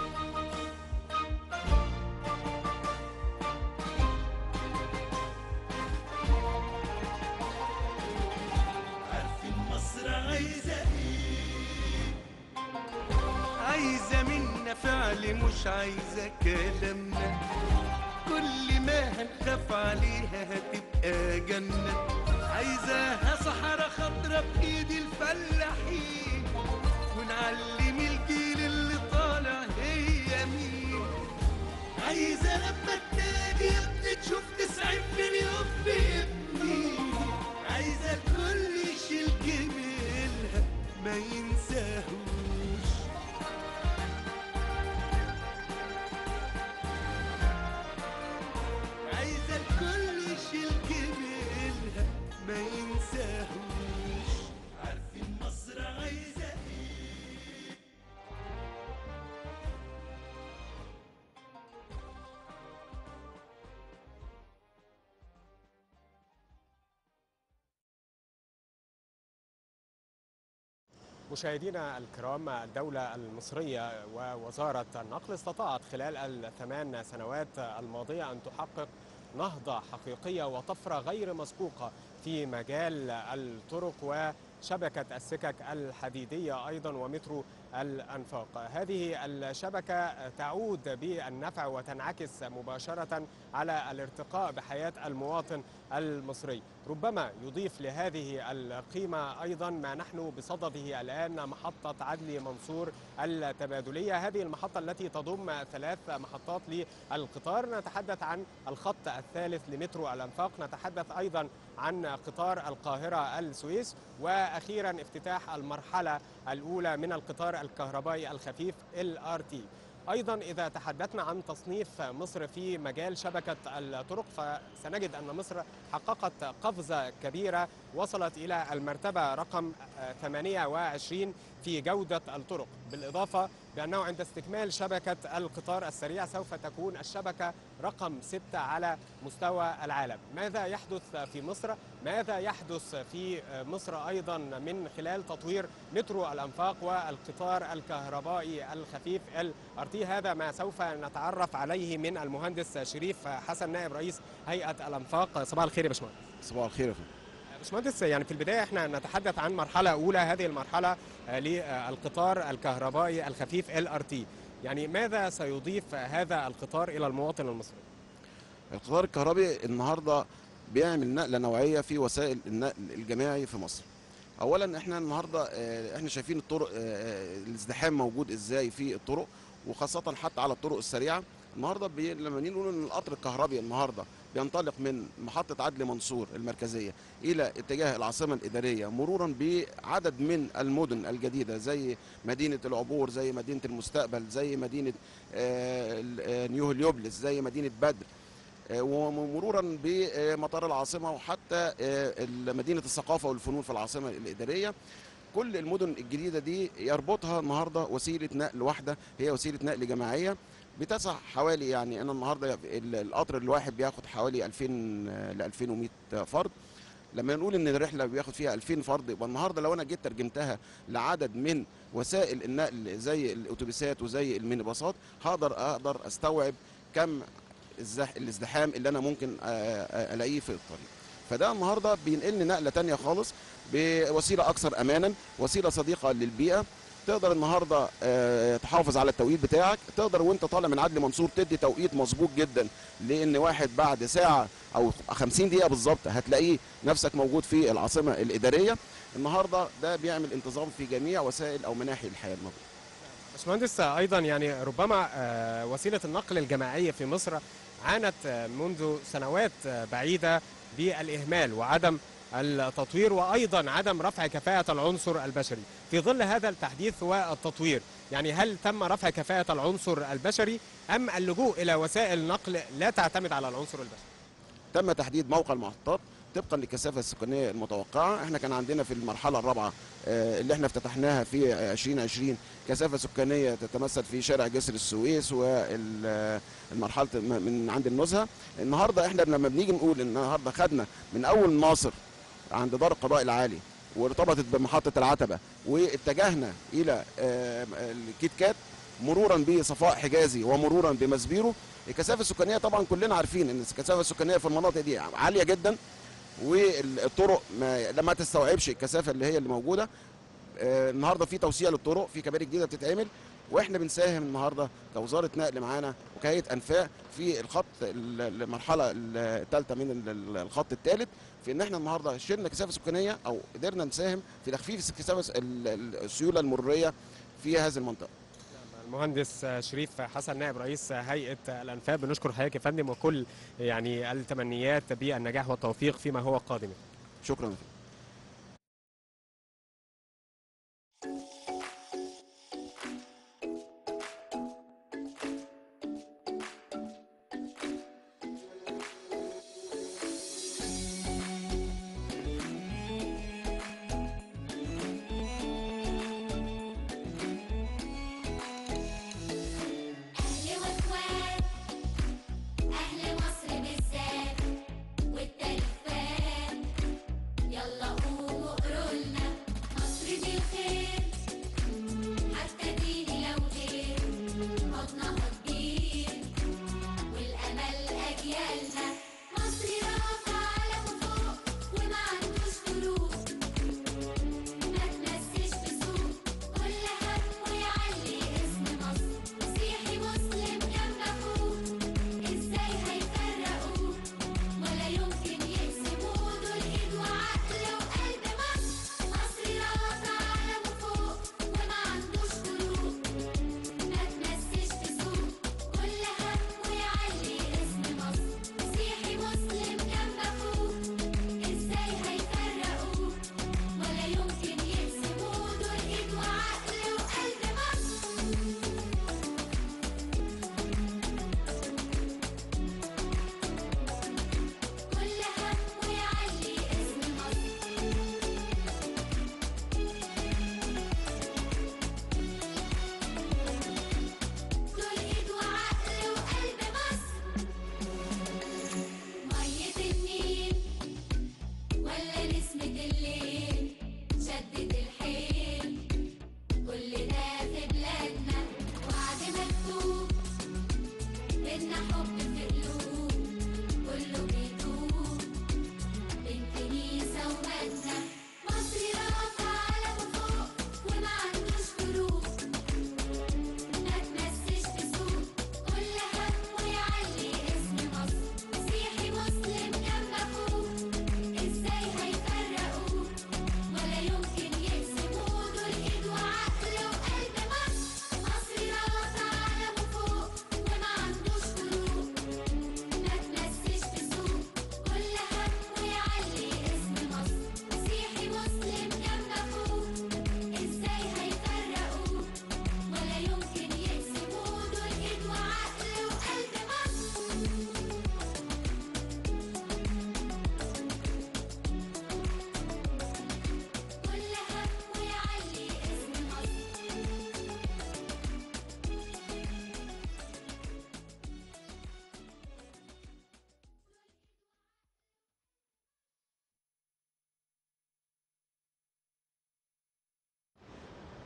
عارفين مصر عايزة ايه؟ عايزة منا فعل مش عايزة كلامنا، كل ما هنخاف عليها هتبقى جنة، عايزاها صحراء خضراء ما ينساهوش. عايزة الكل يشيل جميلها ما ينساهوش. عارفين مصر عايزة ايه؟ مشاهدينا الكرام، الدولة المصرية ووزارة النقل استطاعت خلال ال8 سنوات الماضية أن تحقق نهضة حقيقية وطفرة غير مسبوقة في مجال الطرق وشبكة السكك الحديدية أيضا ومترو الأنفاق. هذه الشبكة تعود بالنفع وتنعكس مباشرة على الارتقاء بحياة المواطن المصري. ربما يضيف لهذه القيمة أيضا ما نحن بصدده الآن، محطة عدلي منصور التبادلية. هذه المحطة التي تضم 3 محطات للقطار. نتحدث عن الخط الثالث لمترو الأنفاق، نتحدث أيضا عن قطار القاهرة السويس، وأخيرا افتتاح المرحلة الأولى من القطار الكهربائي الخفيف LRT. أيضا إذا تحدثنا عن تصنيف مصر في مجال شبكة الطرق فسنجد أن مصر حققت قفزة كبيرة وصلت إلى المرتبة رقم 28 في جودة الطرق، بالإضافة بأنه عند استكمال شبكة القطار السريع سوف تكون الشبكة رقم 6 على مستوى العالم. ماذا يحدث في مصر؟ ماذا يحدث في مصر أيضا من خلال تطوير مترو الأنفاق والقطار الكهربائي الخفيف LRT؟ هذا ما سوف نتعرف عليه من المهندس شريف حسن نائب رئيس هيئة الأنفاق. صباح الخير يا باشمهندس. صباح الخير يا فندم. باشمهندس، يعني في البداية احنا نتحدث عن مرحلة أولى، هذه المرحلة للقطار الكهربائي الخفيف LRT، يعني ماذا سيضيف هذا القطار إلى المواطن المصري؟ القطار الكهربائي النهارده بيعمل نقلة نوعية في وسائل النقل الجماعي في مصر. أولا احنا النهارده احنا شايفين الطرق الازدحام موجود ازاي في الطرق، وخاصة حتى على الطرق السريعة. النهارده لما نقول ان القطر الكهربائي النهارده بينطلق من محطة عدلي منصور المركزية إلى اتجاه العاصمة الإدارية، مرورا بعدد من المدن الجديدة زي مدينة العبور، زي مدينة المستقبل، زي مدينة نيو هليوبلس، زي مدينة بدر، ومرورا بمطار العاصمة، وحتى مدينة الثقافة والفنون في العاصمة الإدارية. كل المدن الجديدة دي يربطها النهارده وسيلة نقل واحدة، هي وسيلة نقل جماعية بتسع حوالي، يعني انا النهارده القطر الواحد بياخد حوالي 2000 ل 2100 فرد. لما نقول ان الرحله بياخد فيها 2000 فرد، يبقى النهارده لو انا جيت ترجمتها لعدد من وسائل النقل زي الاتوبيسات وزي المينيباصات، اقدر استوعب كم الازدحام اللي انا ممكن الاقيه في الطريق. فده النهارده بينقلني نقله ثانيه خالص بوسيله اكثر امانا، وسيله صديقه للبيئه. تقدر النهارده تحافظ على التوقيت بتاعك، تقدر وانت طالع من عدلي منصور تدي توقيت مظبوط جدا، لان واحد بعد ساعه او 50 دقيقه بالظبط هتلاقيه نفسك موجود في العاصمه الاداريه. النهارده ده بيعمل انتظام في جميع وسائل او مناحي الحياه الموجوده. باشمهندس، ايضا يعني ربما وسيله النقل الجماعيه في مصر عانت منذ سنوات بعيده بالاهمال وعدم التطوير، وايضا عدم رفع كفاءة العنصر البشري. في ظل هذا التحديث والتطوير، يعني هل تم رفع كفاءة العنصر البشري ام اللجوء الى وسائل نقل لا تعتمد على العنصر البشري؟ تم تحديد موقع المحطات طبقا للكثافه السكانيه المتوقعه. احنا كان عندنا في المرحله الرابعه اللي احنا افتتحناها في 2020 كثافه سكانيه تتمثل في شارع جسر السويس والمرحله من عند النزهه. النهارده احنا لما بنيجي نقول ان النهارده خدنا من اول ناصر عند دار القضاء العالي وارتبطت بمحطه العتبه، واتجهنا الى الكيت كات مرورا بصفاء حجازي ومرورا بمسبيرو. الكثافه السكانيه طبعا كلنا عارفين ان الكثافه السكانيه في المناطق دي عاليه جدا، والطرق لما تستوعبش الكثافه اللي هي اللي موجوده. النهارده في توسيع للطرق، في كباري جديده بتتعمل، واحنا بنساهم النهارده كوزاره نقل معانا وكهيئه انفاق في الخط المرحله الثالثه من الخط الثالث، في ان احنا النهارده شلنا كثافه سكانيه او قدرنا نساهم في تخفيف كثافه السيوله المروريه في هذه المنطقه. المهندس شريف حسن نائب رئيس هيئة الأنفاق، بنشكر حضرتك يا فندم وكل يعني التمنيات بالنجاح والتوفيق فيما هو قادم. شكرا.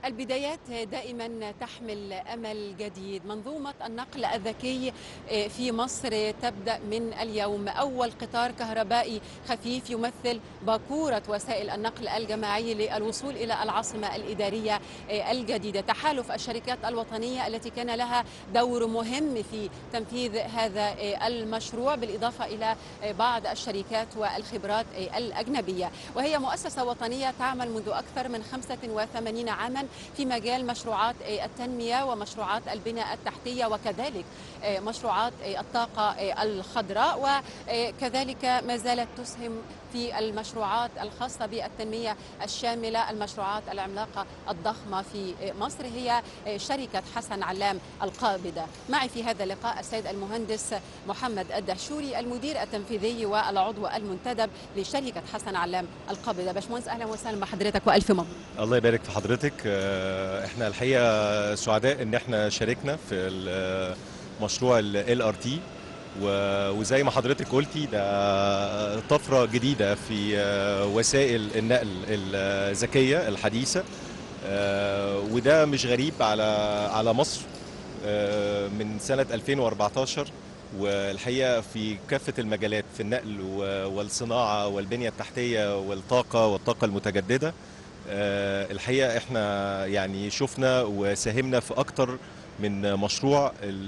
البدايات دائما تحمل أمل جديد. منظومة النقل الذكي في مصر تبدأ من اليوم. أول قطار كهربائي خفيف يمثل باكورة وسائل النقل الجماعي للوصول إلى العاصمة الإدارية الجديدة. تحالف الشركات الوطنية التي كان لها دور مهم في تنفيذ هذا المشروع، بالإضافة إلى بعض الشركات والخبرات الأجنبية، وهي مؤسسة وطنية تعمل منذ أكثر من 85 عاما في مجال مشروعات التنمية ومشروعات البناء التحتية، وكذلك مشروعات الطاقة الخضراء، وكذلك ما زالت تسهم في المشروعات الخاصة بالتنمية الشاملة. المشروعات العملاقة الضخمة في مصر هي شركة حسن علام القابضة. معي في هذا اللقاء السيد المهندس محمد الدهشوري، المدير التنفيذي والعضو المنتدب لشركة حسن علام القابضة. باشمهندس أهلا وسهلا بحضرتك وألف مبروك. الله يبارك في حضرتك. احنا الحقيقة سعداء ان احنا شاركنا في مشروع ال LRT، وزي ما حضرتك قلتي ده طفرة جديدة في وسائل النقل الذكية الحديثة، وده مش غريب على مصر من سنة 2014. والحقيقة في كافة المجالات، في النقل والصناعة والبنية التحتية والطاقة المتجددة، الحقيقة احنا يعني شفنا وساهمنا في أكتر من مشروع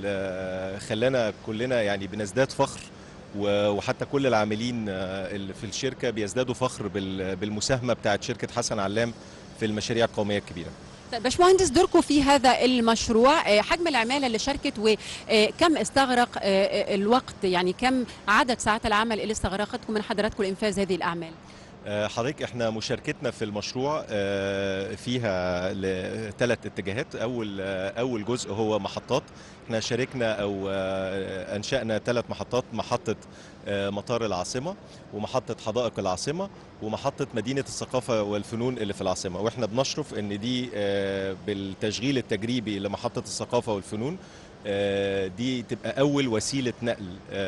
خلانا كلنا يعني بنزداد فخر، وحتى كل العاملين اللي في الشركة بيزدادوا فخر بالمساهمة بتاعت شركة حسن علام في المشاريع القومية الكبيرة. باشمهندس، دوركم في هذا المشروع، حجم العمالة اللي شاركت وكم استغرق الوقت، يعني كم عدد ساعات العمل اللي استغرقتكم من حضراتكم لإنفاذ هذه الأعمال؟ حضرتك احنا مشاركتنا في المشروع فيها ل3 اتجاهات. اول جزء هو محطات. احنا شاركنا او انشأنا 3 محطات: محطة مطار العاصمة، ومحطة حدائق العاصمة، ومحطة مدينة الثقافة والفنون اللي في العاصمة. واحنا بنشرف ان دي بالتشغيل التجريبي لمحطة الثقافة والفنون دي تبقى أول وسيلة نقل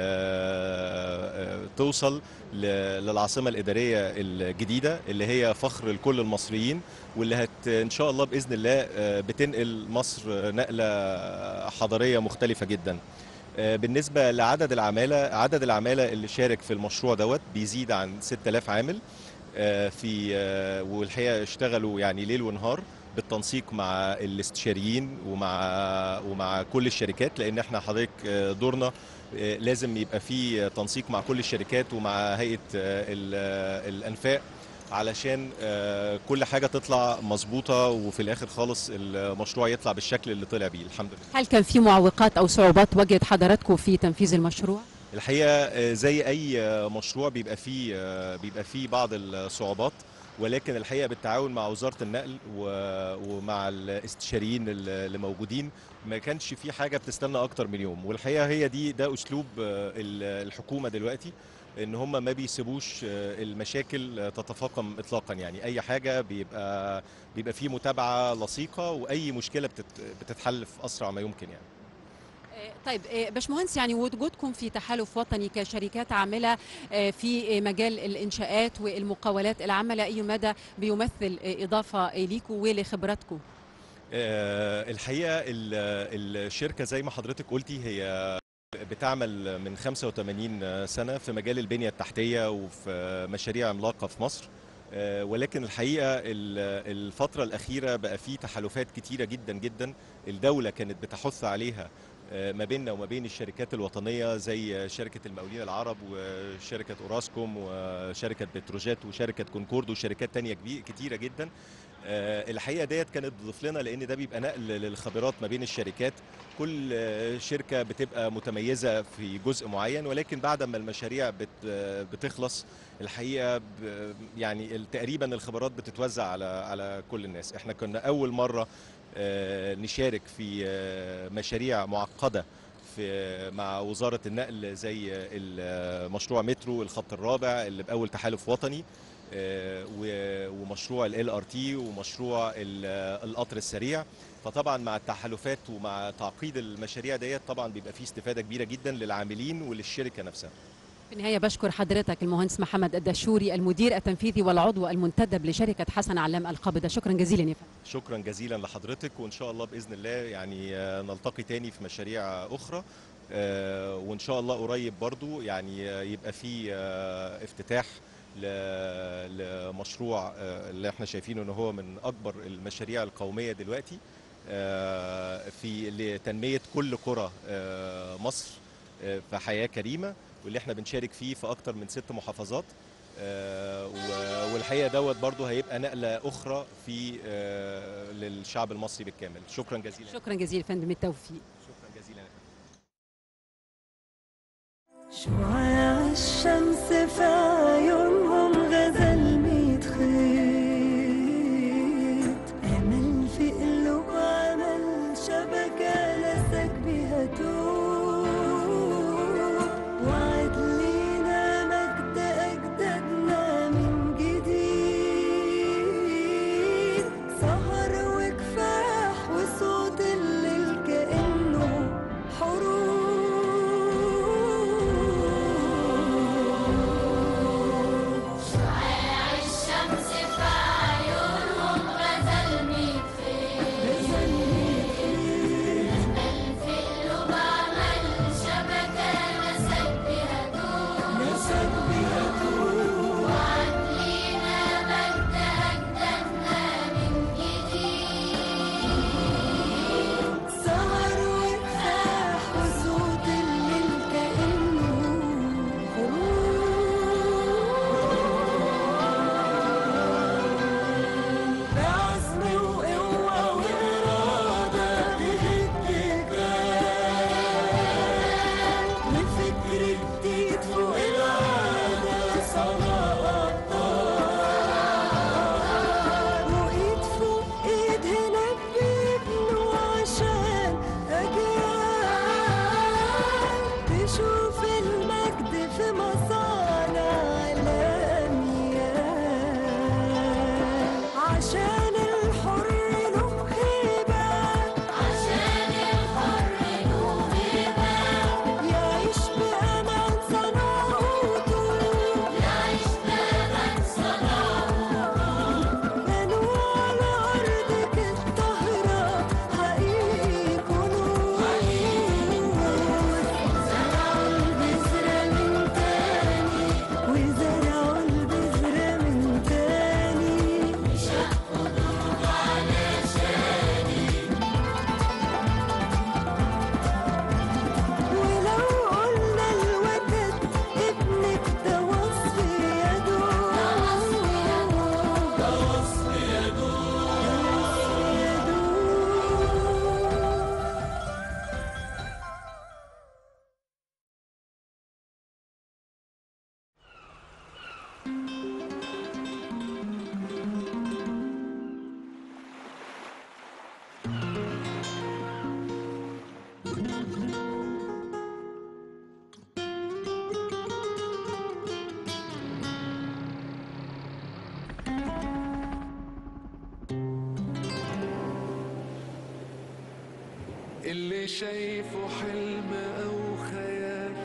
توصل للعاصمة الإدارية الجديدة اللي هي فخر لكل المصريين، واللي إن شاء الله بإذن الله بتنقل مصر نقلة حضارية مختلفة جدا. بالنسبة لعدد العمالة، عدد العمالة اللي شارك في المشروع دوت بيزيد عن 6000 عامل والحقيقة اشتغلوا يعني ليل ونهار بالتنسيق مع الاستشاريين ومع كل الشركات، لان احنا حضرتك دورنا لازم يبقى فيه تنسيق مع كل الشركات ومع هيئة الأنفاق علشان كل حاجة تطلع مظبوطة، وفي الآخر خالص المشروع يطلع بالشكل اللي طلع بيه الحمد لله. هل كان في معوقات أو صعوبات واجهت حضراتكم في تنفيذ المشروع؟ الحقيقة زي أي مشروع بيبقى فيه بعض الصعوبات، ولكن الحقيقة بالتعاون مع وزارة النقل ومع الاستشاريين اللي موجودين ما كانش في حاجة بتستنى أكتر من يوم. والحقيقة ده أسلوب الحكومة دلوقتي، إن هم ما بيسيبوش المشاكل تتفاقم إطلاقا. يعني أي حاجة بيبقى فيه متابعة لصيقة، وأي مشكلة بتتحل في أسرع ما يمكن يعني. طيب باشمهندس، يعني وجودكم في تحالف وطني كشركات عاملة في مجال الإنشاءات والمقاولات العامة لأي مدى بيمثل إضافة ليكم ولخبراتكم؟ الحقيقة الشركة زي ما حضرتك قلتي هي بتعمل من 85 سنة في مجال البنية التحتية وفي مشاريع عملاقة في مصر، ولكن الحقيقة الفترة الأخيرة بقى في تحالفات كتيرة جدا جدا الدولة كانت بتحث عليها ما بيننا وما بين الشركات الوطنية، زي شركة المقاولين العرب وشركة أوراسكوم وشركة بتروجيت وشركة كونكورد وشركات تانية كتيرة جدا. الحقيقة ديت كانت بتضيف لنا، لأن ده بيبقى نقل للخبرات ما بين الشركات. كل شركة بتبقى متميزة في جزء معين، ولكن بعد ما المشاريع بتخلص الحقيقة يعني تقريبا الخبرات بتتوزع على كل الناس. احنا كنا أول مرة نشارك في مشاريع معقدة مع وزارة النقل، زي مشروع مترو الخط الرابع اللي بأول تحالف وطني، ومشروع ال LRT ومشروع القطر السريع. فطبعا مع التحالفات ومع تعقيد المشاريع ديت طبعا بيبقى فيه استفادة كبيرة جدا للعاملين وللشركة نفسها. في النهاية بشكر حضرتك المهندس محمد الدشوري المدير التنفيذي والعضو المنتدب لشركة حسن علام القابضة. شكرا جزيلا يا فندم. شكرا جزيلا لحضرتك، وإن شاء الله بإذن الله يعني نلتقي تاني في مشاريع أخرى، وإن شاء الله قريب برضو يعني يبقى في افتتاح لمشروع اللي احنا شايفينه ان هو من اكبر المشاريع القوميه دلوقتي في لتنميه كل قرى مصر في حياه كريمه، واللي احنا بنشارك فيه في اكتر من 6 محافظات، والحقيقه دوت برضو هيبقى نقله اخرى في للشعب المصري بالكامل. شكرا جزيلا. شكرا جزيلا فندم، التوفيق. شكرا جزيلا. شعاع الشمس في عيونهم غزل 100 خيط، أمل في قلوب عمل شبكة لسك بها توب، وعد لينا مجد أجدادنا من جديد، سهر وكفاح وصوت الليل كأنه حروب. اللي شايفه حلم أو خيال،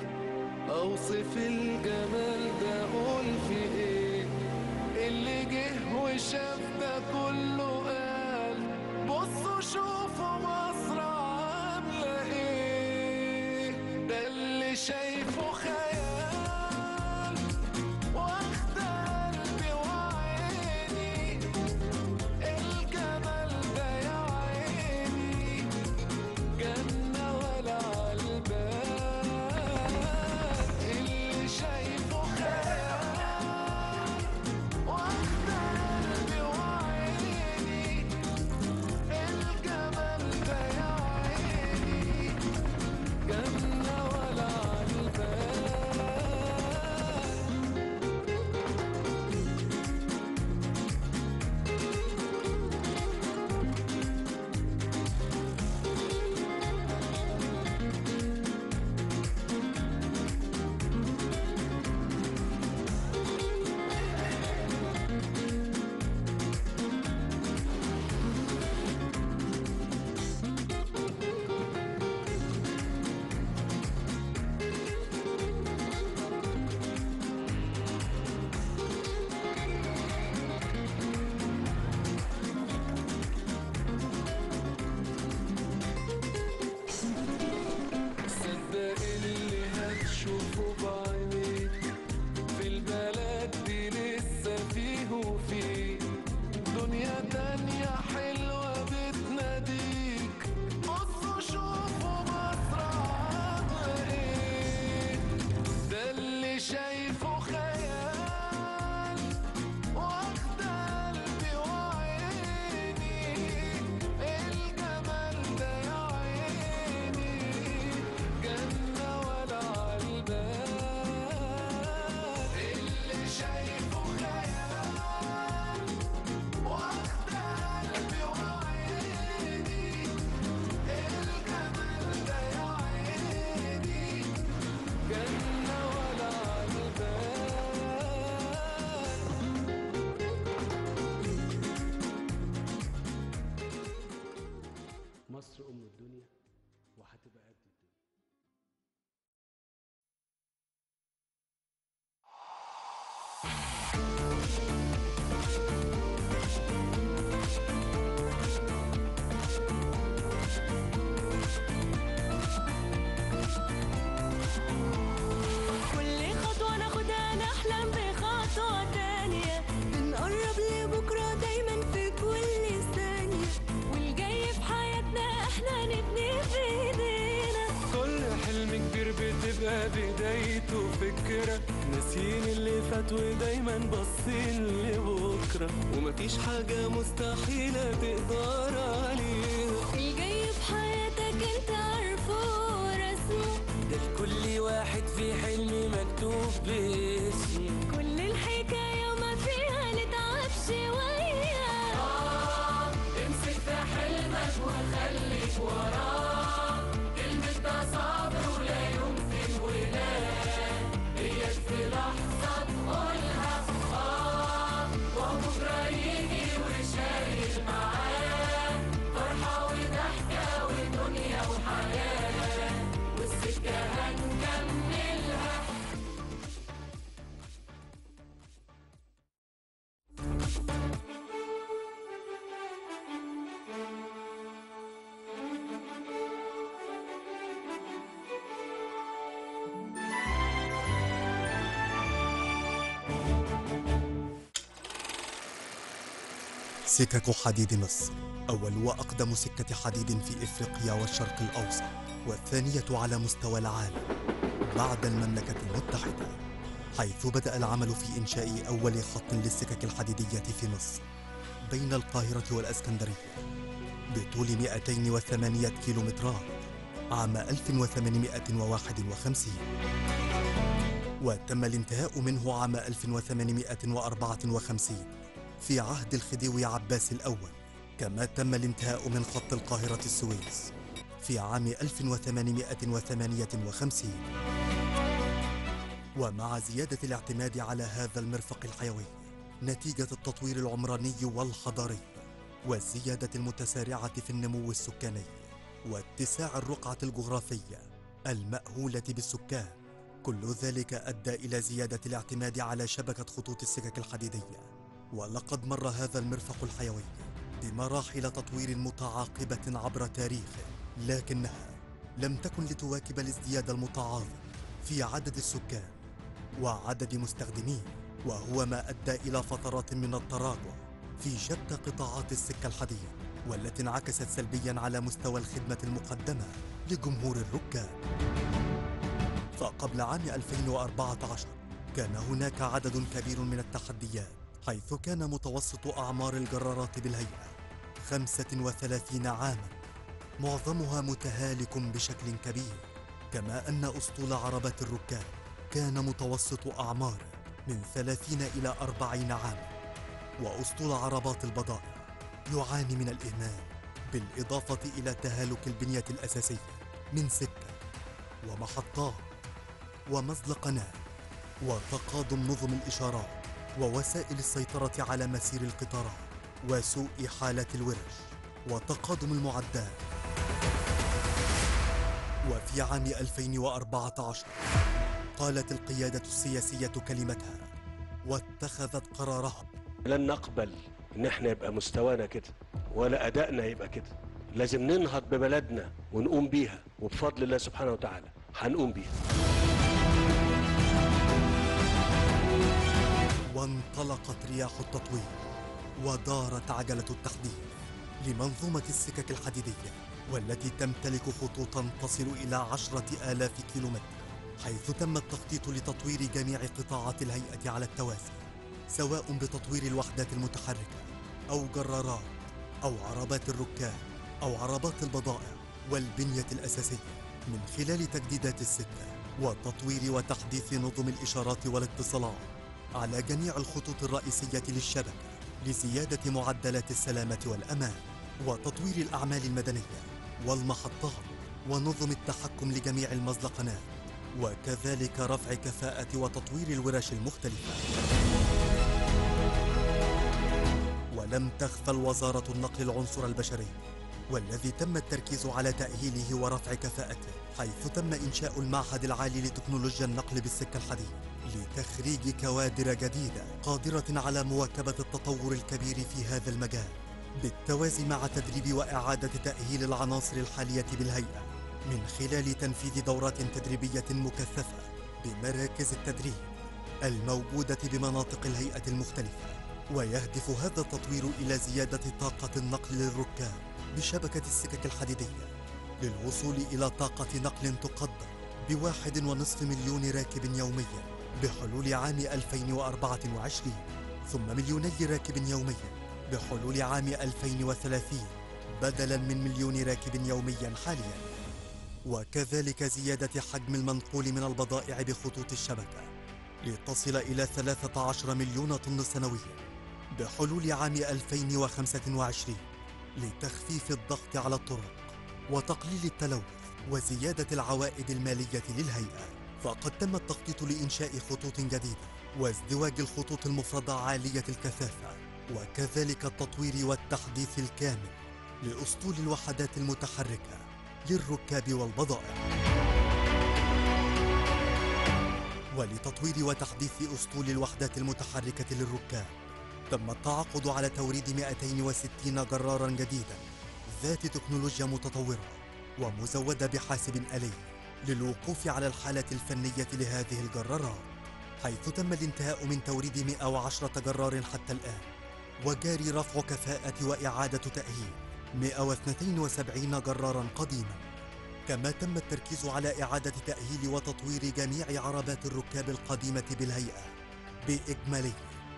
أوصف الجمال ده أقول في إيه؟ اللي جه وشاف ده كله قال بصوا شوفوا مصر عاملة إيه؟ ده اللي شايفه خيال واخد قلبي وعيني، الجمال ده يا عيني جنة ولا عالبال. اللي شايفه خيال واخد قلبي وعيني، الجمال ده يا عيني جنة ولا عالبال. حلمنا بدايته فكرة، ناسيين اللي فات ودايما باصين لبكرة، ومفيش حاجة مستحيلة تقدر عليها. الجاي في حياتك انت عارفه رسمه، ده لكل واحد في حلم مكتوب باسمه. كل الحكاية وما فيها نتعب شوية. امسك في حلمك وخليك وراه، كلمة ده صبر ولا يمكن ولا، هيك في لحظة تقولها وبكرة يجي وشايل معاه فرحة وضحكة ودنيا وحياة، والسكة هنكملها. سكك حديد مصر أول وأقدم سكة حديد في إفريقيا والشرق الأوسط، والثانية على مستوى العالم بعد المملكة المتحدة، حيث بدأ العمل في إنشاء أول خط للسكك الحديدية في مصر بين القاهرة والأسكندرية بطول 208 كيلومترات عام 1851، وتم الانتهاء منه عام 1854 في عهد الخديوي عباس الأول، كما تم الانتهاء من خط القاهرة السويس في عام 1858. ومع زيادة الاعتماد على هذا المرفق الحيوي نتيجة التطوير العمراني والحضاري والزيادة المتسارعة في النمو السكاني واتساع الرقعة الجغرافية المأهولة بالسكان، كل ذلك أدى إلى زيادة الاعتماد على شبكة خطوط السكك الحديدية. ولقد مر هذا المرفق الحيوي بمراحل تطوير متعاقبة عبر تاريخه، لكنها لم تكن لتواكب الازدياد المتعاظم في عدد السكان وعدد مستخدميه، وهو ما أدى إلى فترات من التراجع في شتى قطاعات السكة الحديد، والتي انعكست سلبياً على مستوى الخدمة المقدمة لجمهور الركاب. فقبل عام 2014 كان هناك عدد كبير من التحديات، حيث كان متوسط أعمار الجرارات بالهيئة 35 عاماً، معظمها متهالك بشكل كبير، كما أن أسطول عربات الركاب كان متوسط أعماره من 30 إلى 40 عاماً، وأسطول عربات البضائع يعاني من الإهمال، بالإضافة إلى تهالك البنية الأساسية من سكة ومحطات ومزلقنات وتقادم نظم الإشارات ووسائل السيطرة على مسير القطارات وسوء حالة الورش وتقادم المعدات. وفي عام 2014 قالت القيادة السياسية كلمتها واتخذت قرارها. لن نقبل ان احنا يبقى مستوانا كده ولا ادائنا يبقى كده، لازم ننهض ببلدنا ونقوم بيها، وبفضل الله سبحانه وتعالى هنقوم بيها. وانطلقت رياح التطوير ودارت عجلة التحديث لمنظومة السكك الحديدية، والتي تمتلك خطوطا تصل إلى 10,000 كيلومتر، حيث تم التخطيط لتطوير جميع قطاعات الهيئة على التوازي، سواء بتطوير الوحدات المتحركة أو جرارات أو عربات الركاب أو عربات البضائع والبنية الأساسية، من خلال تجديدات السكة وتطوير وتحديث نظم الإشارات والاتصالات على جميع الخطوط الرئيسية للشبكة لزيادة معدلات السلامة والأمان، وتطوير الأعمال المدنية والمحطات ونظم التحكم لجميع المزلقنات، وكذلك رفع كفاءة وتطوير الورش المختلفة. ولم تغفل وزارة النقل العنصر البشري، والذي تم التركيز على تأهيله ورفع كفاءته، حيث تم إنشاء المعهد العالي لتكنولوجيا النقل بالسكة الحديد لتخريج كوادر جديدة قادرة على مواكبة التطور الكبير في هذا المجال، بالتوازي مع تدريب وإعادة تأهيل العناصر الحالية بالهيئة من خلال تنفيذ دورات تدريبية مكثفة بمراكز التدريب الموجودة بمناطق الهيئة المختلفة. ويهدف هذا التطوير إلى زيادة طاقة النقل للركاب بشبكة السكك الحديدية للوصول إلى طاقة نقل تقدر ب1.5 مليون راكب يوميا بحلول عام 2024، ثم 2 مليون راكب يوميا بحلول عام 2030 بدلا من 1 مليون راكب يوميا حاليا. وكذلك زيادة حجم المنقول من البضائع بخطوط الشبكة لتصل إلى 13 مليون طن سنويا بحلول عام 2025 لتخفيف الضغط على الطرق وتقليل التلوث وزيادة العوائد المالية للهيئة. فقد تم التخطيط لإنشاء خطوط جديدة وازدواج الخطوط المفردة عالية الكثافة، وكذلك التطوير والتحديث الكامل لأسطول الوحدات المتحركة للركاب والبضائع. ولتطوير وتحديث أسطول الوحدات المتحركة للركاب تم التعاقد على توريد 260 جرارا جديدا ذات تكنولوجيا متطورة ومزودة بحاسب آلي للوقوف على الحالة الفنية لهذه الجرارات، حيث تم الانتهاء من توريد 110 جرار حتى الآن، وجاري رفع كفاءة وإعادة تأهيل 172 جرارا قديما. كما تم التركيز على إعادة تأهيل وتطوير جميع عربات الركاب القديمة بالهيئة بإجمالي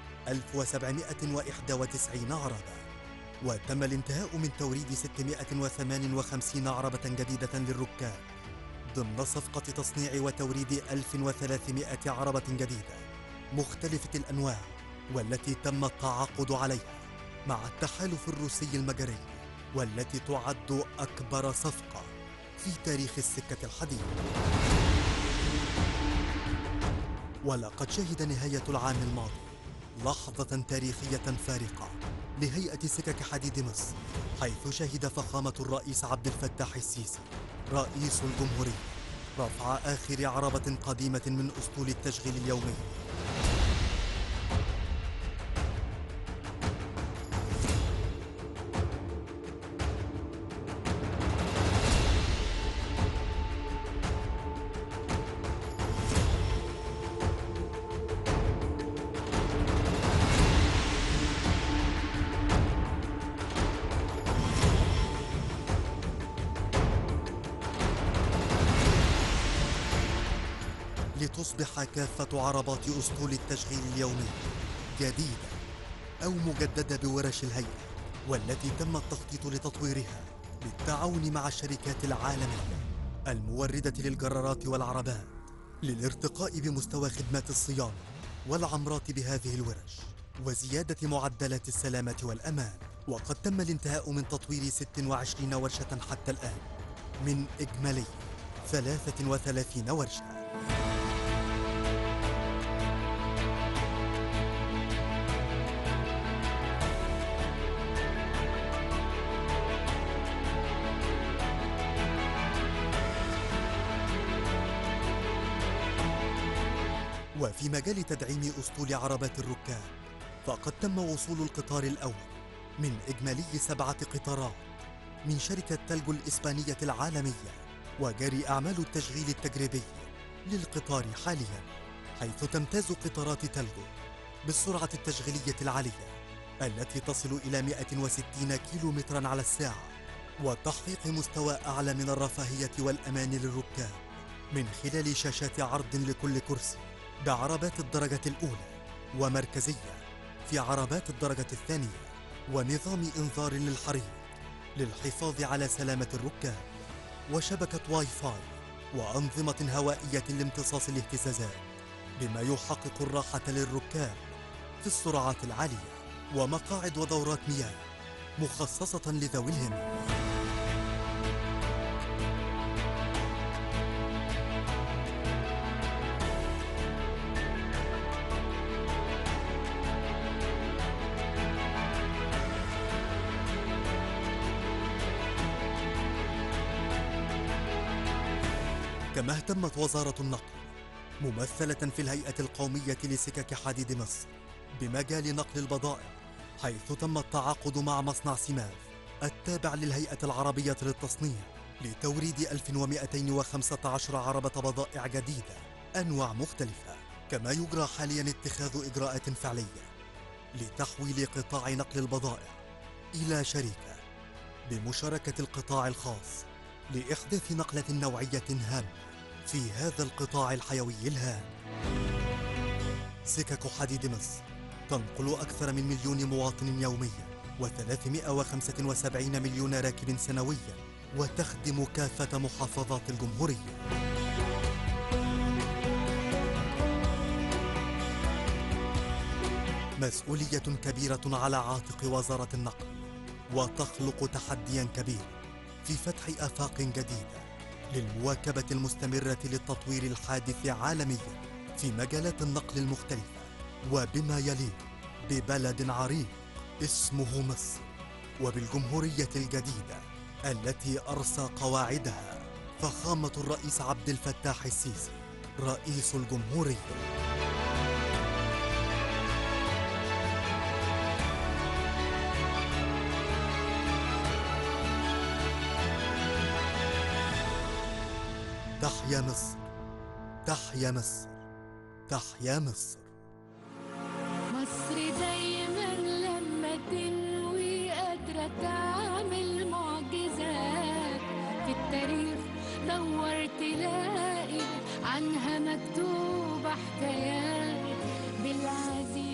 1791 عربة. وتم الانتهاء من توريد 658 عربة جديدة للركاب ضمن صفقة تصنيع وتوريد 1300 عربة جديدة مختلفة الأنواع، والتي تم التعاقد عليها مع التحالف الروسي المجري، والتي تعد أكبر صفقة في تاريخ السكة الحديد. ولقد شهد نهاية العام الماضي لحظة تاريخية فارقة لهيئة سكك حديد مصر، حيث شهد فخامة الرئيس عبد الفتاح السيسي رئيس الجمهورية رفع آخر عربة قديمة من أسطول التشغيل اليومي. لتصبح كافة عربات أسطول التشغيل اليومي جديدة أو مجددة بورش الهيئة، والتي تم التخطيط لتطويرها بالتعاون مع الشركات العالمية الموردة للجرارات والعربات للارتقاء بمستوى خدمات الصيانة والعمرات بهذه الورش وزيادة معدلات السلامة والأمان. وقد تم الانتهاء من تطوير 26 ورشة حتى الآن من إجمالي 33 ورشة. وفي مجال تدعيم أسطول عربات الركاب فقد تم وصول القطار الأول من إجمالي 7 قطارات من شركة تلجو الإسبانية العالمية، وجاري أعمال التشغيل التجريبي للقطار حاليا، حيث تمتاز قطارات تلجو بالسرعة التشغيلية العالية التي تصل إلى 160 كيلومترا على الساعة، وتحقيق مستوى أعلى من الرفاهية والأمان للركاب من خلال شاشات عرض لكل كرسي بعربات الدرجة الأولى ومركزية في عربات الدرجة الثانية، ونظام إنذار للحريق للحفاظ على سلامة الركاب، وشبكة واي فاي وأنظمة هوائية لامتصاص الاهتزازات بما يحقق الراحة للركاب في السرعات العالية، ومقاعد ودورات مياه مخصصة لذوي الهمم. كما اهتمت وزارة النقل ممثلة في الهيئة القومية لسكك حديد مصر بمجال نقل البضائع، حيث تم التعاقد مع مصنع سيماف التابع للهيئة العربية للتصنيع لتوريد 1215 عربة بضائع جديدة أنواع مختلفة. كما يجرى حاليا اتخاذ إجراءات فعلية لتحويل قطاع نقل البضائع إلى شركة بمشاركة القطاع الخاص لإحداث نقلة نوعية هامة في هذا القطاع الحيوي الهام. سكك حديد مصر تنقل أكثر من 1,000,000 مواطن يوميا و375 مليون راكب سنويا، وتخدم كافة محافظات الجمهورية. مسؤولية كبيرة على عاتق وزارة النقل، وتخلق تحديا كبيرا في فتح آفاق جديدة للمواكبة المستمرة للتطوير الحادث عالميا في مجالات النقل المختلفة، وبما يليق ببلد عريق اسمه مصر، وبالجمهورية الجديدة التي أرسى قواعدها فخامة الرئيس عبد الفتاح السيسي رئيس الجمهورية. تحيا مصر، تحيا مصر، تحيا مصر. مصر دايما لما تنوي قادرة تعمل معجزات في التاريخ، دور تلاقي عنها مكتوبة حكايات بالعزيمة